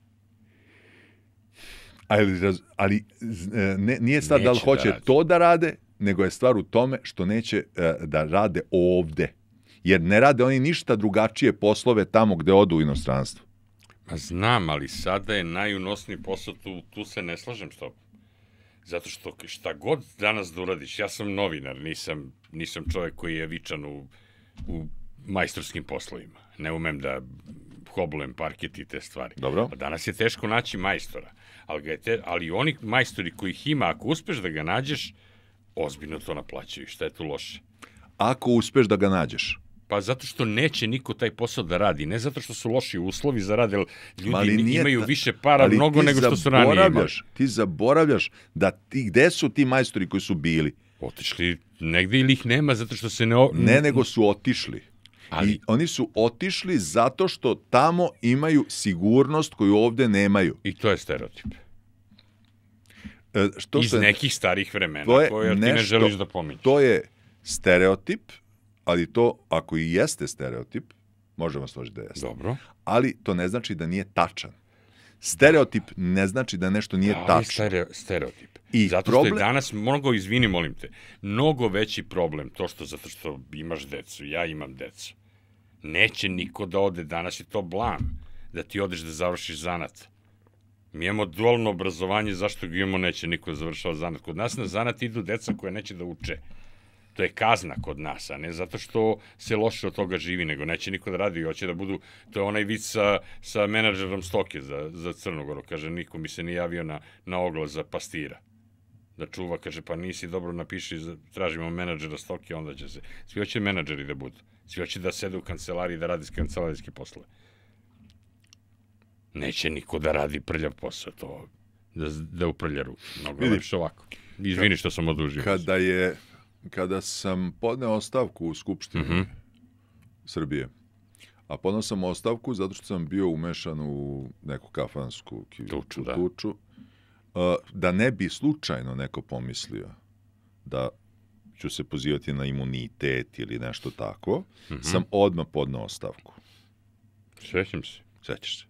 Ali nije stvar da li hoće to da rade, nego je stvar u tome što neće da rade ovde. Jer ne rade oni ništa drugačije poslove tamo gde odu u inostranstvo. Ma znam, ali sada je najunosniji posao, tu se ne slažem s tobom. Zato što šta god danas da uradiš, ja sam novinar, nisam čovjek koji je vičan u majstorskim poslovima. Ne umem da hoblujem parket i te stvari. Dobro. A danas je teško naći majstora. Ali oni majstori kojih ima, ako uspeš da ga nađeš, ozbiljno to naplaćaju. Šta je tu loše? Ako uspeš da ga nađeš? Pa zato što neće niko taj posao da radi. Ne zato što su loši uslovi za rad, jer ljudi imaju više para mnogo nego što su ranije imali. Ti zaboravljaš da gde su ti majstori koji su bili? Otišli negde ili ih nema zato što se Ne, nego su otišli. I oni su otišli zato što tamo imaju sigurnost koju ovde nemaju. I to je stereotip. Iz nekih starih vremena koje ti ne želiš da pominješ. To je stereotip, ali to, ako i jeste stereotip, možemo složiti da jeste. Dobro. Ali to ne znači da nije tačan. Stereotip ne znači da nešto nije tačno. Stereotip. Zato što je danas, izvini, molim te, mnogo veći problem zato što imaš decu, ja imam decu. Neće niko da ode, danas je to blam, da ti odeš da završiš zanat. Mi imamo dualno obrazovanje, zašto ga imamo, neće niko da završava zanat. Kod nas na zanat idu deca koja neće da uče. To je kazna kod nas, a ne zato što se loše od toga živi, nego neće niko da radi i hoće da budu, to je onaj vic sa menadžerom stoke za Crnogoru, kaže, niko mi se nije javio na oglas za pastira. Da čuva, kaže, pa nisi dobro napiši, tražimo menadžera stoke, onda će se. Svi hoće menadžeri da budu. Svi hoće da sede u kancelariji, da radi kancelarijske poslove. Neće niko da radi prljav posao, to da uprlja ruke. Mnogo lepše ovako. Izvini što sam odužio. Kada sam podneo ostavku u Skupštini Srbije, a podneo sam ostavku zato što sam bio umešan u neku kafansku tuču, da ne bi slučajno neko pomislio da ću se pozivati na imunitet ili nešto tako, sam odmah podneo ostavku. Sećam se. Sećaš se.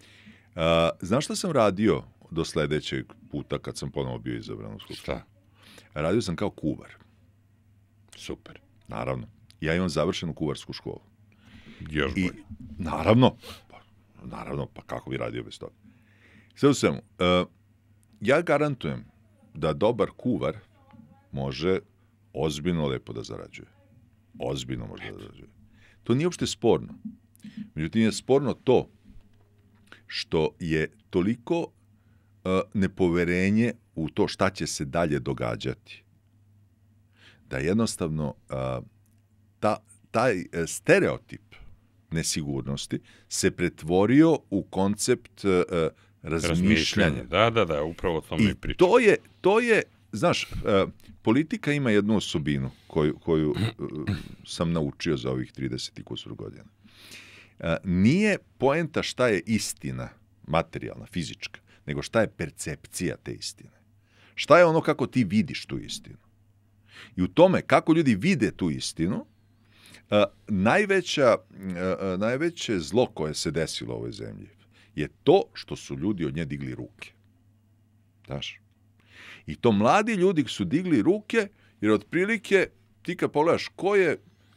Znaš šta sam radio do sledećeg puta kad sam ponovo bio izabran u Skupštini? Šta? Radio sam kao kuvar. Super. Naravno. Ja imam završenu kuvarsku školu. Još bolje. Naravno, pa kako bi radio bez toga? Sve u svemu, ja garantujem da dobar kuvar može ozbiljno lepo da zarađuje. Ozbiljno može da zarađuje. To nije uopšte sporno. Međutim, je sporno to što je toliko nepoverenje u to šta će se dalje događati. Da jednostavno taj stereotip nesigurnosti se pretvorio u koncept razmišljanja. Da, upravo o tome pričam. To je, znaš, politika ima jednu osobinu koju sam naučio za ovih 30 i kusur godina. Nije poenta šta je istina, materijalna, fizička, nego šta je percepcija te istine. Šta je ono kako ti vidiš tu istinu. I u tome kako ljudi vide tu istinu, najveće zlo koje se desilo u ovoj zemlji je to što su ljudi od nje digli ruke. Znaš? I to mladi ljudi su digli ruke, jer otprilike ti kad pogledaš ko je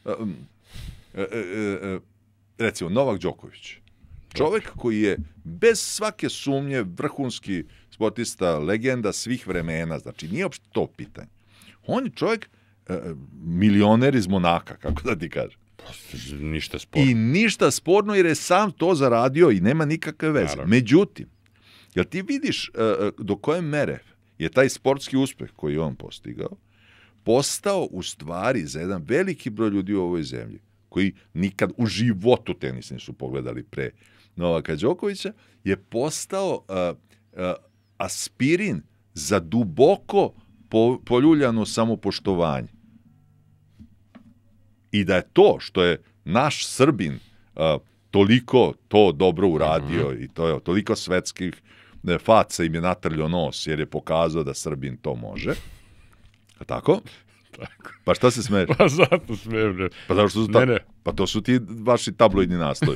recimo Novak Đoković, čovek koji je bez svake sumnje vrhunski sportista, legenda svih vremena, znači nije uopšte to pitanje. On je čovjek milioner iz Monaka, kako da ti kažem. Ništa sporno. I ništa sporno jer je sam to zaradio i nema nikakve veze. Naravno. Međutim, jel ti vidiš do koje mere je taj sportski uspeh koji je on postigao, postao u stvari za jedan veliki broj ljudi u ovoj zemlji, koji nikad u životu tenis nisu pogledali pre Novaka Đokovića, je postao aspirin za duboko poljuljano samopoštovanje. I da je to što je naš Srbin toliko to dobro uradio i to je toliko svetskih faca im je natrljio nos jer je pokazao da Srbin to može. A tako? Tako. Pa šta se smeješ? Pa zato smijem. Pa zato što su pa to su ti vaši tabloidni naslovi.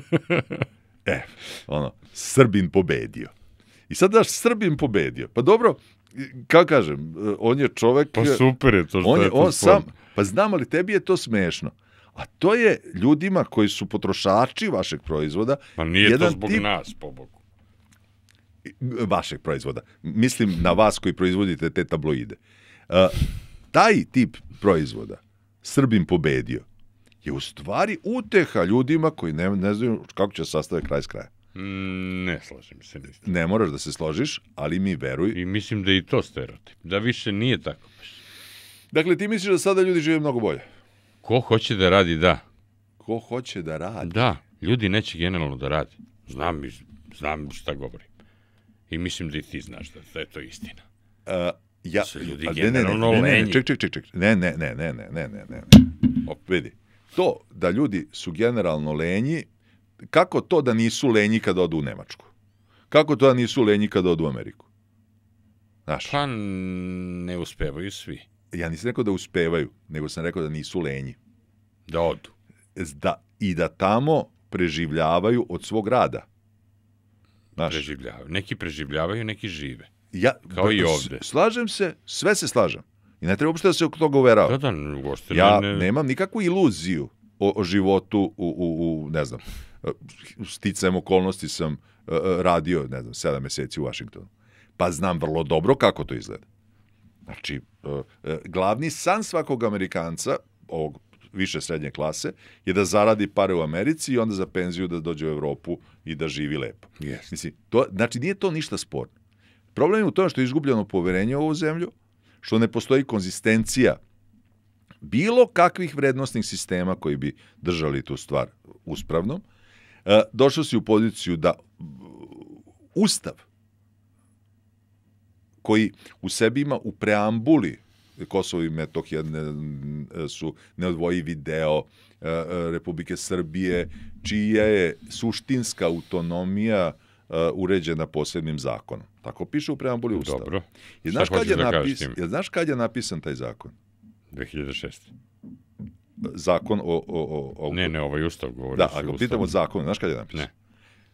Srbin pobedio. I sad daš Srbin pobedio. Pa dobro, kako kažem, on je čovek... Pa super je to što je to sam. Pa znam, ali tebi je to smešno. A to je ljudima koji su potrošači vašeg proizvoda... Pa nije to zbog nas, po Bogu. Vašeg proizvoda. Mislim na vas koji proizvodite te tabloide. Taj tip proizvoda, Srbin pobedio, je u stvari uteha ljudima koji ne znaju kako će sastaviti kraj s kraja. Ne slažem se. Ne moraš da se složiš, ali mi veruj. I mislim da je i to stereotip. Da više nije tako. Dakle, ti misliš da sada ljudi žive mnogo bolje? Ko hoće da radi, da. Ko hoće da radi? Da, ljudi neće generalno da radi. Znam šta govorim. I mislim da i ti znaš da je to istina. Su ljudi generalno lenji. Ček. Ne. Vidi, to da ljudi su generalno lenji, kako to da nisu lenji kada odu u Nemačku? Kako to da nisu lenji kada odu u Ameriku? Znaš? Pa ne uspevaju svi. Ja nisam rekao da uspevaju, nego sam rekao da nisu lenji. Da odu. I da tamo preživljavaju od svog rada. Znaš? Preživljavaju. Neki preživljavaju, neki žive. Kao i ovde. Slažem se, sve se slažem. I ne treba uopšte da se oko toga uverava. Ja nemam nikakvu iluziju o životu ne znam, sticajem okolnosti sam radio, 7 meseci u Vašingtonu. Pa znam vrlo dobro kako to izgleda. Znači, glavni san svakog Amerikanca, ovog više srednje klase, je da zaradi pare u Americi i onda za penziju da dođe u Evropu i da živi lepo. Yes. Mislim, znači, nije to ništa sporno. Problem je u tome što je izgubljeno poverenje u ovu zemlju, što ne postoji konzistencija bilo kakvih vrednostnih sistema koji bi držali tu stvar uspravnom. Došao si u poziciju da Ustav, koji u sebi ima u preambuli Kosovo i Metohija su neodvojivi deo Republike Srbije, čija je suštinska autonomija uređena posebnim zakonom. Tako piše u preambuli Ustava. Dobro. Znaš kad je napisan taj zakon? 2006. Zakon o... Ne, ovaj Ustav govori. Da, ako pitamo zakon, znaš kad je napisan? Ne.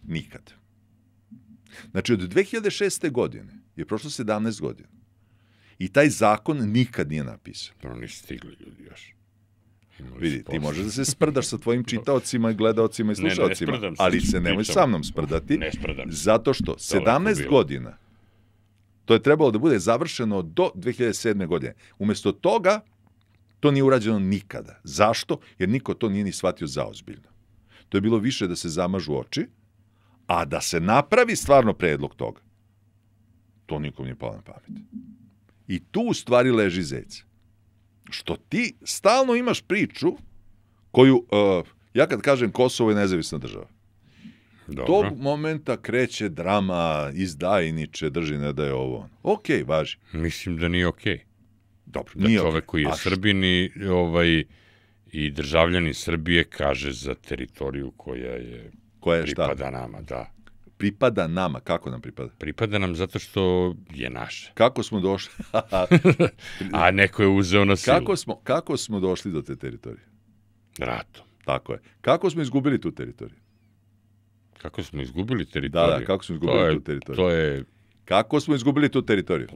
Nikad. Znači, od 2006. godine je prošlo 17 godina. I taj zakon nikad nije napisan. Nisu stigli ljudi još. Vidi, ti možeš da se sprdaš sa tvojim čitaocima, gledaocima i slušaocima, ali se nemoj sa mnom sprdati, zato što 17 godina, to je trebalo da bude završeno do 2007. godine. Umesto toga, to nije urađeno nikada. Zašto? Jer niko to nije ni shvatio zaozbiljno. To je bilo više da se zamažu oči, a da se napravi stvarno predlog toga. To nikom nije palo na pamet. I tu u stvari leži zec. Što ti stalno imaš priču koju, ja kad kažem Kosovo je nezavisna država, tog momenta kreće drama, izdajniče, drži ne da je ovo. Okej, važi. Mislim da nije okej. Dobro, da nije čovek koji je Srbin i državljanin Srbije kaže za teritoriju koja pripada nama, da. Pripada nama, kako nam pripada? Pripada nam zato što je naša. Kako smo došli? A neko je uzeo na silu. Kako smo došli do te teritorije? Ratom. Tako je. Kako smo izgubili tu teritoriju? Kako smo izgubili teritoriju? Da, kako smo izgubili tu teritoriju? To je... Kako smo izgubili tu teritoriju?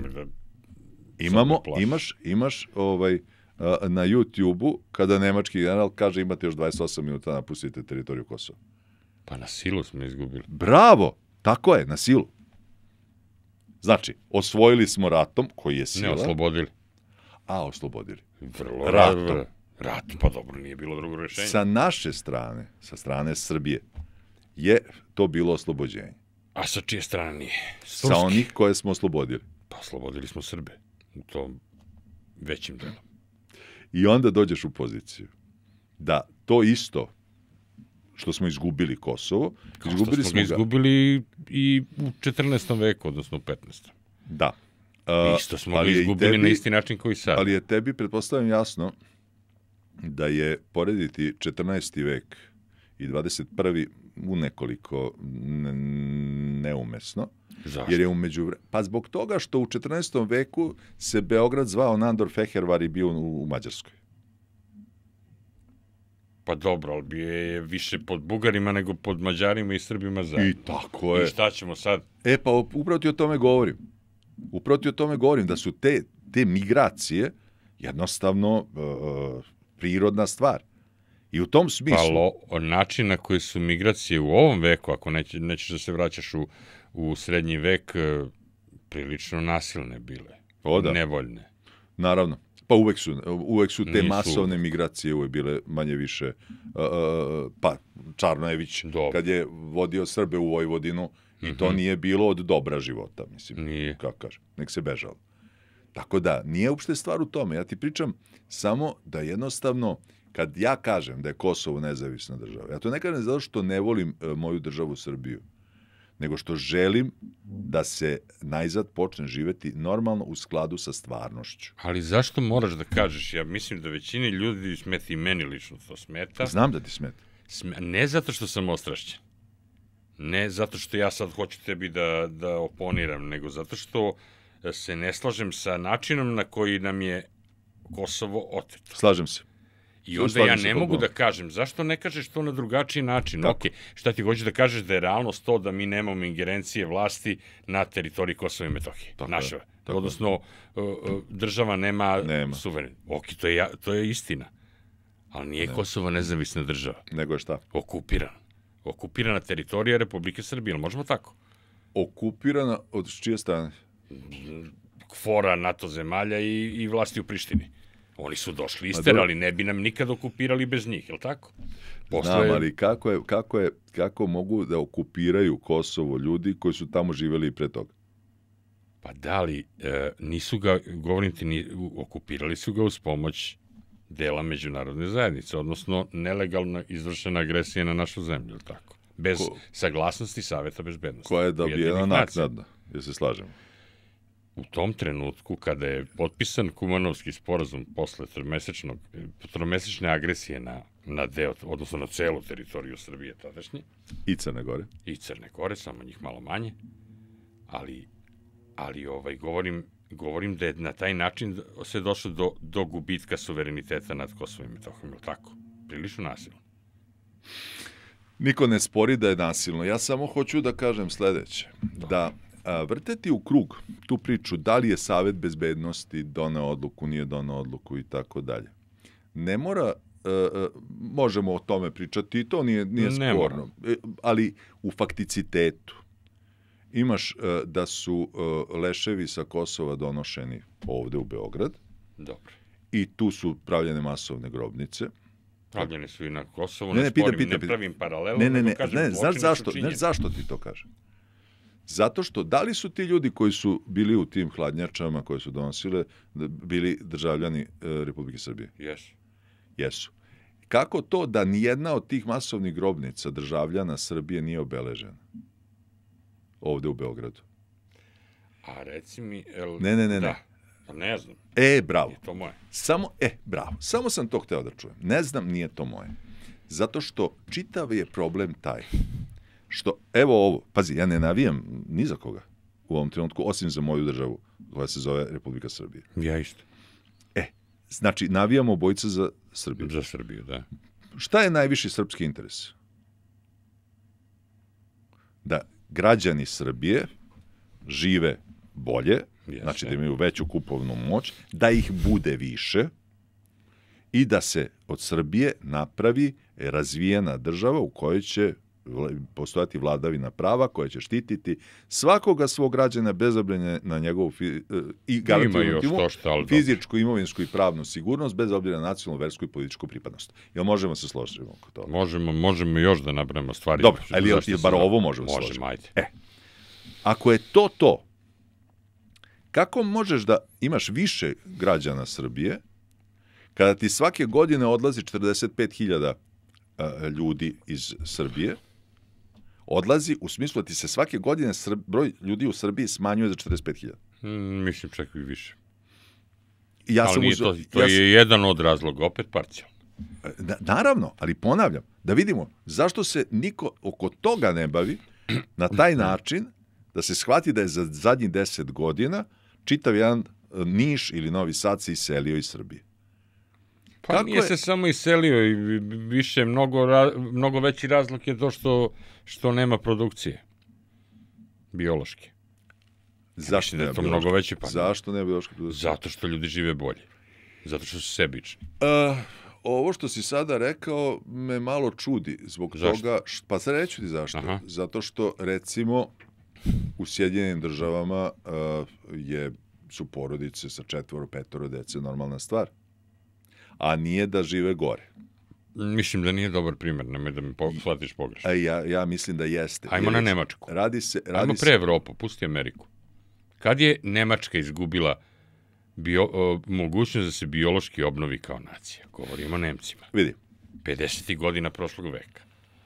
Imaš na YouTube-u, kada nemački general kaže imate još 28 minuta napustite teritoriju Kosova. Pa na silu smo izgubili. Bravo! Tako je, na silu. Znači, osvojili smo ratom, koji je sila. Ne, oslobodili. Oslobodili. Vrlo ratom. Ratom, pa dobro, nije bilo drugo rešenje. Sa naše strane, sa strane Srbije, je to bilo oslobođenje. A sa čije strane nije? Sa onih koje smo oslobodili. Pa oslobodili smo Srbe u tom većim delom. I onda dođeš u poziciju da to isto što smo izgubili Kosovo, izgubili smo ga izgubili i u 14. veku, odnosno u 15. Da. Isto smo ga izgubili na isti način koji sad. Ali je tebi, pretpostavljam, jasno da je porediti 14. vek i 21. u nekoliko neumesno. Zašto? Jer je pa zbog toga što u 14. veku se Beograd zvao Nandor Fehervar i bio u Mađarskoj. Pa dobro, ali bio je više pod Bugarima nego pod Mađarima i Srbima zajedno. I tako je. I šta ćemo sad? Pa upravo ti o tome govorim. Da su te migracije jednostavno prirodna stvar. I u tom smislu... Pa način na koji su migracije u ovom veku, ako nećeš da se vraćaš u srednji vek, prilično nasilne bile. Nevoljne. Naravno. Pa uvek su te masovne migracije uvek bile manje više. Pa Čarnojević, kad je vodio Srbe u Vojvodinu, i to nije bilo od dobra života, mislim. Nije. Kako kažem, nek se bežalo. Tako da, nije uopšte stvar u tome. Ja ti pričam samo da jednostavno, kad ja kažem da je Kosovo nezavisna država, ja to ne kažem zato što ne volim moju državu Srbiju, nego što želim da se najzad počne živeti normalno u skladu sa stvarnošću. Ali zašto moraš da kažeš? Ja mislim da većini ljudi smeta i meni lično to smeta. Znam da ti smeta. Ne zato što sam ostrašćen. Ne zato što ja sad hoću tebi da oponiram, nego zato što se ne slažem sa načinom na koji nam je Kosovo oteto. Slažem se. I onda ja ne mogu da kažem, zašto ne kažeš to na drugačiji način? Ok, šta ti hoćeš da kažeš da je realnost to da mi nemamo ingerencije vlasti na teritoriji Kosova i Metohije? Naša. Odnosno, država nema suveren. Ok, to je istina. Ali nije Kosovo nezavisna država. Nego je šta? Okupirana. Okupirana teritorija Republike Srbije, ali možemo tako? Okupirana od čije strane? Fora NATO zemalja i vlasti u Prištini. Oni su došli isterali, ne bi nam nikad okupirali bez njih, je li tako? Znam, ali kako mogu da okupiraju Kosovo ljudi koji su tamo živeli i pre toga? Pa da li, nisu ga, govorim ti, okupirali su ga uz pomoć dela međunarodne zajednice, odnosno nelegalno izvršena agresija na našu zemlju, je li tako? Bez saglasnosti Saveta bezbednosti. Koja je dobijena naknadno, jer se slažemo. U tom trenutku, kada je potpisan Kumanovski sporazum posle tromesečne agresije na deo, odnosno na celu teritoriju Srbije tadašnje. I Crne Gore. I Crne Gore, samo njih malo manje. Ali govorim da je na taj način se došlo do gubitka suvereniteta nad Kosovom i Metohijom, je li tako? Prilično nasilno. Niko ne spori da je nasilno. Ja samo hoću da kažem sledeće. Da vrteti u krug tu priču da li je Savet bezbednosti doneo odluku, nije doneo odluku i tako dalje. Ne mora, možemo o tome pričati i to nije sporno, ali u fakticitetu imaš da su leševi sa Kosova donošeni ovde u Beograd. Dobro. I tu su pravljene masovne grobnice. Pravljene su i na Kosovu, ne pravim paralelu. Znaš zašto ti to kažem? Zato što da li su ti ljudi koji su bili u tim hladnjačama koje su donosile bili državljani Republike Srbije? Jesu. Kako to da nijedna od tih masovnih grobnica državljana Srbije nije obeležena ovde u Beogradu? A reci mi... Ne. Pa ne znam. Bravo. Nije to moje. Bravo. Samo sam to hteo da čujem. Ne znam, nije to moje. Zato što čitav je problem taj. Što, evo ovo, pazi, ja ne navijam ni za koga u ovom trenutku, osim za moju državu, koja se zove Republika Srbije. Ja isto. Znači, navijamo obojica za Srbiju. Za Srbiju, da. Šta je najviši srpski interes? Da građani Srbije žive bolje, znači da imaju veću kupovnu moć, da ih bude više i da se od Srbije napravi razvijena država u kojoj će postojati vladavina prava, koja će štititi svakoga svog građana bez obzira na njegovu i fizičku, imovinsku i pravnu sigurnost, bez obzira na nacionalnu, versku i političku pripadnost. Jel možemo se složiti oko toga? Možemo još da napravimo stvari. Dobro, ali je bar ovo možemo složiti. Ajde. Ako je to, kako možeš da imaš više građana Srbije kada ti svake godine odlazi 45.000 ljudi iz Srbije, odlazi u smislu da ti se svake godine broj ljudi u Srbiji smanjuje za 45.000? Mislim čak i više. To je jedan od razloga, opet parcijalno. Naravno, ali ponavljam, da vidimo zašto se niko oko toga ne bavi na taj način da se shvati da je za zadnjih 10 godina čitav jedan Niš ili Novi Sad se iselio iz Srbije. Pa nije se samo iselio i više, mnogo veći razlog je to što nema produkcije biološke. Zašto nema biološke? Zašto nema biološke produkcije? Zato što ljudi žive bolje. Zato što su sebični. Ovo što si sada rekao me malo čudi zbog toga, pa sad reću ti zašto. Aha. Zato što, recimo, u Sjedinjenim državama su porodice sa 4-5 dece normalna stvar. A nije da žive gore. Mislim da nije dobar primjer, nemoj da mi shvatiš pogrešno. Ja mislim da jeste. Ajmo na Nemačku. Ajmo pre Evropu, pusti Ameriku. Kad je Nemačka izgubila mogućnost da se biološki obnovi kao nacija? Govorimo o Nemcima. Vidi. 50. godina prošlog veka.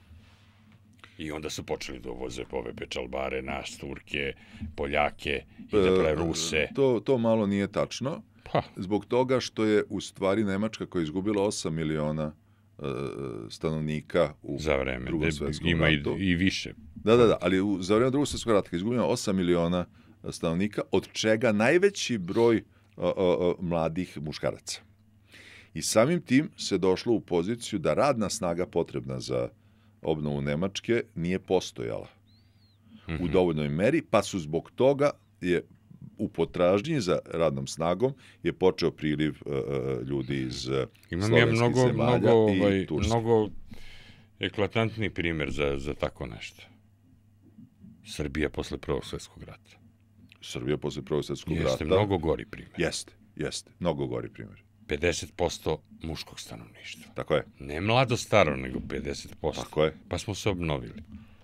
I onda su počeli da uvoze ove pečalbare, nas, Turke, Poljake i da prave Ruse. To malo nije tačno. Zbog toga što je u stvari Nemačka koja je izgubila 8 miliona stanovnika u Drugom svetskom ratu. Ima i više. Da, ali za vreme Drugog svjetskog rata je izgubila 8 miliona stanovnika, od čega najveći broj mladih muškaraca. I samim tim se došlo u poziciju da radna snaga potrebna za obnovu Nemačke nije postojala u dovoljnoj meri, pa su zbog toga u potražnji za radnom snagom je počeo priliv ljudi iz slovenskih zemalja i Turske. Mnogo eklatantni primjer za tako nešto. Srbija posle Prvog svjetskog rata. Srbija posle Prvog svjetskog rata. Jeste mnogo gori primjer. Jeste, mnogo gori primjer. 50% muškog stanovništva. Tako je. Ne mlado staro, nego 50%. Tako je. Pa smo se obnovili.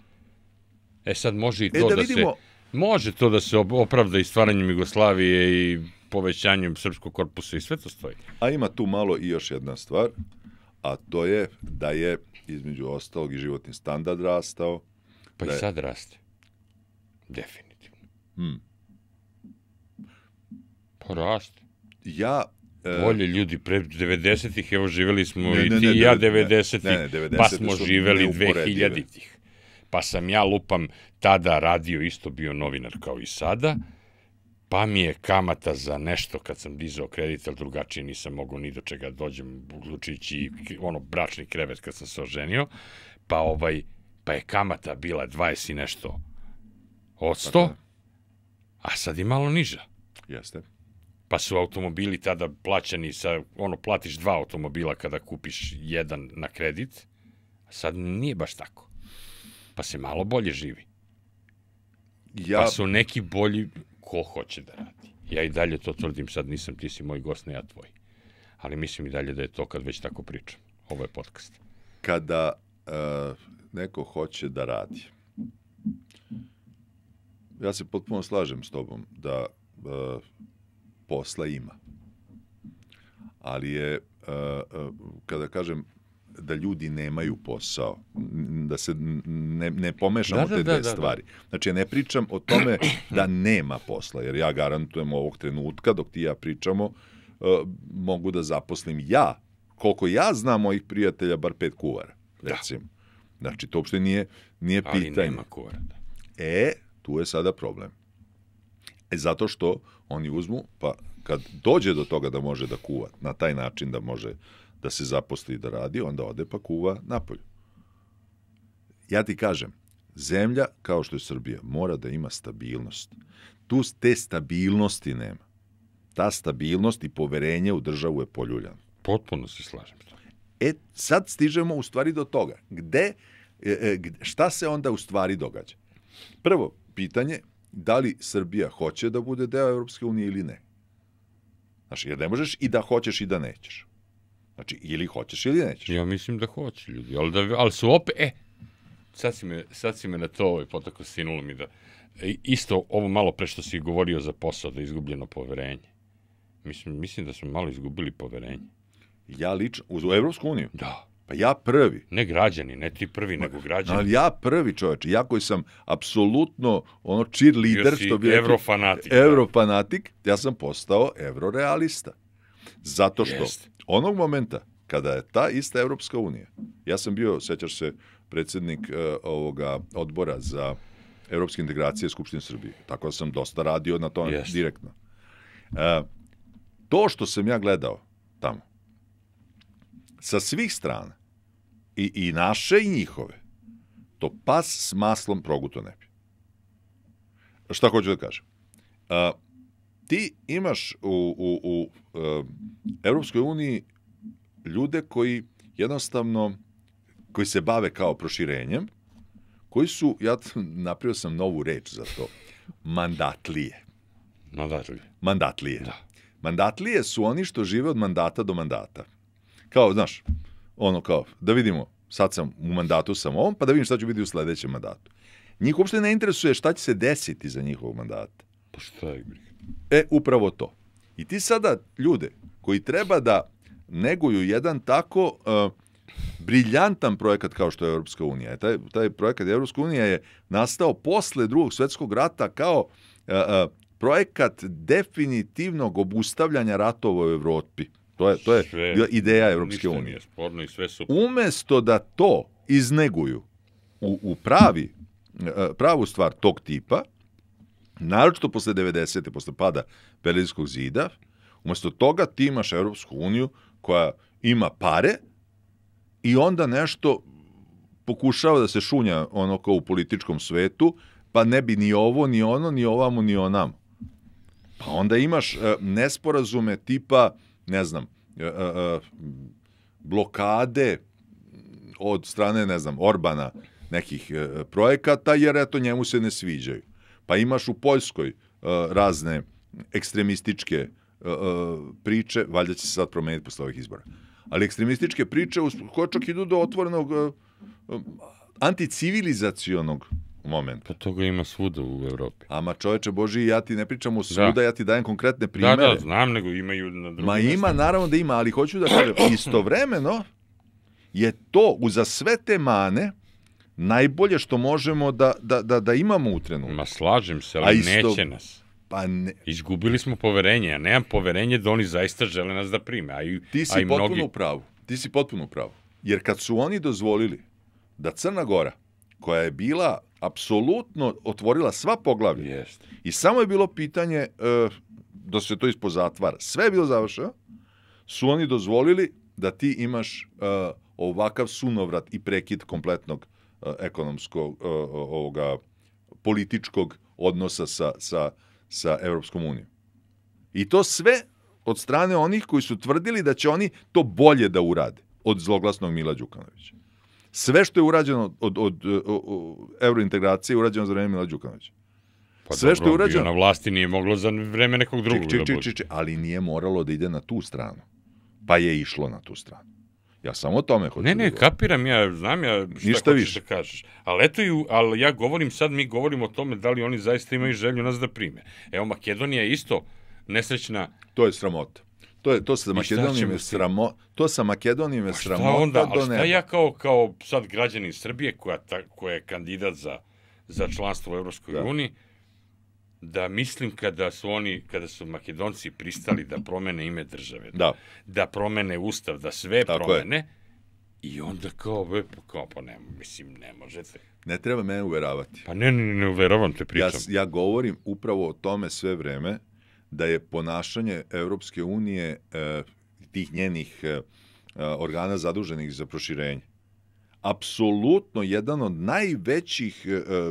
Sad može i to može to da se opravda i stvaranjem Jugoslavije i povećanjem srpskog korpusa i sve to stoji. A ima tu malo i još jedna stvar, a to je da je između ostalog i životni standard rastao. Pa i sad raste. Definitivno. Pa raste. Bolje ljudi, pre 90-ih, evo živeli smo i ti i ja 90-ih, pa smo živeli 2000-ih. Pa sam ja, lupam, tada radio, isto bio novinar kao i sada, pa mi je kamata za nešto kad sam dizao kredit, ali drugačije nisam mogao ni do čega dođem, uključujući bračni krevet kad sam se oženio, pa je kamata bila 20 i nešto odsto, A sad je malo niža. Jeste. Pa su automobili tada plaćani sa, platiš 2 automobila kada kupiš jedan na kredit, a sad nije baš tako. Pa se malo bolje živi. Pa su neki bolji ko hoće da radi. Ja i dalje to tvrdim, sad nisam, ti si moj gost, ne ja tvoj. Ali mislim i dalje da je to kad već tako pričam. Ovo je podcast. Kada neko hoće da radi, ja se potpuno slažem s tobom da posla ima. Ali je, kada kažem da ljudi nemaju posao, da se ne pomešamo te dve stvari. Znači, ne pričam o tome da nema posla, jer ja garantujem ovog trenutka, dok ti ja pričamo, mogu da zaposlim ja, koliko ja znam mojih prijatelja, bar 5 kuvara, recimo. Znači, to uopšte nije pitanje. Ali nema kuvara. Tu je sada problem. Zato što oni uzmu, pa kad dođe do toga da može da kuva, na taj način da može da se zaposli i da radi, onda ode pa kuva napolju. Ja ti kažem, zemlja, kao što je Srbija, mora da ima stabilnost. Tu te stabilnosti nema. Ta stabilnost i poverenje u državu je poljuljano. Potpuno se slažem. Sad stižemo u stvari do toga. Šta se onda u stvari događa? Prvo, pitanje, da li Srbija hoće da bude deo Evropske unije ili ne? Znači, jer ne možeš i da hoćeš i da nećeš. Znači, ili hoćeš ili nećeš. Ja mislim da hoće ljudi, ali su opet, sad si me na to potako sinulo mi da, isto ovo malo pre što si govorio za posao, da je izgubljeno poverenje. Mislim da smo malo izgubili poverenje. Ja lično, u Evropsku uniju? Da. Pa ja prvi. Ne građani, ne ti prvi, nego građani. Ali ja prvi, čoveče, ja koji sam apsolutno cheerleader, što bi rekli. Eurofanatik, ja sam postao eurorealista. Zato što onog momenta kada je ta ista Evropska unija, ja sam bio, sećaš se, predsjednik ovoga odbora za evropske integracije Skupštine Srbije. Tako da sam dosta radio na to direktno. To što sam ja gledao tamo, sa svih strana, i naše i njihove, to pas s maslom proguto ne bi. Šta hoću da kažem? Ti imaš u Evropskoj uniji ljude koji jednostavno, koji se bave kao proširenjem, koji su, ja napravio sam novu reč za to, mandatlije. Mandatlije. Da. Mandatlije su oni što žive od mandata do mandata. Kao, znaš, da vidimo, sad sam u mandatu sam ovom, pa da vidim šta ću biti u sledećem mandatu. Njih uopšte ne interesuje šta će se desiti za njihovog mandata. Pa šta je? Upravo to. I ti sada ljude koji treba da neguju jedan tako briljantan projekat kao što je Evropska unija. Taj projekat Evropska unija je nastao posle Drugog svetskog rata kao projekat definitivnog obustavljanja ratova u Evropi. To je ideja Evropske unije. Umesto da to izneguju u pravu stvar tog tipa, naročito posle 90. posle pada Berlinskog zida, umesto toga ti imaš Evropsku uniju koja ima pare i onda nešto pokušava da se šunja kao u političkom svetu, pa ne bi ni ovo, ni ono, ni ovamo, ni onamo. Pa onda imaš nesporazume tipa, ne znam, blokade od strane, ne znam, Orbana nekih projekata, jer eto njemu se ne sviđaju. Pa imaš u Poljskoj razne ekstremističke priče, valjda će se sad promeniti posle ovih izbora, ali ekstremističke priče koje čak idu do otvorenog anticivilizacionog momenta. Pa toga ima svuda u Evropi. Ama čoveče Boži, ja ti ne pričam o svuda, ja ti dajem konkretne primere. Da, znam, nego imaju na drugim. Ma ima, naravno da ima, ali hoću da kažem, istovremeno je to, uza sve te mane, najbolje što možemo da imamo u trenutku. Ma slažem se, ali neće nas. Pa ne. Izgubili smo poverenje, ja nemam poverenje da oni zaista žele nas da prime. Ti si potpuno u pravu. Jer kad su oni dozvolili da Crna Gora, koja je bila apsolutno otvorila sva poglavlja i samo je bilo pitanje da se to ispod zatvara, sve je bilo završeno, su oni dozvolili da ti imaš ovakav sunovrat i prekid kompletnog ekonomskog, političkog odnosa sa sa Evropskom unijom. I to sve od strane onih koji su tvrdili da će oni to bolje da urade od zloglasnog Mila Đukanovića. Sve što je urađeno od eurointegracije urađeno za vreme Mila Đukanovića. Pa sve dobro, što je urađeno na vlasti nije moglo za vreme nekog drugog da bude. Ali nije moralo da ide na tu stranu. Pa je išlo na tu stranu. Ja samo o tome hoću. Ne, kapiram ja, znam ja šta hoćeš da kažeš. Ali ja govorim sad, mi govorimo o tome da li oni zaista imaju želju nas da prime. Evo, Makedonija je isto nesrećna. To je sramota. To sa Makedonijom je sramota. To sa Makedonijom je sramota onda? A šta ja kao sad građanin Srbije koja je kandidat za članstvo u Evropskoj uniji, da mislim kada su Makedonci pristali da promene ime države, da promene ustav, da sve promene, i onda pa ne možete. Ne treba mene uveravati. Pa ne uveravam te pričam. Ja govorim upravo o tome sve vreme, da je ponašanje Evropske unije, tih njenih organa zaduženih za proširenje, apsolutno jedan od najvećih,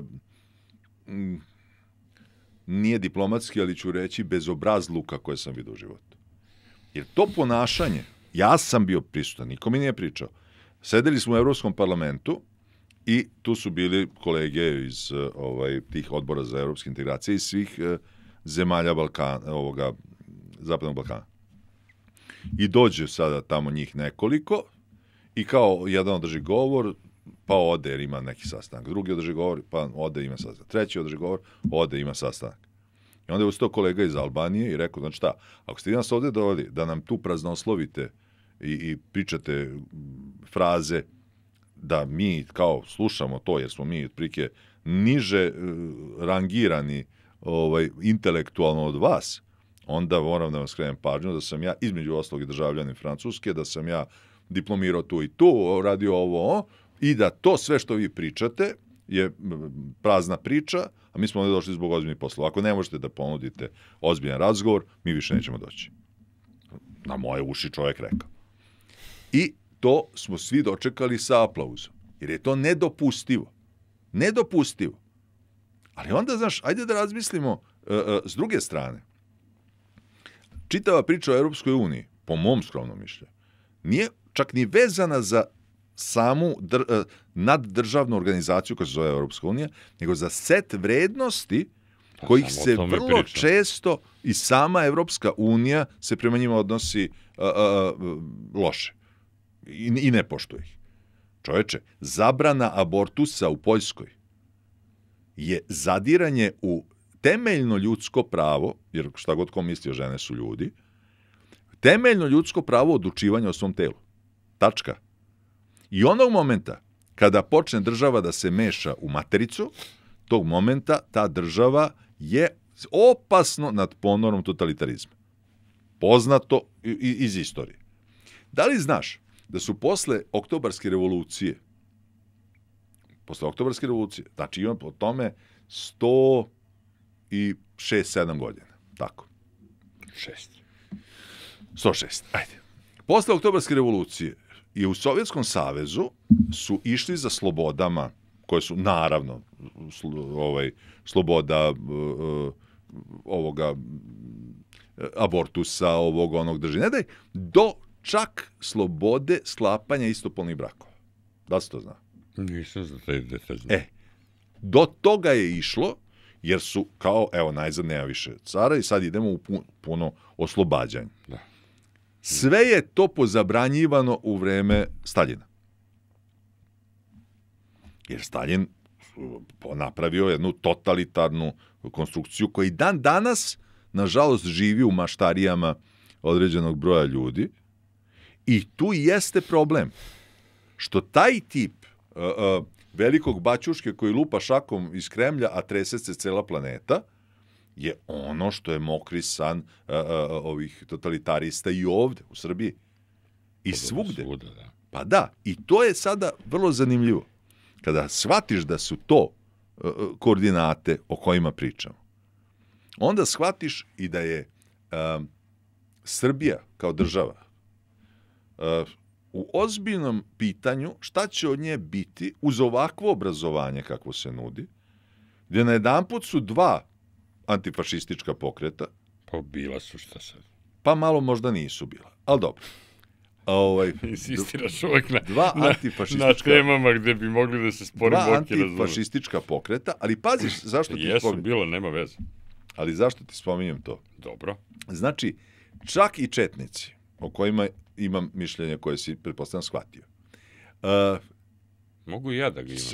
nije diplomatski, ali ću reći, bezobrazluka koje sam vidio u životu. Jer to ponašanje, ja sam bio prisutan, niko mi nije pričao. Sedeli smo u Evropskom parlamentu i tu su bili kolege iz tih odbora za evropske integracije iz svih zemalja Zapadnog Balkana. I dođe sada tamo njih nekoliko i kao jedan održi govor, pa ode jer ima neki sastanak. Drugi održi govor, pa ode ima sastanak. Treći održi govor, ode ima sastanak. I onda je ustao kolega iz Albanije i rekao, znači šta, ako ste nas ovde doveli da nam tu praznoslovite i pričate fraze da mi kao slušamo to, jer smo mi otprilike niže rangirani intelektualno od vas, onda moram da vam skrenem pažnju da sam ja, između ostalog i državljanin Francuske, da sam ja diplomirao tu i tu, radio ovo, i da to sve što vi pričate je prazna priča, a mi smo ovdje došli zbog ozbiljnih poslova. Ako ne možete da ponudite ozbiljan razgovor, mi više nećemo doći. Na moje uši čovjek rekao. I to smo svi dočekali sa aplauzom, jer je to nedopustivo. Nedopustivo. Ali onda, znaš, ajde da razmislimo s druge strane. Čitava priča o Europskoj uniji, po mom skromnom mišljenju, nije čak ni vezana za samu naddržavnu organizaciju koja se zove Europska unija, nego za set vrednosti kojih se vrlo često i sama Europska unija se prema njima odnosi loše i ne poštuje ih. Čoveče, zabrana abortusa u Poljskoj je zadiranje u temeljno ljudsko pravo, jer šta god ko misli o žene su ljudi, temeljno ljudsko pravo odlučivanja o svom telu. Tačka. I onog momenta kada počne država da se meša u matericu, tog momenta ta država je opasno nad ponorom totalitarizma. Poznato iz istorije. Da li znaš da su posle Oktobarske revolucije, znači imam po tome 106-7 godina, tako. 106, ajde. Posle Oktobarske revolucije i u Sovjetskom savezu su išli za slobodama, koje su, naravno, sloboda ovoga abortusa, onog drži, ne daj, do čak slobode sklapanja istopolnih brakova. Da se to zna? Nisam za taj detalj zna. Do toga je išlo, jer su kao, evo, najzad nema više cara i sad idemo u puno oslobađanje. Da. Sve je to pozabranjivano u vreme Staljina. Jer Staljin napravio jednu totalitarnu konstrukciju koji dan danas, nažalost, živi u maštarijama određenog broja ljudi i tu jeste problem. Što taj tip velikog baćuške koji lupa šakom iz Kremlja, a trese se cela planeta, je ono što je mokri san ovih totalitarista i ovde, u Srbiji. I svugde. Pa da, i to je sada vrlo zanimljivo. Kada shvatiš da su to koordinate o kojima pričamo, onda shvatiš i da je Srbija kao država u ozbiljnom pitanju šta će od nje biti uz ovakvo obrazovanje kakvo se nudi, gdje najedanput su dva antifašistička pokreta. Pa bila su, šta sad? Pa malo možda nisu bila, ali dobro. Insistiraš uvek na temama gde bi mogli da se sporimo. Dva antifašistička pokreta, ali paziš zašto ti spominjem. Jesu, bilo, nema veze. Ali zašto ti spominjem to? Dobro. Znači, čak i četnici, o kojima imam mišljenje koje si, pretpostavljam, shvatio. Mogu i ja da ga imam.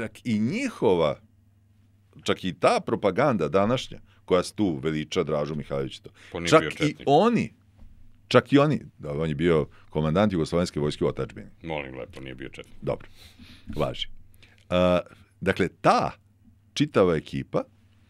Čak i ta propaganda današnja, koja se tu veliča Dražu Mihajlovića, čak i oni, on je bio komandant Jugoslovenske vojske u otadžbini. Molim lepo, nije bio četnik. Dobro, važi. Dakle, ta čitava ekipa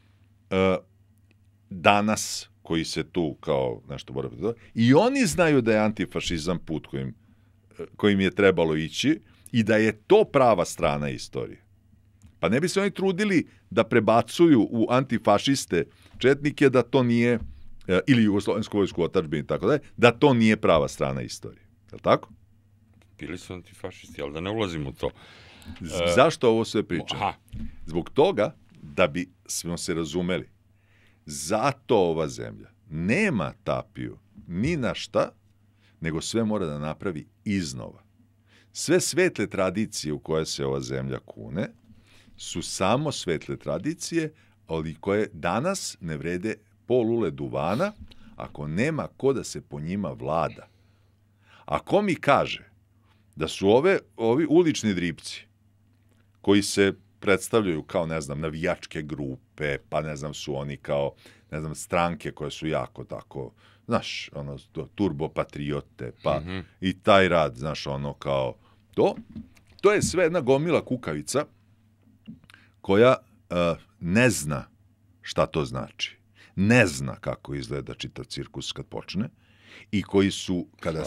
danas, koji se tu kao nešto bore protiv toga, i oni znaju da je antifašizam put kojim je trebalo ići i da je to prava strana istorije. Pa ne bi se oni trudili da prebacuju u antifašiste četnike da to nije, ili Jugoslovensku vojsku u otadžbini, tako da to nije prava strana istorije. Je li tako? Bili su antifašisti, ali da ne ulazimo u to. Zašto ovo sve pričam? Zbog toga da bi smo se razumeli. Zato ova zemlja nema tapiju ni na šta, nego sve mora da napravi iznova. Sve svetle tradicije u koje se ova zemlja kune su samo svetle tradicije, ali koje danas ne vrede pol ule duvana ako nema ko da se po njima vlada. Ako mi kaže da su ovi ulični dripci koji se predstavljaju kao, ne znam, navijačke grupe, pa ne znam, su oni kao, ne znam, stranke koje su jako tako, znaš, ono, turbopatriote, pa i taj rad, znaš, ono kao, to je sve jedna gomila kukavica koja ne zna šta to znači. Ne zna kako izgleda čitav cirkus kad počne i koji su,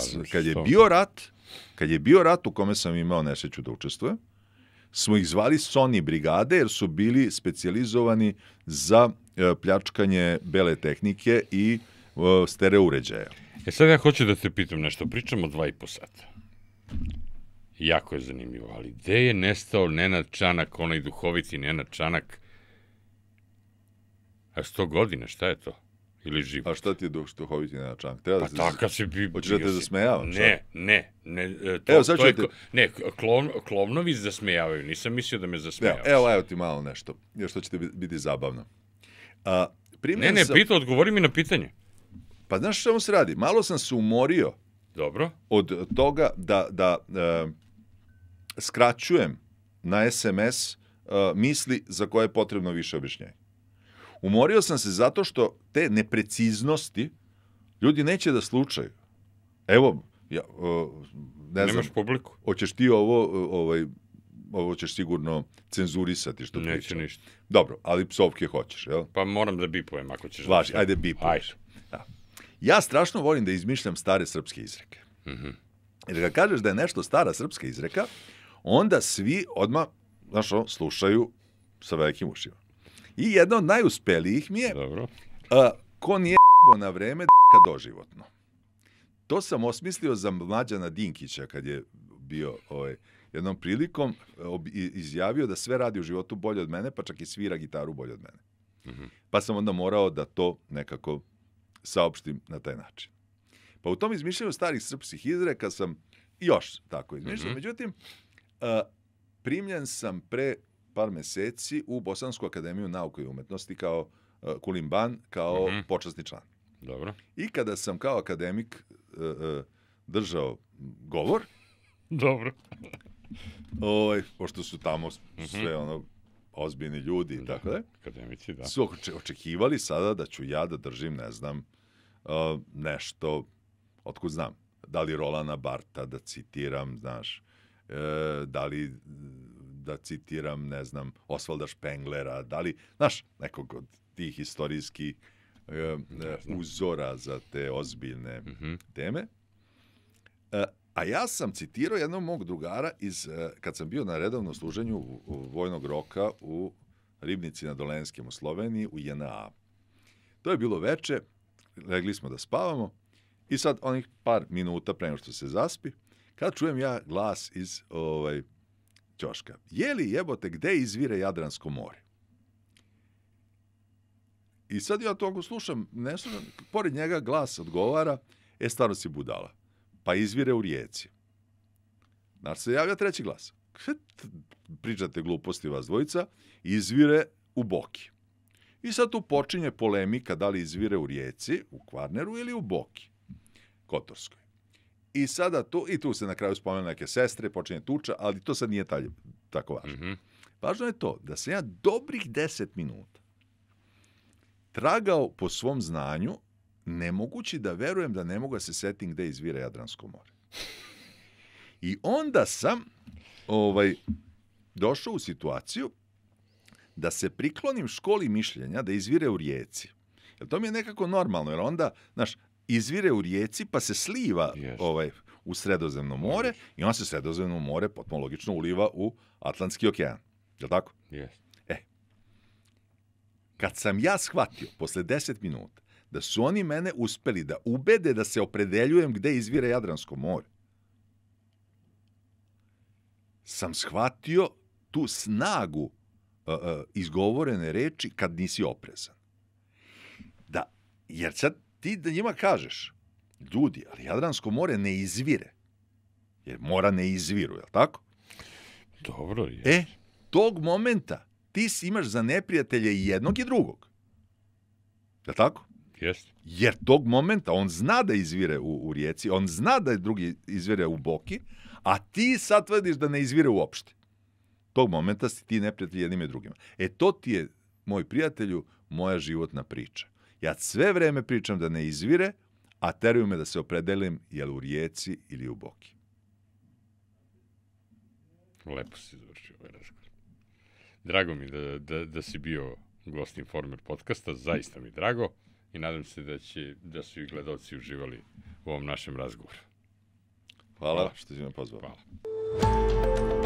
kad je bio rat u kome sam imao nesreću da učestvujem, smo ih zvali Sony brigade jer su bili specijalizovani za pljačkanje bele tehnike i stereo uređaja. Sad ja hoću da te pitam nešto. Pričamo 2,5 sata. Jako je zanimljivo, ali gde je nestao Nenad Čanak, onaj duhoviti Nenad Čanak? A 100 godina, šta je to? Ili živo? A šta ti je duhoviti Nenad Čanak? Pa takav si bi... Hoćeš da te zasmejavam? Ne. Klovnovi zasmejavaju, nisam mislio da me zasmejavaš. Evo ti malo nešto, još to će ti biti zabavno. Odgovori mi na pitanje. Pa znaš što se radi? Malo sam se umorio. Dobro. Od toga da skraćujem na SMS misli za koje je potrebno više objašnjenja. Umorio sam se zato što te nepreciznosti ljudi neće da slučaju. Evo, ne znam. Nemaš publiku? Hoćeš ti ovo ćeš sigurno cenzurisati što pričam. Neće ništa. Dobro, ali psovke hoćeš, jel? Pa moram da bipujem ako ćeš. Važi, ajde bipuješ. Ja strašno volim da izmišljam stare srpske izreke. Jer kad kažeš da je nešto stara srpska izreka, onda svi odmah, znaš, slušaju sa velikim ušima. I jedna od najuspelijih mi je ko nije na vreme doživotno. To sam osmislio za Mlađana Dinkića kad je bio jednom prilikom izjavio da sve radi u životu bolje od mene, pa čak i svira gitaru bolje od mene. Pa sam onda morao da to nekako saopštim na taj način. Pa u tom izmišljanju starih srpskih izreka sam još tako izmišljao. Međutim, primljen sam pre par meseci u Bosansku akademiju nauke i umetnosti kao Kulimban, kao počasni član. Dobro. I kada sam kao akademik držao govor, dobro. pošto su tamo sve ozbiljni ljudi i tako da, akademici, da. Su očekivali sada da ću ja da držim, ne znam, nešto, otkud znam, da li Rolana Barta da citiram, znaš, da li da citiram, ne znam, Osvalda Špenglera, da li, znaš, nekog od tih istorijskih uzora za te ozbiljne teme. A ja sam citirao jednog mog drugara kad sam bio na redovnom služenju vojnog roka u Ribnici na Dolenskem u Sloveniji u JNA. To je bilo veče, legli smo da spavamo i sad onih par minuta pre nego što se zaspi, kad čujem ja glas iz ćoška. Je li jebote gde izvire Jadransko more? I sad ja to ako slušam, pored njega glas odgovara, stvarno si budala. Pa izvire u rijeci. Znaš, se javlja treći glas. Pričate gluposti vas dvojica, izvire u Boki. I sad tu počinje polemika da li izvire u rijeci, u Kvarneru ili u Boki, Kotorskoj. I sada tu se na kraju spomenu neke sestre, počinje tuča, ali to sad nije tako važno. Važno je to da sam ja dobrih 10 minuta tragao po svom znanju, nemogući da verujem da ne mogu da se setim gde izvire Jadransko more. I onda sam došao u situaciju da se priklonim školi mišljenja da izvire u rijeci. Jer to mi je nekako normalno, jer onda, znaš, izvire u rijeci pa se sliva u Sredozemno more i onda se Sredozemno more potpuno logično uliva u Atlantski okean. Je li tako? Kad sam ja shvatio posle 10 minuta da su oni mene uspeli da ubede da se opredeljujem gde izvire Jadransko more, sam shvatio tu snagu izgovorene reči kad nisi oprezan. Jer sad ti da njima kažeš, ljudi, ali Jadransko more ne izvire. Jer mora ne izviru, je li tako? Dobro je. Tog momenta ti imaš za neprijatelje i jednog i drugog. Je li tako? Jeste. Jer tog momenta on zna da izvire u rijeci, on zna da je drugi izvire u Boki, a ti sad tvrdiš da ne izvire uopšte. Tog momenta si ti neprijatelj jednim i drugima. To ti je, moj prijatelju, moja životna priča. Ja sve vreme pričam da ne izvire, a teraju me da se opredelim je li u rijeci ili u Boki. Lepo si završio ovaj razgovor. Drago mi da si bio gost Informer podcasta, zaista mi drago i nadam se da su i gledalci uživali u ovom našem razgovoru. Hvala što si me pozvao. Hvala.